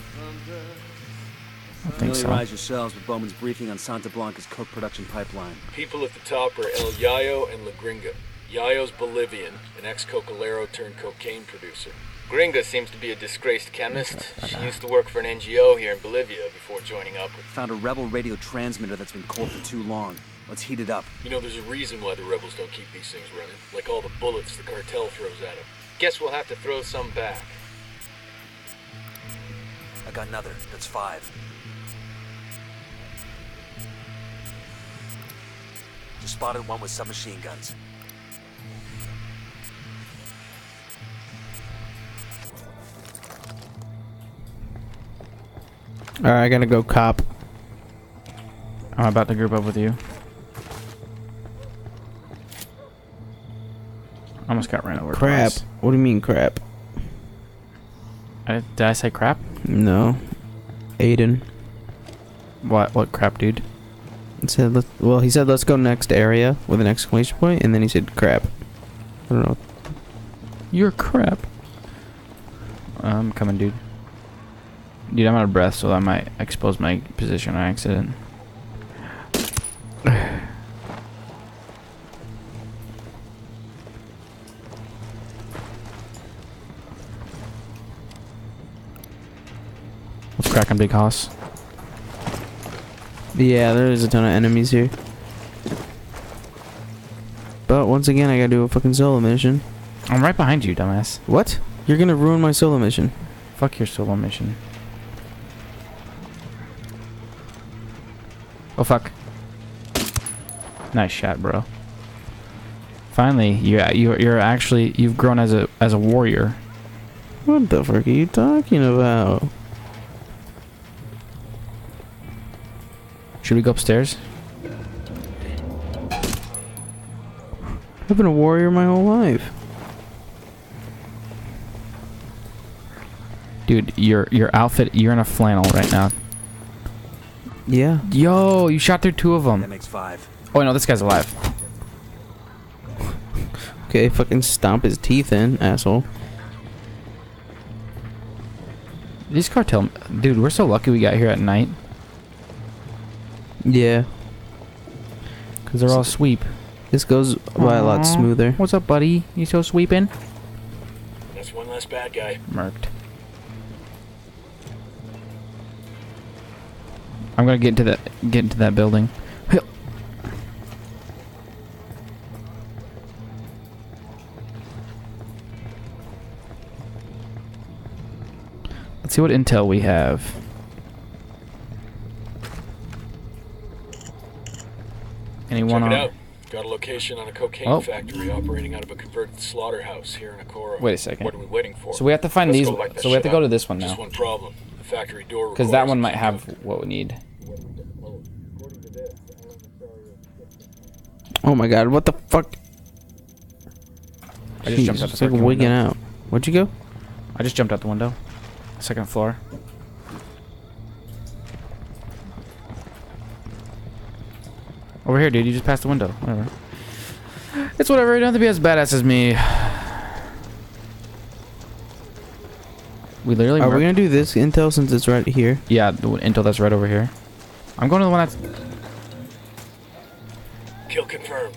I think so. Familiarize yourselves with Bowman's briefing on Santa Blanca's coke production pipeline. People at the top are El Yayo and La Gringa. Yayo's Bolivian, an ex-cocalero turned cocaine producer. Gringa seems to be a disgraced chemist. She used to work for an NGO here in Bolivia before joining up with... Found a rebel radio transmitter that's been cold for too long. Let's heat it up. You know, there's a reason why the rebels don't keep these things running. Like all the bullets the cartel throws at them. Guess we'll have to throw some back. I got another. That's 5. Just spotted one with submachine guns. Alright, I gotta go cop. I'm about to group up with you. Almost got ran over. Crap. Twice. What do you mean crap? Did I say crap? No. Aiden. What crap, dude? It said, well, he said let's go next area with an exclamation point, and then he said crap. I don't know. You're crap. I'm coming, dude. Dude, I'm out of breath, so I might expose my position on accident. What's cracking, Big Hoss? Yeah, there's a ton of enemies here. But once again, I gotta do a fucking solo mission. I'm right behind you, dumbass. What? You're gonna ruin my solo mission. Fuck your solo mission. Oh fuck. Nice shot, bro. Finally, you're actually, you've grown as a warrior. What the fuck are you talking about? Should we go upstairs? I've been a warrior my whole life. Dude, your outfit, you're in a flannel right now. Yeah. Yo, you shot through 2 of them. That makes 5. Oh no, this guy's alive. Okay, fucking stomp his teeth in, asshole. These cartel, dude, we're so lucky we got here at night. Yeah. Cause they're all sweep. This goes by a lot smoother. What's up, buddy? You still sweeping? That's one less bad guy. Murked. I'm gonna get into that building. Let's see what intel we have. Anyone Check it on? out. Got a location on a cocaine factory operating out of a converted slaughterhouse here in Akora. Wait a second. What are we waiting for? So we have to find these. So we have to go to this one now. Just one problem. The factory door. Because that one might have what we need. Oh my god, what the fuck? I just jumped out the it's like freaking wigging window. out. Where'd you go? I just jumped out the window. 2nd floor. Over here, dude. You just passed the window. Whatever. It's whatever. You don't have to be as badass as me. We literally. Are we gonna do this intel since it's right here? Yeah, the intel that's right over here. I'm going to the one that's. Kill confirmed.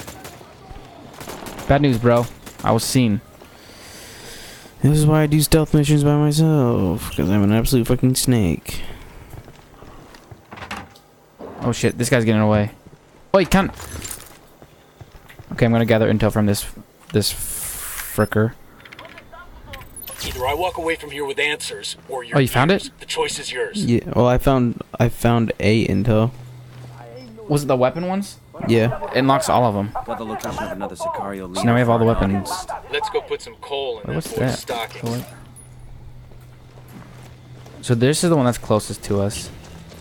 Bad news, bro. I was seen. This is why I do stealth missions by myself, because I'm an absolute fucking snake. Oh shit, this guy's getting away. Oh, you can't. Okay, I'm gonna gather intel from this fricker. Either I walk away from here with answers, or you're Oh, you found it? The choice is yours. Yeah. Well, I found A intel. Was it the weapon ones? Yeah. It unlocks all of them. Got the location of another Sicario leader. So now we have all the weapons. Let's go put some coal in Wait, that what's boy's that? stockings. So this is the one that's closest to us.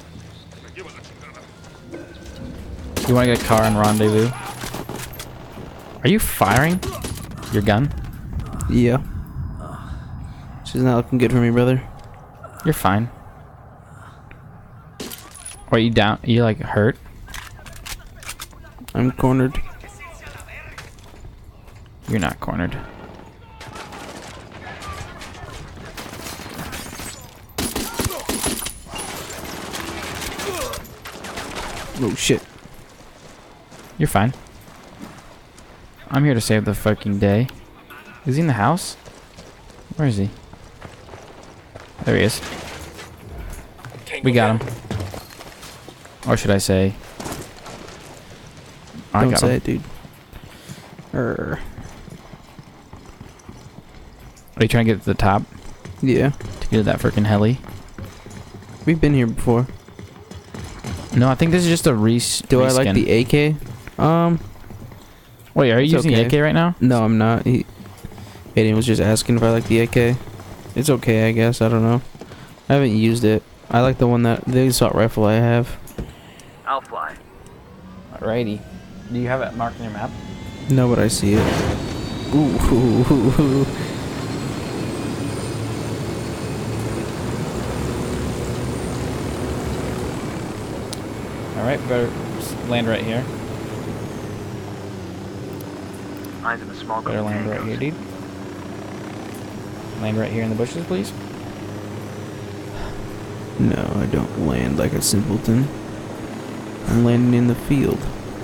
You want to get a car and rendezvous? Are you firing your gun? Yeah. She's not looking good for me, brother. You're fine. Are you down? Are you like hurt? I'm cornered. You're not cornered. Oh shit. You're fine. I'm here to save the fucking day. Is he in the house? Where is he? There he is. We got him. Or should I say... I Don't got say him. it, dude. Are you trying to get to the top? Yeah. To get to that freaking heli? We've been here before. No, I think this is just a Do I like the AK? Wait, are you it's using okay. the AK right now? No, I'm not. Aiden was just asking if I like the AK. It's okay, I guess. I don't know. I haven't used it. I like the one the assault rifle I have. I'll fly. Alrighty. Do you have it marked on your map? No, but I see it. Ooh. Alright, better land right here. Eyes in the small Better land right here, dude. Land right here in the bushes, please. No, I don't land like a simpleton. I'm landing in the field.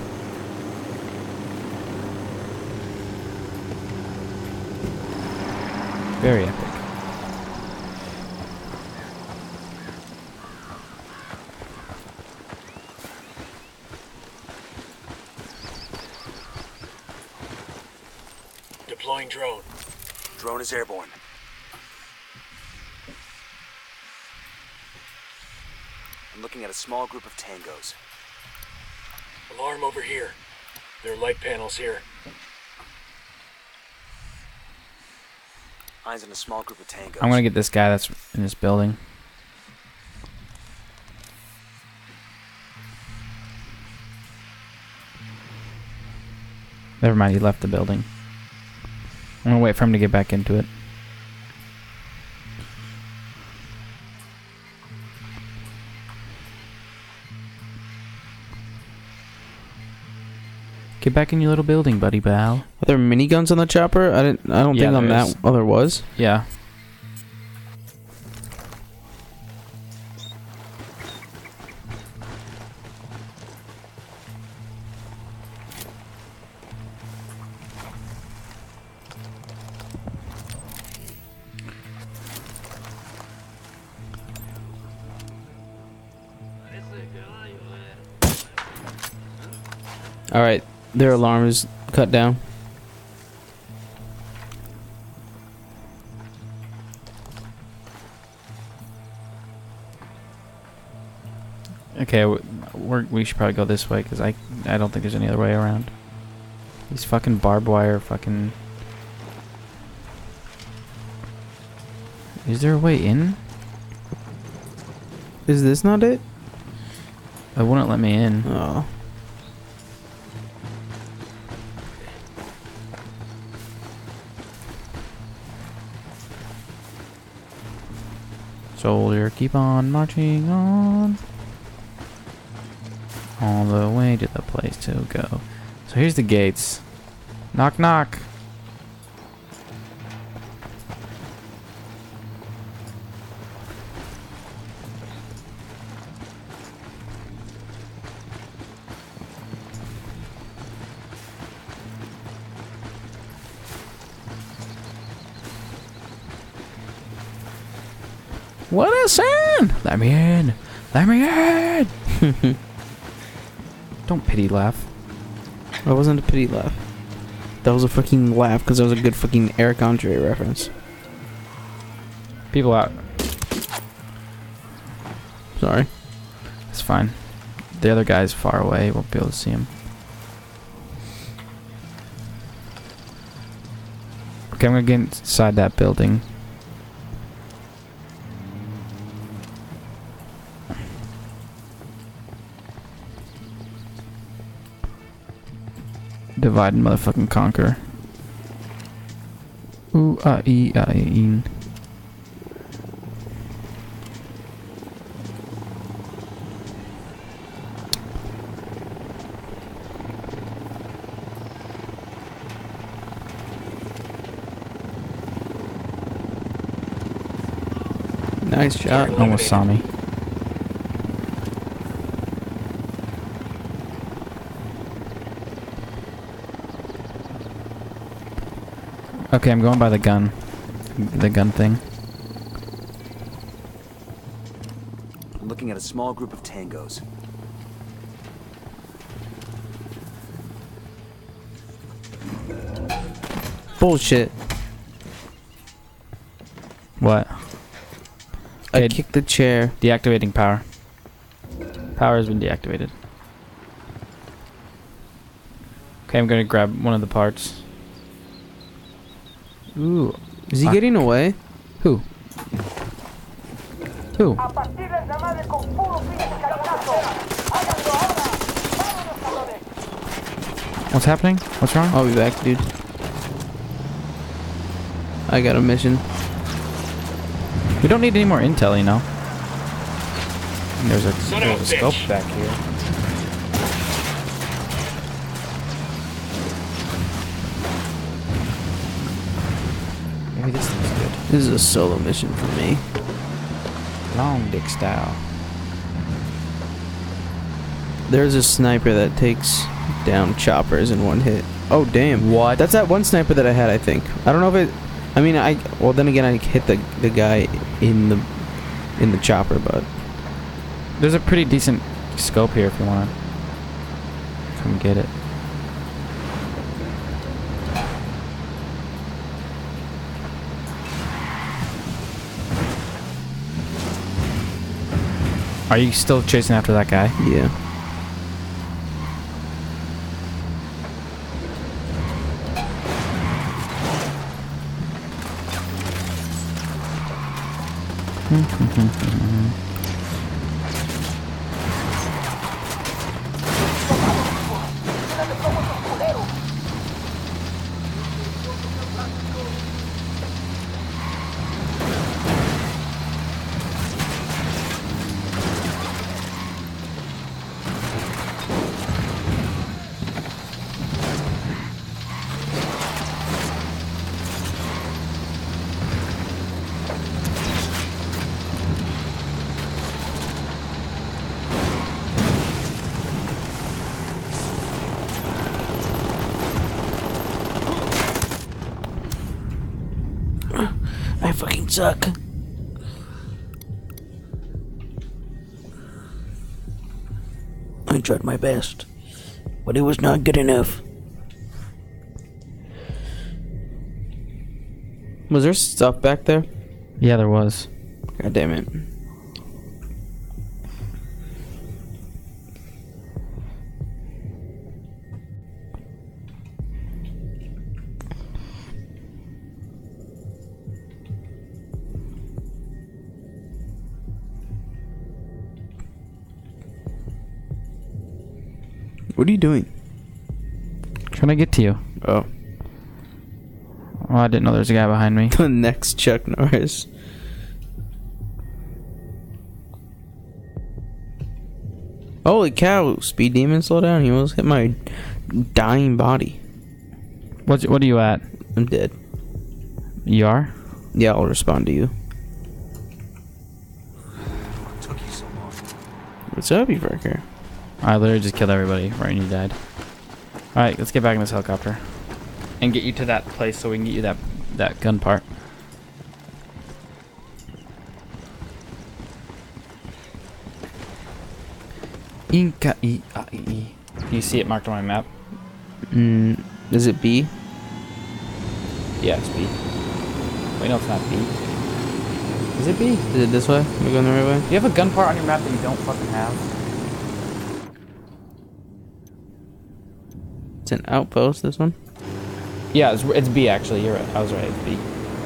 Very epic. Deploying drone. Drone is airborne. I'm looking at a small group of tangos. Alarm over here. There are light panels here. Eyes on a small group of tangos. I'm gonna get this guy that's in this building. Never mind, he left the building. I'm gonna wait for him to get back into it. Get back in your little building, buddy pal. Are there miniguns on the chopper? I don't Yeah, think on there that. is. Oh, there was. Yeah. All right, their alarm is cut down. Okay, we should probably go this way because I don't think there's any other way around. These fucking barbed wire fucking... Is there a way in? Is this not it? It wouldn't let me in. Oh. Soldier, keep on marching on. All the way to the place to go. So here's the gates. Knock, knock. What a sound! Let me in! Let me in! Don't pity laugh. That wasn't a pity laugh. That was a fucking laugh because that was a good fucking Eric Andre reference. People out. Sorry. It's fine. The other guy's far away. Won't be able to see him. Okay, I'm gonna get inside that building. Divide and motherfucking conquer. Ooh, ee. Nice shot. Almost saw me. Okay, I'm going by the gun. The gun thing. I'm looking at a small group of tangos. Bullshit. What? I kicked the chair. Deactivating power. Power has been deactivated. Okay, I'm gonna grab one of the parts. Ooh. Is he getting away? Who? Who? What's happening? What's wrong? I'll be back, dude. I got a mission. We don't need any more intel, you know. And there's a scope back here. Maybe this thing's good. This is a solo mission for me. Long dick style. There's a sniper that takes down choppers in one hit. Oh damn! What? That's that one sniper that I had. I think. I don't know if it. I mean, well, then again, I hit the guy in the chopper, but there's a pretty decent scope here if you want to come get it. Are you still chasing after that guy? Yeah. I fucking suck. I tried my best, but it was not good enough. Was there stuff back there? Yeah, there was. God damn it. What are you doing? Trying to get to you. Oh. Oh, I didn't know there was a guy behind me. The next Chuck Norris. Holy cow, Speed Demon, slow down. He almost hit my dying body. What are you at? I'm dead. You are? Yeah, I'll respond to you. What took you so long? What's up, you fucker? I literally just killed everybody right when you died. Alright, let's get back in this helicopter. And get you to that place so we can get you that gun part. Inka I A E. Do you see it marked on my map? Is it B? Yeah, it's B. Wait, no, it's not B. Is it B? Is it this way? Am I going the right way? Do you have a gun part on your map that you don't fucking have? It's an outpost, this one? Yeah, it's B actually. You're right. I was right. It's B.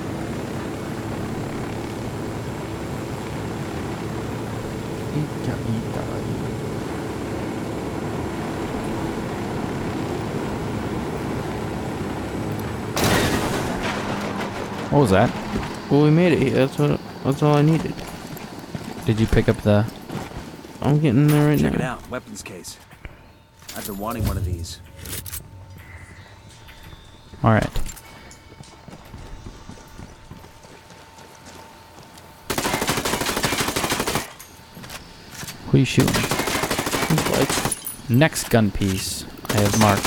What was that? Well, we made it. That's all I needed. Did you pick up the... I'm getting there right now. Check it out. Weapons case. I've been wanting one of these. Alright. Who are you shooting? Next gun piece I have marked.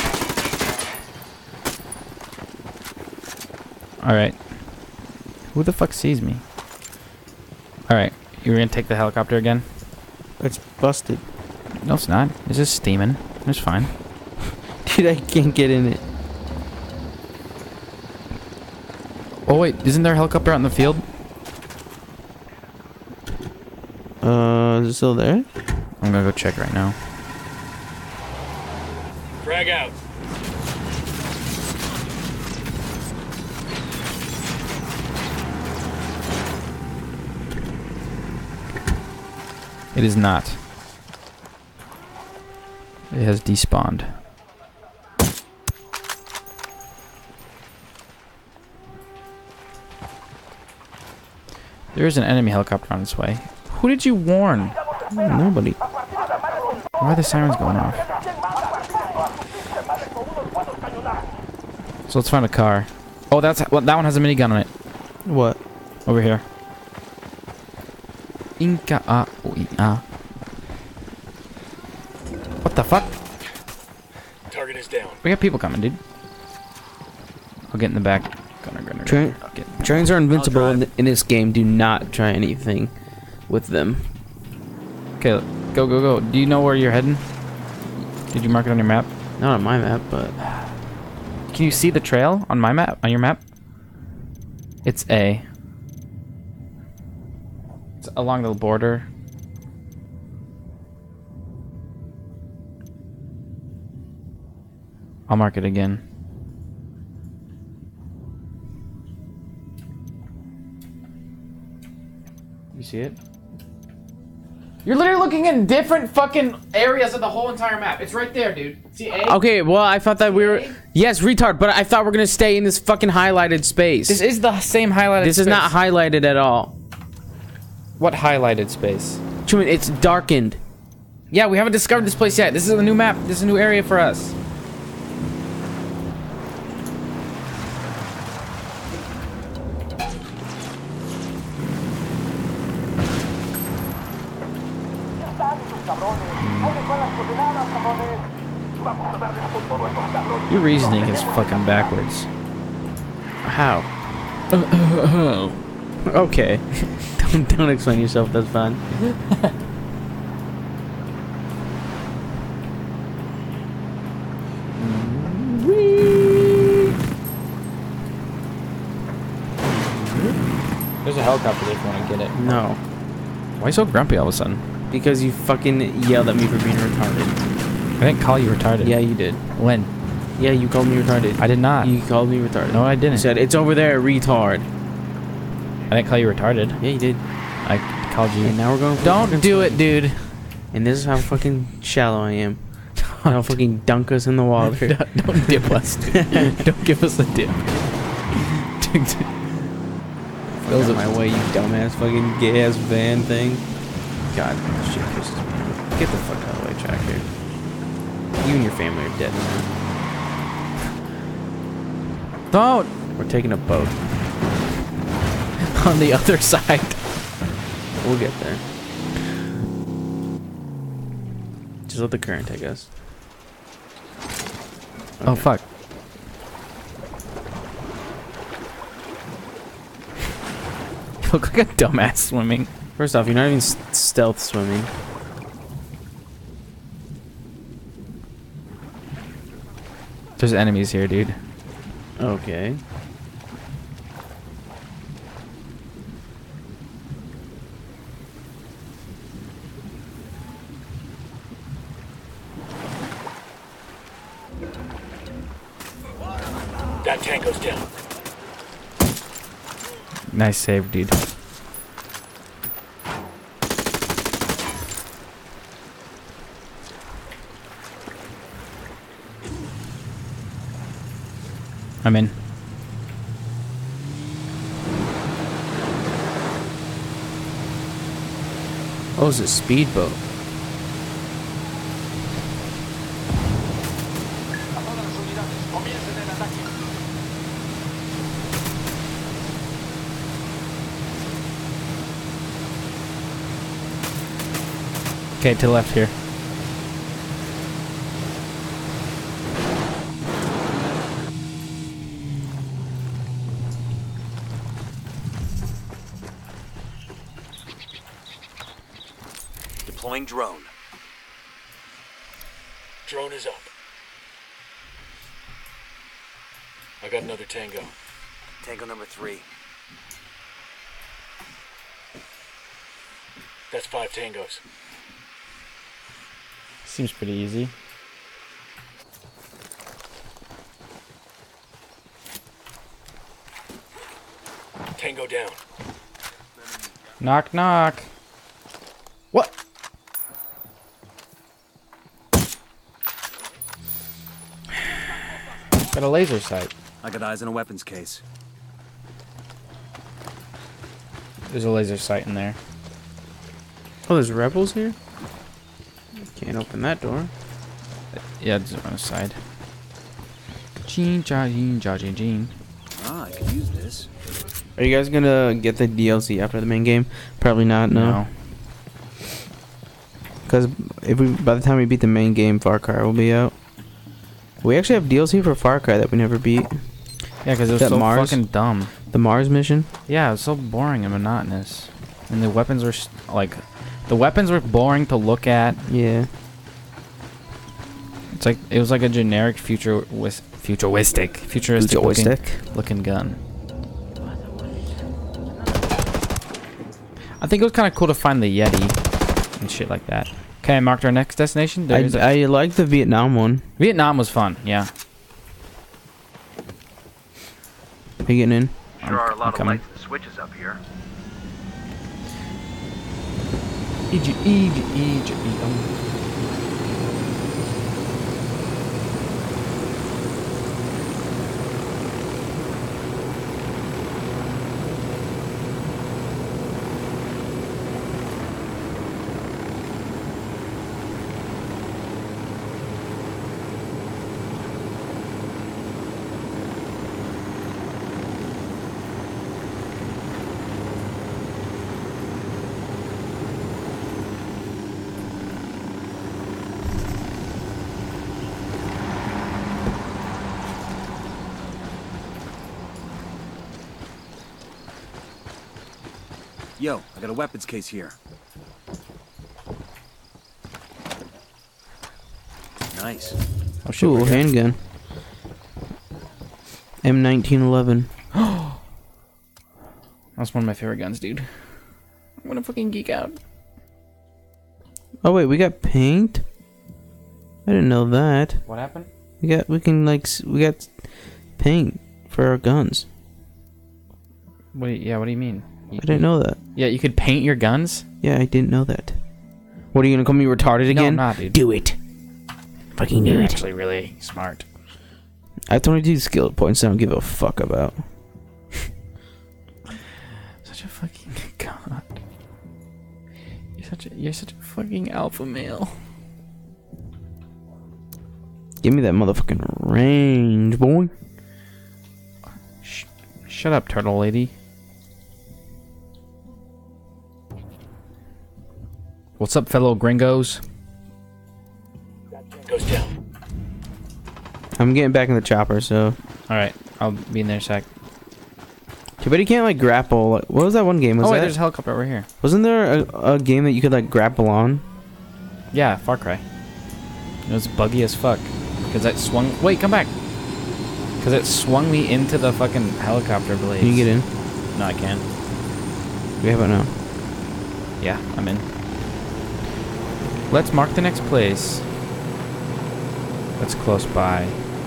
Alright. Who the fuck sees me? Alright. You're gonna take the helicopter again? It's busted. No, it's not. It's just steaming. It's fine. Dude, I can't get in it. Oh wait, isn't there a helicopter out in the field? Is it still there? I'm gonna go check right now. Frag out. It is not. It has despawned. There is an enemy helicopter on its way. Who did you warn? Nobody. Why are the sirens going off? So let's find a car. Oh, that one has a minigun on it. What? Over here. Inka a uia. What the fuck? Target is down. We got people coming, dude. I'll get in the back. Gunner. Trains are invincible in this game. Do not try anything with them. Okay, go. Do you know where you're heading? Did you mark it on your map? Not on my map, but... Can you see the trail on my map? On your map? It's A. It's along the border. I'll mark it again. You see it? You're literally looking in different fucking areas of the whole entire map. It's right there, dude. See A? Okay, well, I thought that we were... Yes, retard, but I thought we were gonna stay in this fucking highlighted space. This is the same highlighted space. This is not highlighted at all. What highlighted space? Truman, it's darkened. Yeah, we haven't discovered this place yet. This is a new map. This is a new area for us. Your reasoning is fucking backwards. How? Okay. Don't explain yourself, that's fine. There's a helicopter there if you want to get it. No. Why are you so grumpy all of a sudden? Because you fucking yelled at me for being retarded. I didn't call you retarded. Yeah, you did. When? Yeah, you called me retarded. I did not. You called me retarded. No, I didn't. You said, it's over there, retard. I didn't call you retarded. Yeah, you did. I called you. And now we're going for Don't do it, dude. And this is how fucking shallow I am. I'll fucking dunk us in the water. Don't dip us, dude. Don't give us a dip. Fills it my way, you dumbass fucking gay ass van thing. God, this shit pisses me off. Get the fuck out of the way, Tracker. You and your family are dead now. Don't! We're taking a boat. On the other side. We'll get there. Just let the current take us. Okay. Oh, fuck. You look like a dumbass swimming. First off, you're not even stealth swimming. There's enemies here, dude. Okay. That tango's down. Nice save, dude. I'm in. Oh, it's a speedboat. Okay, to the left here. Deploying drone. Drone is up. I got another tango. Tango number 3. That's 5 tangos. Seems pretty easy. Tango down. Knock, knock. What? Got a laser sight. I got eyes on a weapons case. There's a laser sight in there. Oh, there's rebels here? Can't open that door. Yeah, it's on the side. Gene, Gene, Gene, Gene. Ah, I could use this. Are you guys gonna get the DLC after the main game? Probably not, no. Because if we, by the time we beat the main game, Far Cry will be out. We actually have DLC for Far Cry that we never beat. Yeah, because it was so fucking dumb. The Mars mission? Yeah, it was so boring and monotonous. And the weapons were like... The weapons were boring to look at. Yeah. It's like... It was like a generic futuristic looking gun. I think it was kind of cool to find the Yeti and shit like that. Okay, I marked our next destination. I like the Vietnam one. Vietnam was fun, yeah. Are you getting in? There are a lot of lights and switches up here. Egypt. Yo, I got a weapons case here. Nice. Oh shit, ooh, handgun. M1911. That's one of my favorite guns, dude. I'm gonna fucking geek out. Oh wait, we got paint? I didn't know that. What happened? We got paint for our guns. What do you mean? I didn't know that. Yeah, you could paint your guns? Yeah, I didn't know that. What, are you gonna call me retarded again? No, I'm not, dude. Do it. Fucking do You're it. actually really smart. I have 22 skill points I don't give a fuck about. Such a fucking god. You're such a fucking alpha male. Give me that motherfucking range, boy. Shut up, turtle lady. What's up, fellow gringos? Goes down. I'm getting back in the chopper, so. Alright, I'll be in there in a sec. Too bad you can't, like, grapple. What was that one game? Wait, there's a helicopter over here. Wasn't there a game that you could, like, grapple on? Yeah, Far Cry. It was buggy as fuck. Because that swung... Wait, come back. Because it swung me into the fucking helicopter blades. Can you get in? No, I can't. We have it now. Yeah, I'm in. Let's mark the next place. That's close by.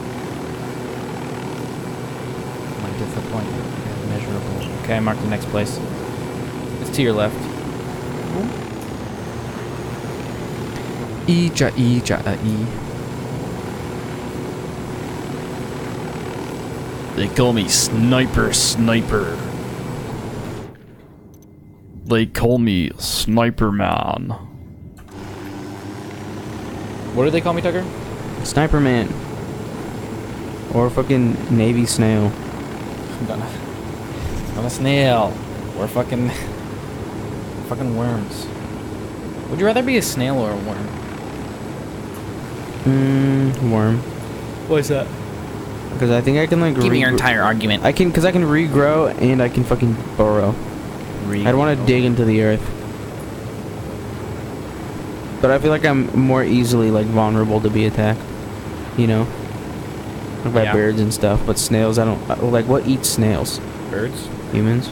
Might disappoint. Measurable. Okay, I marked the next place. It's to your left. E. They call me Sniper. They call me Sniper Man. What do they call me, Tucker? Sniper Man. Or fucking Navy Snail. I'm a snail. Or fucking worms. Would you rather be a snail or a worm? Worm. What is that? Because I think I can like. Give me your entire argument. Because I can regrow and I can fucking burrow. I'd want to dig into the earth. But I feel like I'm more easily like vulnerable to be attacked. You know? Like by birds and stuff. But snails, I don't like. What eats snails? Birds? Humans?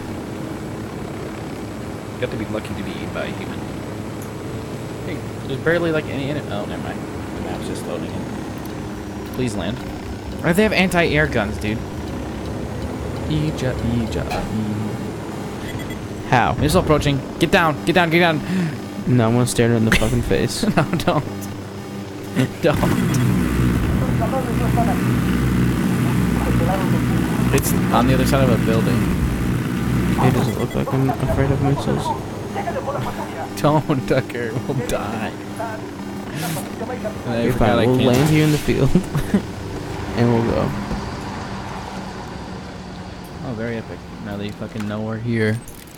You have to be lucky to be eaten by a human. Hey, there's barely like any in it. Oh, never mind. The map's just loading in. Please land. Why do they have anti-air guns, dude? How? Missile approaching. Get down. Get down. Get down. No, I'm gonna stare her in the fucking face. No, don't. Don't. It's on the other side of a building. It doesn't look like I'm afraid of missiles. Don't, Tucker. We'll die. You're fine. We'll land here in the field. And we'll go. Oh, very epic. Now that you fucking know we're here.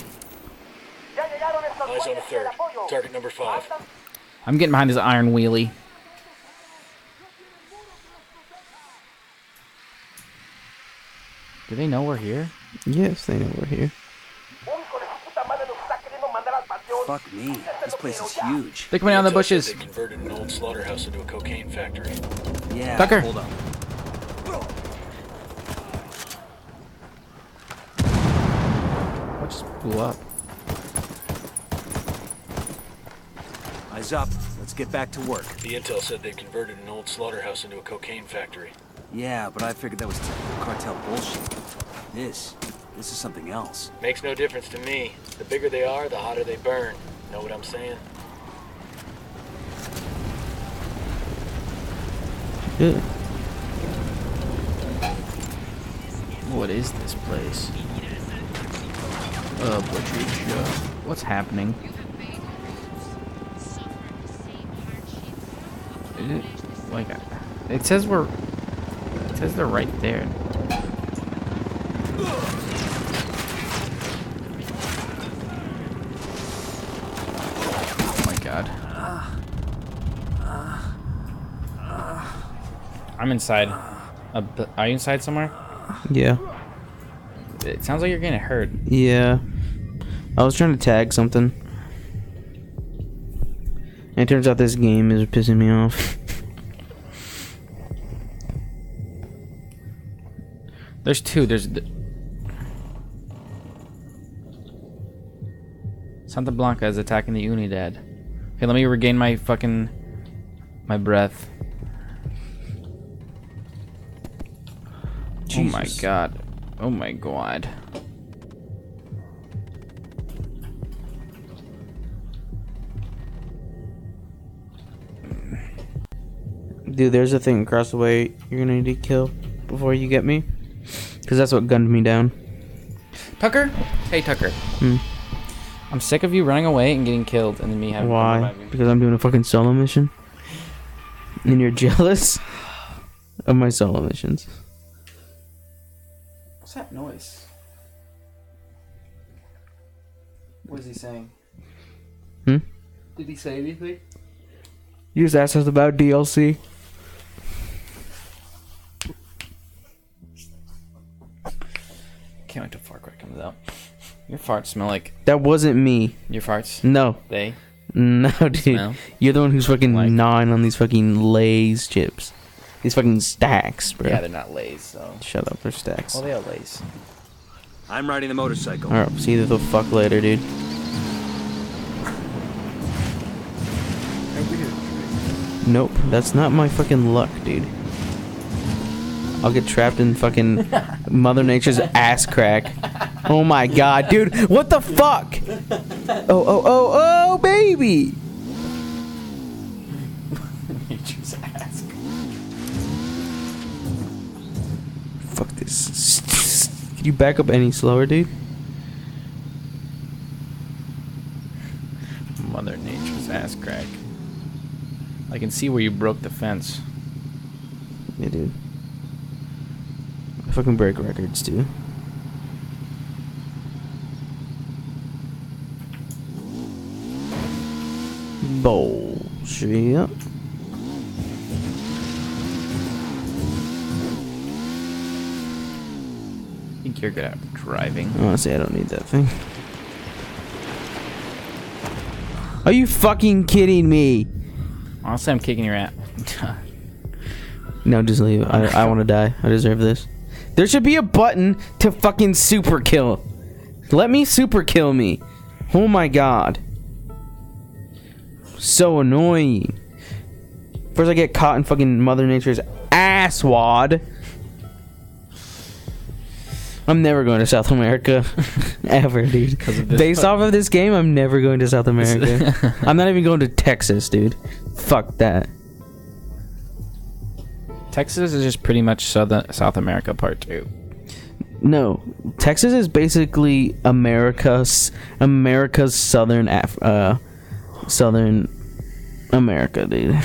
Eyes on the third. Target number 5. I'm getting behind this iron wheelie. Do they know we're here? Yes, they know we're here. Fuck me. This place is huge. They're coming out of the bushes. They converted an old slaughterhouse into a cocaine factory. Yeah. Tucker. Hold on. What just blew up? Eyes up. Let's get back to work. The intel said they converted an old slaughterhouse into a cocaine factory. Yeah, but I figured that was cartel bullshit. This is something else. Makes no difference to me. The bigger they are, the hotter they burn. Know what I'm saying? Yeah. What is this place? Butcher shop. What's happening? Is it like it says we're? It says they're right there. Oh my god. I'm inside. Are you inside somewhere? Yeah. It sounds like you're getting hurt. Yeah. I was trying to tag something. And it turns out this game is pissing me off. There's two. There's Santa Blanca is attacking the Unidad. Okay, let me regain my fucking breath. Jesus. Oh my god. Oh my god. Dude, there's a thing across the way you're gonna need to kill before you get me. Because that's what gunned me down. Tucker? Hey, Tucker. I'm sick of you running away and getting killed and then me having to revive you. Because I'm doing a fucking solo mission? And you're jealous of my solo missions? What's that noise? What is he saying? Did he say anything? You just asked us about DLC. Can't wait till Far Cry comes out. Your farts smell like... That wasn't me. Your farts? No. They? No, dude. Smell? You're the one who's fucking gnawing on these fucking Lay's chips. These fucking stacks, bro. Yeah, they're not Lays, so. Shut up, they're stacks. Well, they are Lays. I'm riding the motorcycle. Alright, see you the fuck later, dude. Nope, that's not my fucking luck, dude. I'll get trapped in fucking Mother Nature's ass crack. Oh my god, dude, what the fuck? Oh, baby! Nature's ass. Fuck this. Can you back up any slower, dude? Mother Nature's ass crack. I can see where you broke the fence. Yeah, dude. I fucking break records, dude. Bullshit. I think you're good at driving. Honestly, I don't need that thing. Are you fucking kidding me? Honestly, I'm kicking your ass. No, just leave. I want to die. I deserve this. There should be a button to fucking super kill. Let me super kill me. Oh my god. So annoying. First I get caught in fucking Mother Nature's asswad. I'm never going to South America. Ever, dude. Based off of this game, I'm never going to South America. I'm not even going to Texas, dude. Fuck that. Texas is just pretty much South America Part 2. No, Texas is basically America's southern America, dude.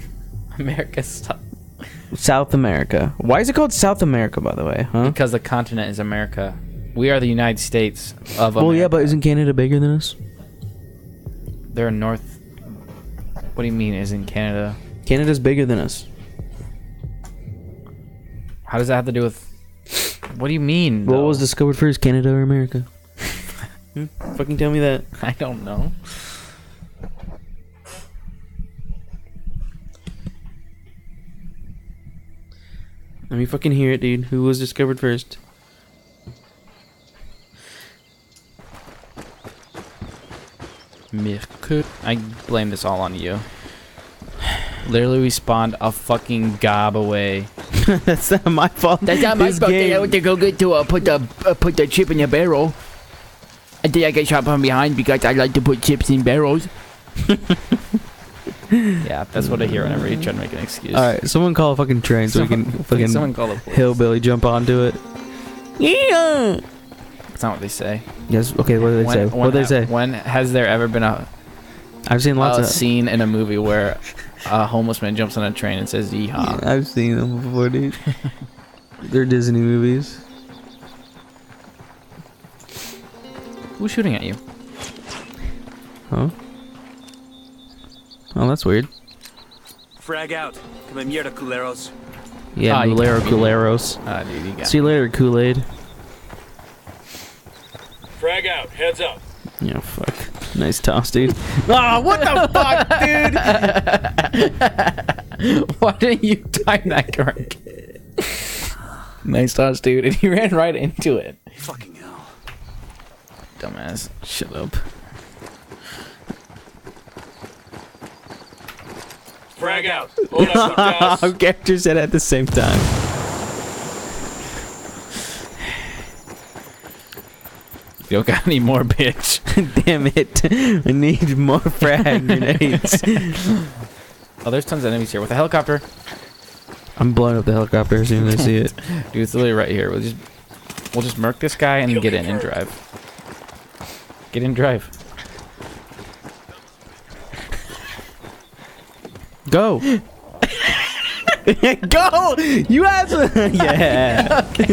South America. Why is it called South America, by the way? Huh? Because the continent is America. We are the United States of America. Well, yeah, but isn't Canada bigger than us? They're north. What do you mean? Isn't Canada? Canada's bigger than us. How does that have to do with? What do you mean? What was discovered first, Canada or America? Fucking tell me that. I don't know. Let me fucking hear it, dude. Who was discovered first? I blame this all on you. Literally, we spawned a fucking gob away. That's not my fault. That's not my fault. I went to go get to put the chip in the barrel, and then I get shot from behind because I like to put chips in barrels. Yeah, that's what I hear whenever you try to make an excuse. Alright, someone call a fucking train so we can fucking call the police. hillbilly jump onto it. Yeah. That's not what they say. Yes. Okay. What do they say? What do they say? When has there ever been I've seen lots of scene in a movie where a homeless man jumps on a train and says "yeehaw"? Yeah, I've seen them before, dude. They're Disney movies. Who's shooting at you? Huh? Oh, that's weird. Frag out. Come in here, culeros. Yeah, culeros. Dude, you got See you later, Kool-Aid. Frag out. Heads up. Yeah, fuck. Nice toss, dude. Oh, what the fuck, dude? Why didn't you time that correct? Nice toss, dude. And he ran right into it. Fucking hell. Dumbass. Shut up. Frag out. Hold up, guys. Our characters said at the same time. You don't got any more, bitch. Damn it. I need more frag grenades. Oh, there's tons of enemies here with a helicopter. I'm blowing up the helicopter as soon as I see it. Dude, it's literally right here. We'll just murk this guy and get in and drive. Get in, drive. Go. Go! You asshole! Yeah. Okay,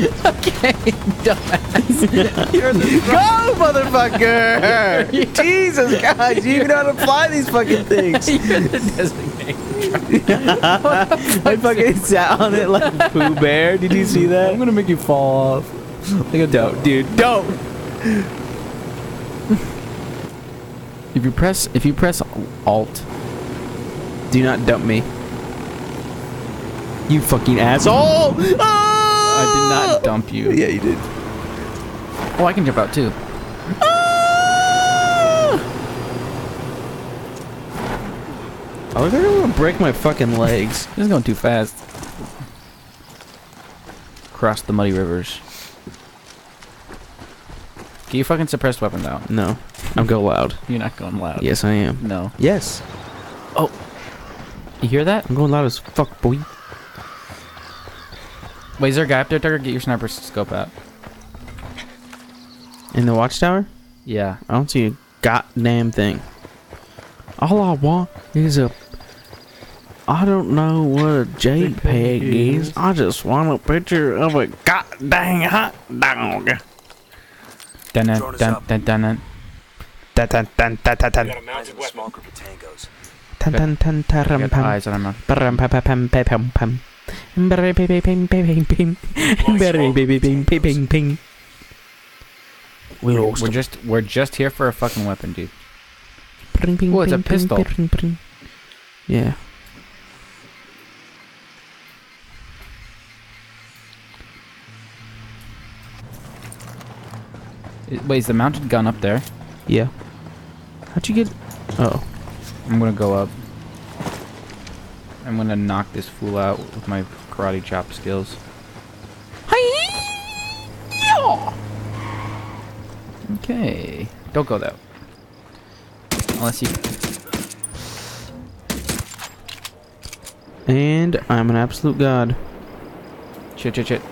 dumbass. You're the Go, motherfucker! Jesus, God, you even know how to fly these fucking things. You're the designated driver. I fucking sat on it like Pooh Bear. Did you see that? I'm gonna make you fall off. Like a don't, dude. Don't. If you press Alt, do not dump me. You fucking asshole! I did not dump you. Yeah, you did. Oh, I can jump out too. I look like I'm gonna break my fucking legs. This is going too fast. Cross the muddy rivers. Can you fucking suppressed weapon down? No. I'm going loud. You're not going loud. Yes, I am. No. Yes. Oh. You hear that? I'm going loud as fuck, boy. Wait, is there a guy up there, Tucker? Get your sniper scope out. In the watchtower? Yeah. I don't see a goddamn thing. All I want is a... I don't know what a JPEG is. I just want a picture of a goddamn hot dog. Drone is up. Dun dun dun dun dun dun We got a dun. mounted A small weapon. group of tangos. Dun dun dun taram Got pam. eyes on him. Param pam pam pam pam pam. Berry baby ping ping ping ping. Berry baby ping ping ping ping. We're just here for a fucking weapon, dude. Oh, it's a pistol. Yeah. Wait, is the mounted gun up there? Yeah. How'd you get... Oh. I'm gonna go up. I'm gonna knock this fool out with my karate chop skills. Okay. Don't go that way. Unless you... And I'm an absolute god. Shit, shit, shit.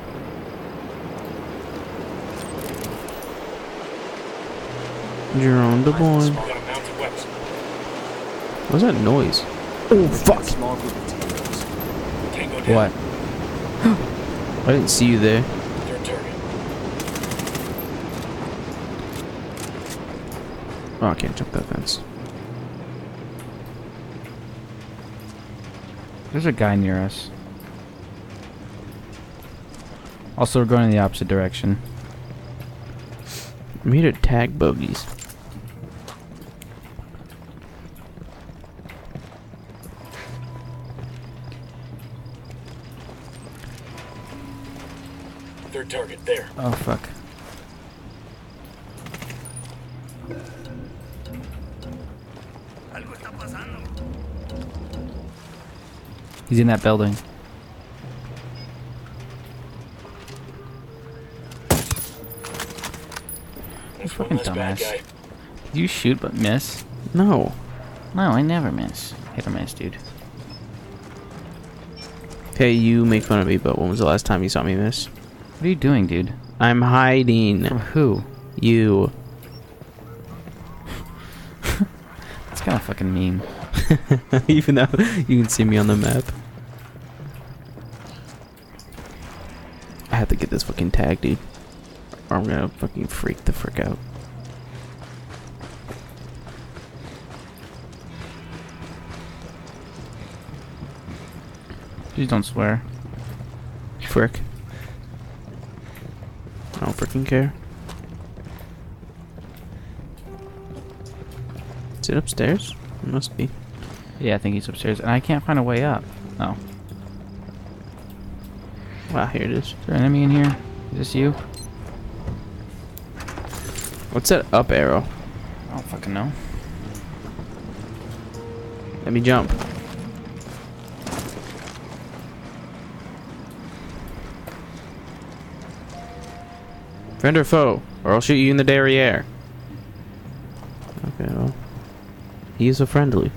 Jerome the boy. We got a mounted weapon. What's that noise? Oh, fuck. Small group of tangos. Tango down. What? I didn't see you there. Third target. Oh, I can't jump that fence. There's a guy near us. Also, we're going in the opposite direction. I'm here to tag bogeys. Third target there. Oh, fuck. He's in that building. There's Fucking one less bad dumbass. guy. You shoot but miss? No. No, I never miss. Hit or miss, dude. Okay, you make fun of me, but when was the last time you saw me miss? What are you doing, dude? I'm hiding. From who? You. That's kind of fucking mean. Even though you can see me on the map. I have to get this fucking tag, dude. Or I'm gonna fucking freak the frick out. Please don't swear. Frick. I don't freaking care. Is it upstairs? It must be. Yeah, I think he's upstairs, and I can't find a way up. Oh. Wow, here it is. Is there an enemy in here? Is this you? What's that up arrow? I don't fucking know. Let me jump. Friend or foe, or I'll shoot you in the derriere. Okay, well. He is a friendly.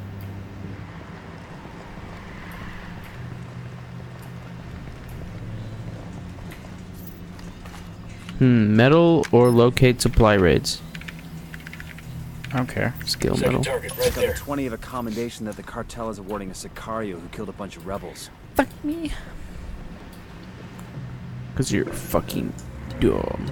Metal or locate supply raids. I don't care. Skill Second metal. target right Got there. a 20 of a commendation that the cartel is awarding a Sicario who killed a bunch of rebels. Fuck me. Cause you're fucking dumb.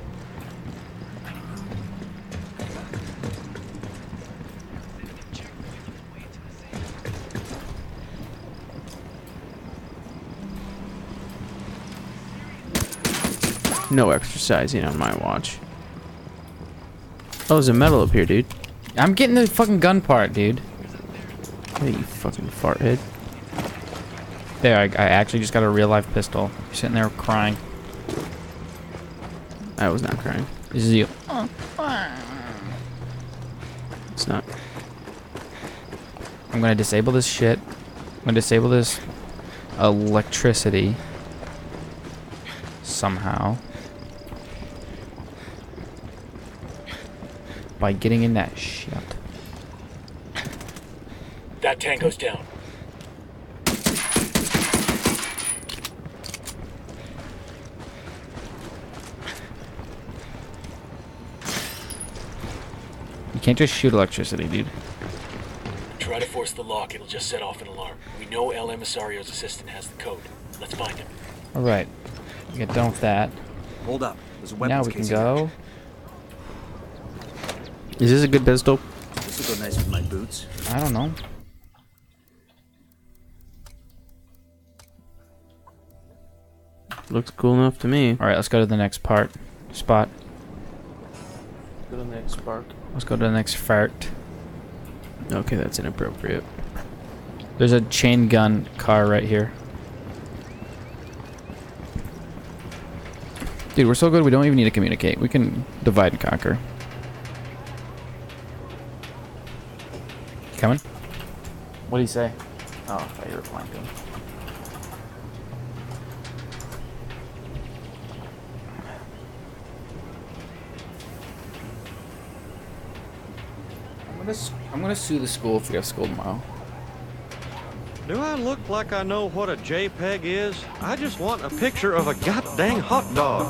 No exercising on my watch. Oh, there's a metal up here, dude. I'm getting the fucking gun part, dude. Hey, you fucking fart head. There, I actually just got a real life pistol. You're sitting there crying. I was not crying. This is you. It's not. I'm gonna disable this shit. I'm gonna disable this electricity somehow by getting in that shit. That tango's down. You can't just shoot electricity, dude. Try to force the lock, it'll just set off an alarm. We know El Emisario's assistant has the code. Let's find him. Alright. Get done with that. Hold up. There's a weapons Now we can case go. Is this a good pistol? This will go nice with my boots. I don't know. Looks cool enough to me. Alright, let's go to the next spot. Go to the next spark. Let's go to the next fart. Okay, that's inappropriate. There's a chain gun car right here. Dude, we're so good we don't even need to communicate. We can divide and conquer. Coming? What do you say? Oh, I thought you were replying to him. I'm gonna sue the school if we have school tomorrow. Do I look like I know what a JPEG is? I just want a picture of a goddamn hot dog.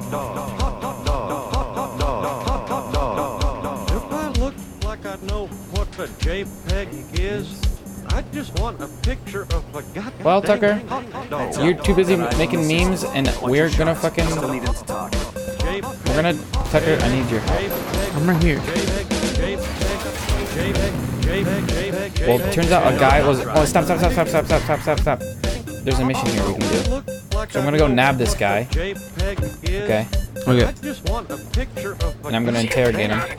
Do I look like I know what a JPEG is? I just want a picture of a goddamn Well, Tucker, hot dog. you're too busy making memes, and we're gonna fucking. We're gonna, Tucker. I need your help. I'm right here. Well, it turns out a guy was. Oh, stop! There's a mission here we can do. So I'm gonna go nab this guy. Okay. Okay. And I'm gonna interrogate him.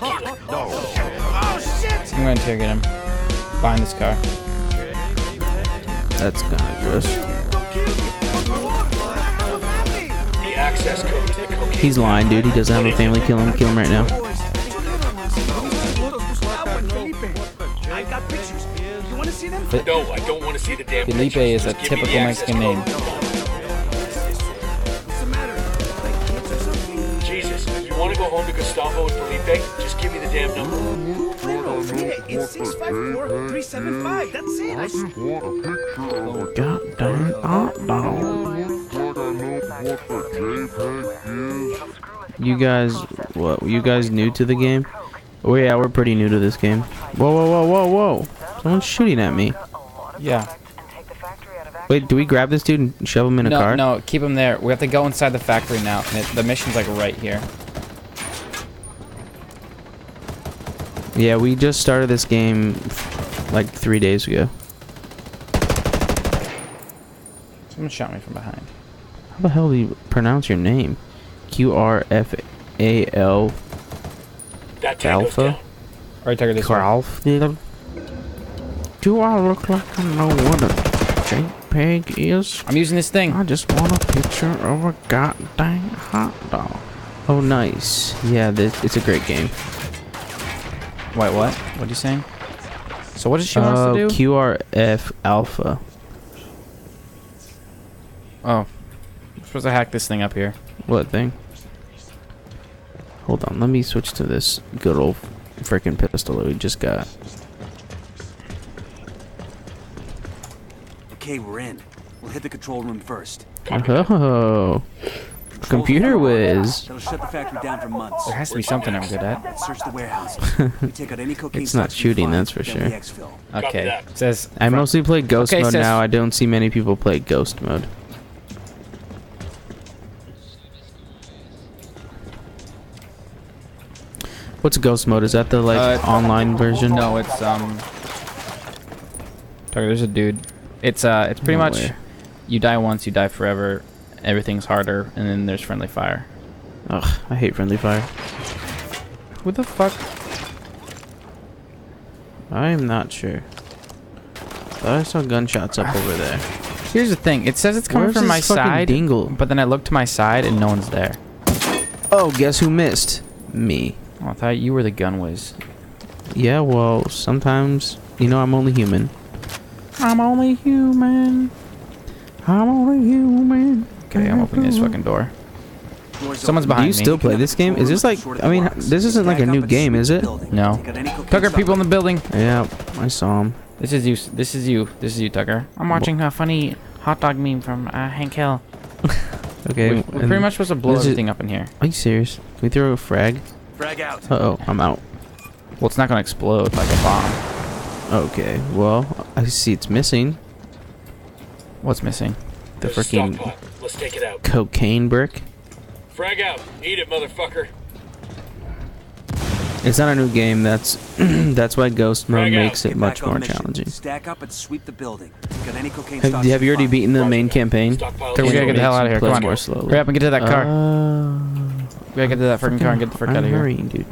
I'm gonna interrogate him behind this car. That's kind of gross. The access code to the cocaine. He's lying, dude. He doesn't have a family. Kill him right now. No, I don't want to see the damn Felipe pictures. is a Just give me the typical access Mexican name. code. Jesus, you want to go home to Gustavo and Felipe? Just give me the damn number. It's 654-375. That's it. I Goddamn hot dog. You guys, what? You guys new to the game? Oh yeah, we're pretty new to this game. Whoa! Someone's shooting at me. Yeah. Wait, do we grab this dude and shove him in a car? No, keep him there. We have to go inside the factory now. And the mission's like right here. Yeah, we just started this game like 3 days ago. Someone shot me from behind. How the hell do you pronounce your name? QRFAL. Alpha? Alright, Tucker, this way. Ralph? Do I look like I know what a JPEG is? I'm using this thing. I just want a picture of a goddamn hot dog. Oh, nice. Yeah, it's a great game. Wait, what? What are you saying? So what does she want us to do? QRF Alpha. Oh. I'm supposed to hack this thing up here. What thing? Hold on, let me switch to this good old freaking pistol that we just got. Okay, we're in. We'll hit the control room first. Oh, computer whiz. That'll shut the factory down for months. There has to be something I'm good at. Let's search the warehouse. We take out any cocaine. It's not shooting, that's for sure. Okay. It says I mostly play ghost Okay, mode says- now. I don't see many people play ghost mode. What's ghost mode? Is that the like online version? No, it's Tucker, there's a dude. It's pretty No much way. you die once, you die forever. Everything's harder, and then there's friendly fire. Ugh, I hate friendly fire. Who the fuck? I am not sure. Thought I saw gunshots up over there. Here's the thing. It says it's coming Where's from my this fucking side, dingle? but then I look to my side and no one's there. Oh, guess who missed? Me. Oh, I thought you were the gun whiz. Yeah, well, sometimes, you know, I'm only human. I'm only human. I'm only human. Okay, I'm opening this fucking door. Someone's behind me. Do you still play this game? Is this like, I mean, this isn't like a new game, is it? No. Tucker, people in the building. Yeah, I saw him. This is you. This is you. This is you, Tucker. I'm watching a funny hot dog meme from Hank Hill. Okay. We're pretty much supposed to blow everything up in here. Are you serious? Can we throw a frag? Frag out. Uh-oh, I'm out. Well, it's not gonna explode like a bomb. Okay, well, I see it's missing. What's missing? The There's a freaking stockpile. Let's take it out. cocaine brick. Frag out. Eat it, motherfucker. It's not a new game. That's that's why Ghost Mode makes it much more challenging. Stack up and sweep the building. Got any cocaine Have you already beaten the main campaign? Okay, we gotta get the hell out of here. Come on. More slowly. Hurry up and get to that car. We gotta get to that freaking car and get the frick out of here. I'm hurrying, dude.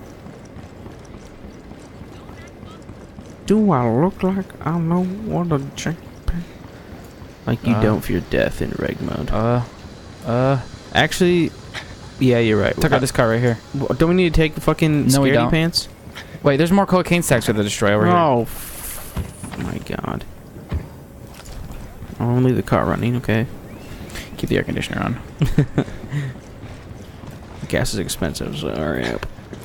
Do I look like I know what a check? Like you don't fear death in reg mode. Actually, yeah, you're right. Took out this car right here. Don't we need to take the fucking scaredy pants? Wait, there's more cocaine stacks for the destroy over here. Oh my god. I'll leave the car running, okay. Keep the air conditioner on. Gas is expensive, so hurry up.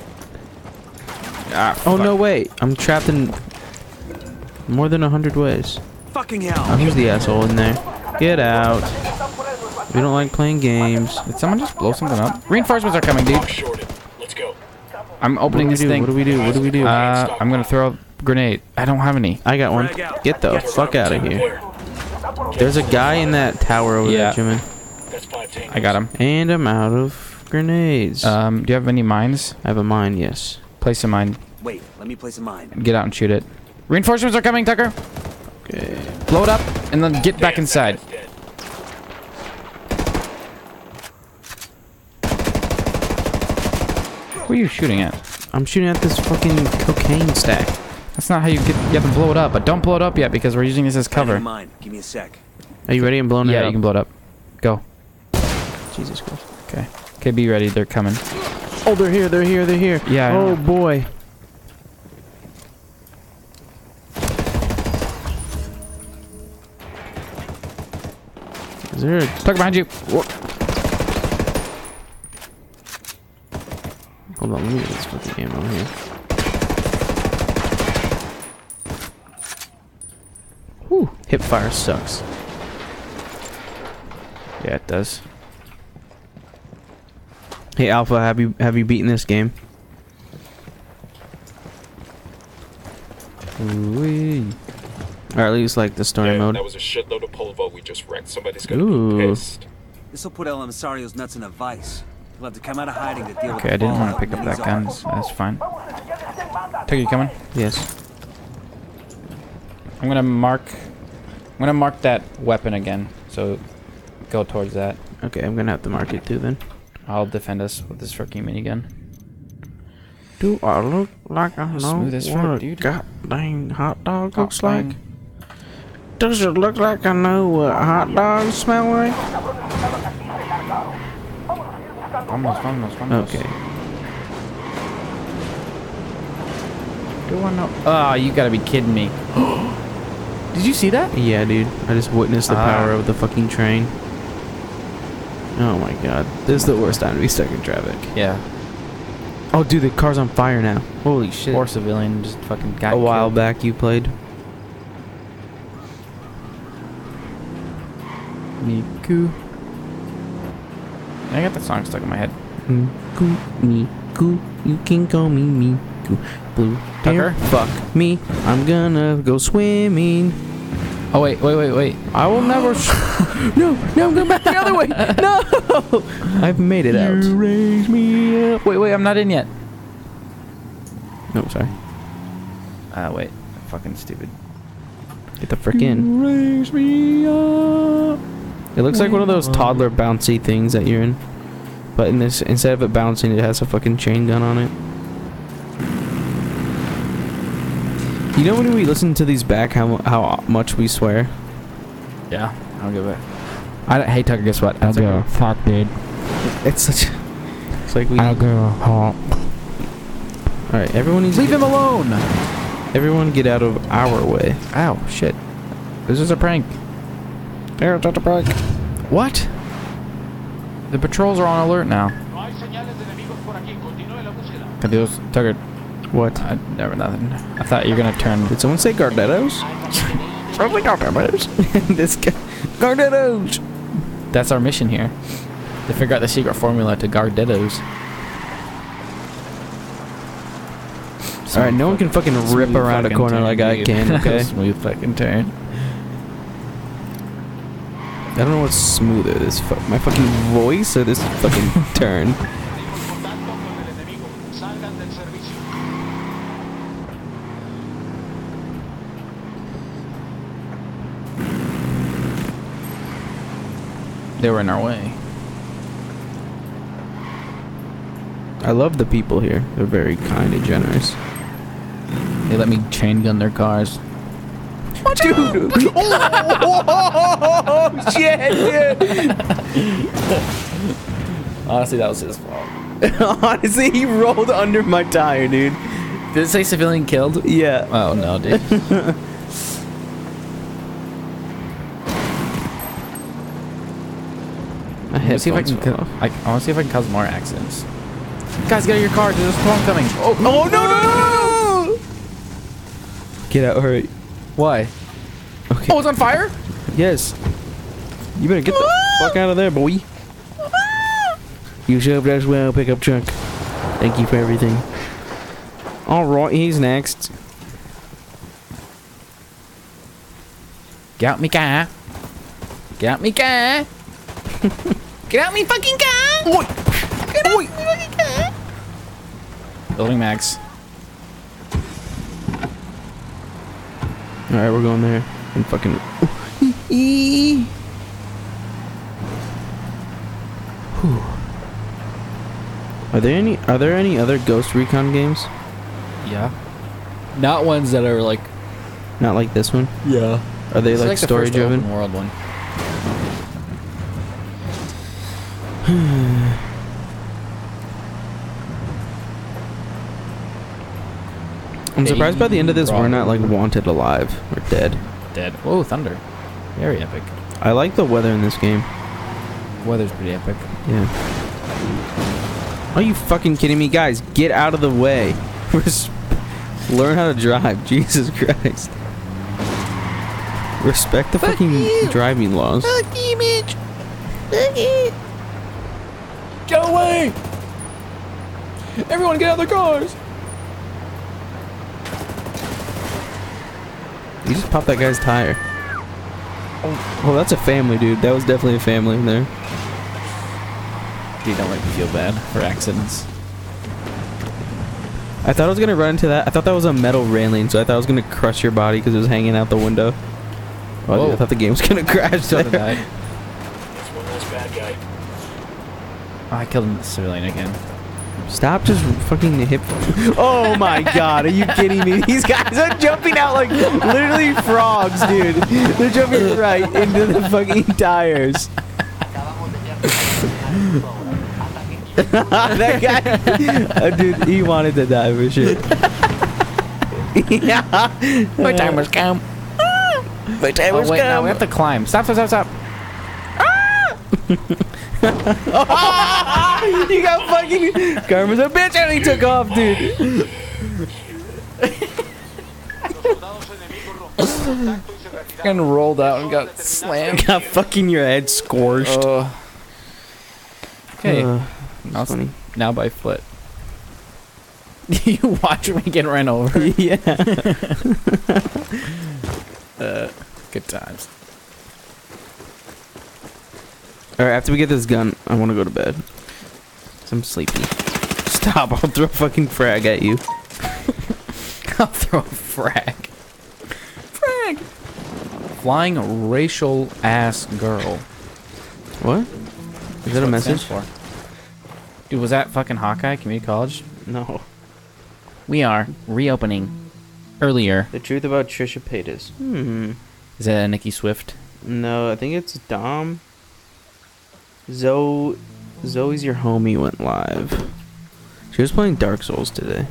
Ah, oh no, wait. I'm trapped in more than 100 ways. Fucking hell. Oh, who's the asshole in there? Get out. We don't like playing games. Did someone just blow something up? Reinforcements are coming, dude. Let's go. I'm opening this thing. What do we do? What do we do? I'm gonna throw a grenade. I don't have any. I got one. Get the fuck out of here. There's a guy in that tower over there, Jimin. I got him. And I'm out of grenades. Do you have any mines? I have a mine, yes. Place a mine. Wait, let me place a mine. Get out and shoot it. Reinforcements are coming, Tucker. Okay. Blow it up and then get back inside. What are you shooting at? I'm shooting at this fucking cocaine stack. That's not how you get. You have to blow it up, but don't blow it up yet because we're using this as cover. Mine. Give me a sec. Are you ready? I'm blowing it up. Yeah, you can blow it up. Go. Jesus Christ. Okay. Okay, be ready. They're coming. Oh, they're here. They're here. They're here. Yeah. Oh boy. Is there a Tucker behind you? What? Hold on, let me get this fucking ammo here. Whew, hip fire sucks. Yeah, it does. Hey Alpha, have you beaten this game? Ooh-wee. Or at least like the story mode. That was a shitload of polvo we just wrecked. Somebody's gonna Ooh. be pissed. This will put El Emisario's nuts in a vice. He'll have to come out of hiding to deal with Okay, I didn't want to fallout pick up when that he's gun. off. That's fine. Tucker, you coming? Yes. I'm gonna mark that weapon again. So go towards that. Okay, I'm gonna have to mark it too then. I'll defend us with this freaking minigun. Do I look like I know Smooth as what fuck, a dude. goddamn hot dog Hot looks like? dang. Does it look like I know what hot dogs smell like? Vamos. Okay. Do I know? Oh, you gotta be kidding me. Did you see that? Yeah, dude. I just witnessed the power of the fucking train. Oh my god. This is the worst time to be stuck in traffic. Yeah. Oh, dude, the car's on fire now. Holy shit. Poor civilian just fucking got A while killed. back you played. Miku. I got that song stuck in my head. Miku, you can call me Miku. Blue Tucker? hair, fuck me. I'm gonna go swimming. Oh, wait. I will never. No, I'm going back the other way. No! I've made it out. You raise me up. Wait, I'm not in yet. No, sorry. Wait. Fucking stupid. Get the frick in. Raise me up. It looks like one of those toddler bouncy things that you're in. But in this, instead of it bouncing, it has a fucking chain gun on it. You know when we listen to these back, how much we swear? Yeah. I don't give a. Hey Tucker, guess what? I don't give a fuck, dude. It's such. It's like we. I don't give a fuck. All right, everyone needs. Leave him alone. Everyone, get out of our way. Ow, shit. This is a prank. There, it's a prank. What? The patrols are on alert now. Adios, Tucker. What? Never nothing. I thought you were gonna turn. Did someone say Gardettos? Probably Gardettos. This guy. Gardettos! That's our mission here. To figure out the secret formula to Gardettos. Alright, no one can fucking rip around a corner like I can, okay? Smooth fucking turn. I don't know what's smoother, my fucking voice or this fucking turn. They were in our way. I love the people here. They're very kind and generous. They let me chain gun their cars. Dude! Oh, shit, dude! Honestly, that was his fault. Honestly, he rolled under my tire, dude. Did it say civilian killed? Yeah. Oh, no, dude. I want to see if I can. I want to see if I can cause more accidents. Guys, get out of your car. There's a storm coming. Oh no no no! Get out, hurry. Why? Okay. Oh, it's on fire? Yes. You better get the fuck out of there, boy. You shoved as well, pickup truck. Thank you for everything. Alright, he's next. Get out me car. Get out me car. Get out me fucking car. Oi. Get out me fucking car. Building max. Alright, we're going there. And fucking. Are there any other Ghost Recon games? Yeah. Not ones that are like. Not like this one. Yeah. Are they like story driven? Open world one. I'm surprised by the end of this we're not like wanted alive or dead. Dead. Oh, thunder. Very epic. I like the weather in this game. Weather's pretty epic. Yeah. Are you fucking kidding me? Guys, get out of the way. Learn how to drive. Jesus Christ. Respect the fucking driving laws. Fuck you, bitch. Fuck it. Get away! Everyone get out of their cars! You just popped that guy's tire. Oh, that's a family, dude. That was definitely a family in there. Dude, don't make me feel bad for accidents. I thought I was gonna run into that. I thought that was a metal railing, so I thought I was gonna crush your body because it was hanging out the window. Oh, dude, I thought the game was gonna crash. So did I. That's one less bad guy. Oh, I killed a civilian again. Stop just fucking hip. Oh my god, are you kidding me? These guys are jumping out like literally frogs, dude. They're jumping right into the fucking tires. That guy, dude, he wanted to die for sure. Yeah. My time was come. My time was wait, come. no, we have to climb. Stop, stop, stop, stop. You got fucking Karma's a bitch and he took off, dude. Fucking rolled out and got slammed. Got fucking your head scorched. Okay. Funny. Now by foot. You watch me get ran over. Yeah. Good times. Alright, after we get this gun, I want to go to bed. 'Cause I'm sleepy. Stop, I'll throw a fucking frag at you. I'll throw a frag. Frag! Flying racial ass girl. What? Is that a message? For? Dude, was that fucking Hawkeye Community College? No. We are reopening earlier. The truth about Trisha Paytas. Is that a Nicki Swift No, I think it's Dom. Zoe's your homie went live. She was playing Dark Souls today.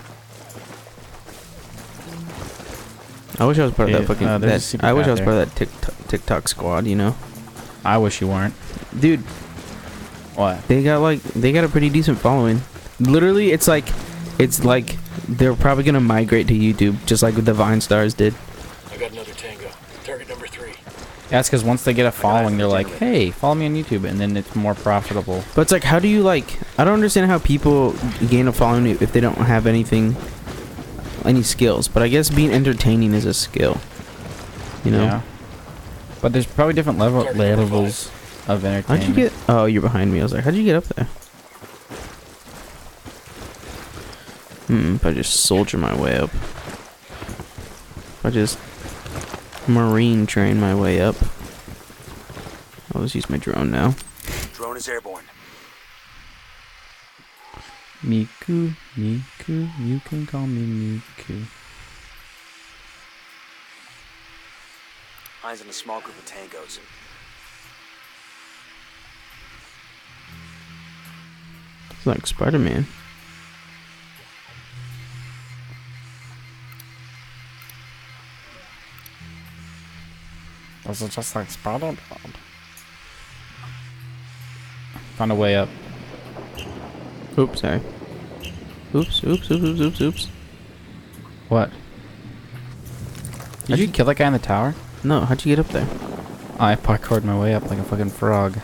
I wish I was part of that fucking. I wish I was part of that TikTok squad. You know. I wish you weren't, dude. What? They got a pretty decent following. Literally, it's like they're probably gonna migrate to YouTube, just like the Vine stars did. I got another Tango. Target number 3. That's because once they get a following, they're like, hey, follow me on YouTube, and then it's more profitable. But it's like, how do you like? I don't understand how people gain a following if they don't have any skills. But I guess being entertaining is a skill. You know. Yeah. But there's probably different levels of entertainment. How'd you get? Oh, you're behind me. I was like, how'd you get up there? If I just soldier my way up. If I just marine train my way up. I'll just use my drone now. Drone is airborne. Miku, Miku, you can call me Miku. Eyes on a small group of tangos. It's like Spider-Man. Was it just like Spider-Man? Found a way up. Oops, sorry. Oops. What? Did you kill that guy in the tower? No, how'd you get up there? I parkoured my way up like a fucking frog.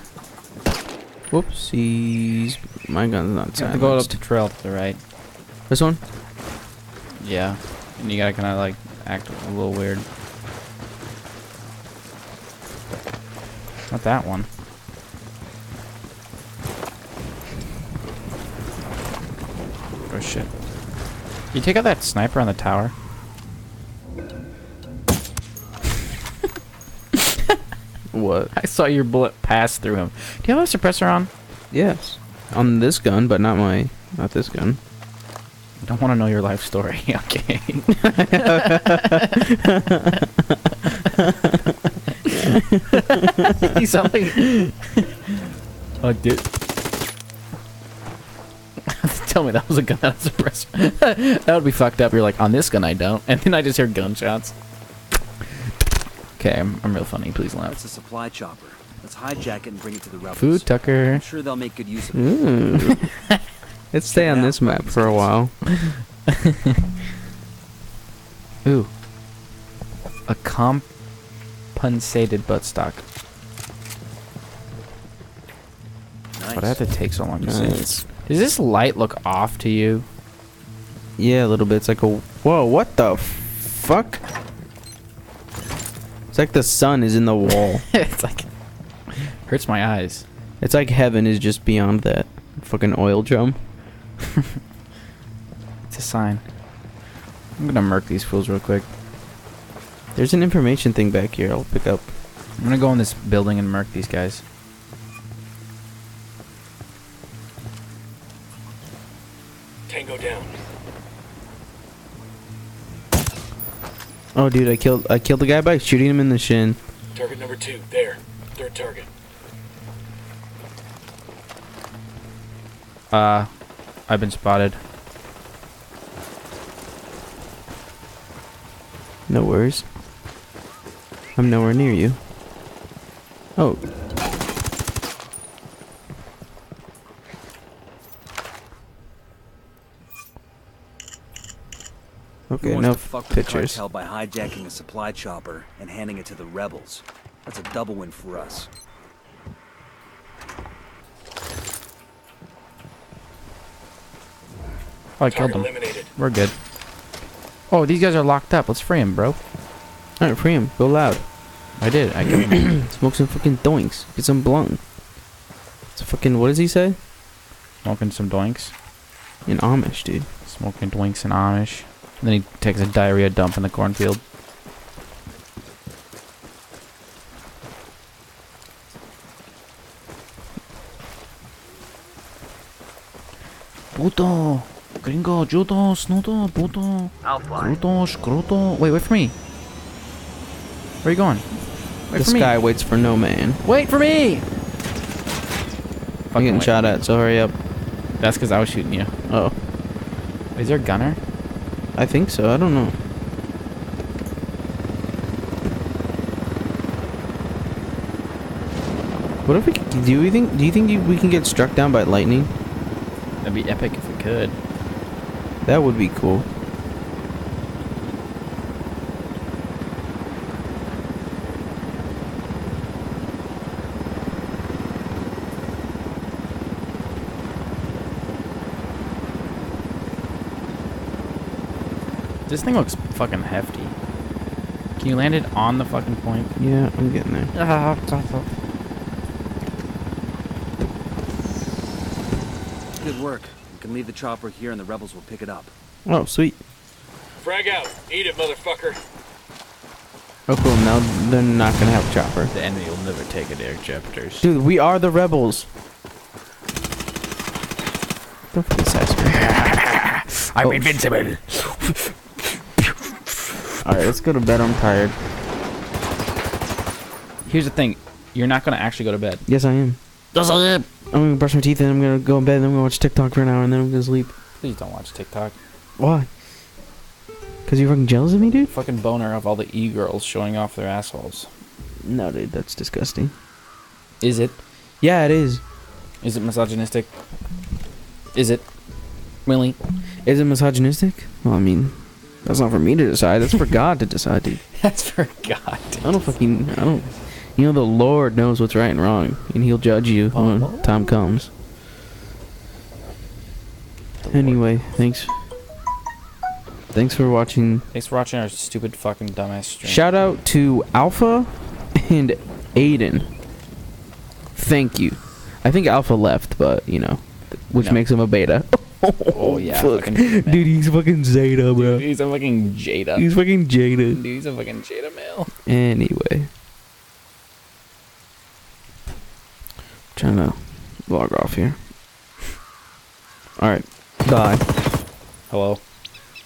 Whoopsies. My gun's not silenced. You have to go up the trail to the right. This one? Yeah. And you gotta kinda like act a little weird. Not that one. Oh shit. You take out that sniper on the tower? What? I saw your bullet pass through him. Do you have a suppressor on? Yes. On this gun, but not this gun. I don't want to know your life story, okay? You sound like... Oh, dude. Tell me that was a gun, not a suppressor. That would be fucked up. You're like, on this gun I don't. And then I just hear gunshots. Okay, I'm real funny. Please laugh. That's a supply chopper. Let's hijack it and bring it to the rebels. Food, Tucker. I'm sure they'll make good use of it. Let's stay on this map for a while. Ooh. A compensated buttstock. Nice. Why'd I have to take so long to say this? Does this light look off to you? Yeah, a little bit. It's like a... Whoa, what the fuck? It's like the sun is in the wall. It's like... Hurts my eyes. It's like heaven is just beyond that fucking oil drum. It's a sign. I'm gonna murk these fools real quick. There's an information thing back here I'll pick up. I'm gonna go in this building and murk these guys. Tango down. Oh, dude, I killed the guy by shooting him in the shin. Target number 2, there. Third target. I've been spotted. No worries. I'm nowhere near you. Oh. Okay, no pictures. Cartel by hijacking a supply chopper and handing it to the rebels. That's a double win for us. Oh, I killed them. We're good. Oh, these guys are locked up. Let's free them, bro. Alright, free him. Go loud. I did. I killed him. Smoke some fucking doinks. Get some blunt. It's a fucking... What does he say? Smoking some doinks. In Amish, dude. Smoking doinks in Amish. And then he takes a diarrhea dump in the cornfield. Puto! Gringo, judo, snudo, puto. I'll fly. Cruto, scruto. Wait for me. Where are you going? The sky waits for no man. Wait for me! I'm getting shot at, so hurry up. That's because I was shooting you. Oh. Is there a gunner? I think so. I don't know. What if we do you think we can get struck down by lightning? That'd be epic if we could. That would be cool. This thing looks fucking hefty. Can you land it on the fucking point? Yeah, I'm getting there. Good work. We can leave the chopper here and the rebels will pick it up. Oh, sweet. Frag out. Eat it, motherfucker. Oh, cool. Now they're not gonna have a chopper. The enemy will never take it, air chapters. Dude, we are the rebels. Don't forget Sasser. I'm invincible. Alright, let's go to bed. I'm tired. Here's the thing. You're not going to actually go to bed. Yes, I am. Yes, I am. I'm gonna brush my teeth and I'm gonna go in bed and I'm gonna watch TikTok for an hour and then I'm gonna sleep. Please don't watch TikTok. Why? Because you're fucking jealous of me, dude? Fucking boner of all the e-girls showing off their assholes. No, dude, that's disgusting. Is it? Yeah, it is. Is it misogynistic? Is it? Really? Is it misogynistic? Well, I mean, that's not for me to decide. That's for God to decide, dude. That's for God. I don't. You know, the Lord knows what's right and wrong, and He'll judge you when time comes. Anyway, thanks for watching. Thanks for watching our stupid fucking dumbass stream. Shout out to Alpha and Aiden. Thank you. I think Alpha left, but you know, which makes him a beta. Oh yeah, fuck. Dude, he's fucking Zeta, bro. Dude, he's a fucking Jada. He's fucking Jada. Dude, he's a fucking Jada male. Anyway, trying to log off here. All right, bye. Hello.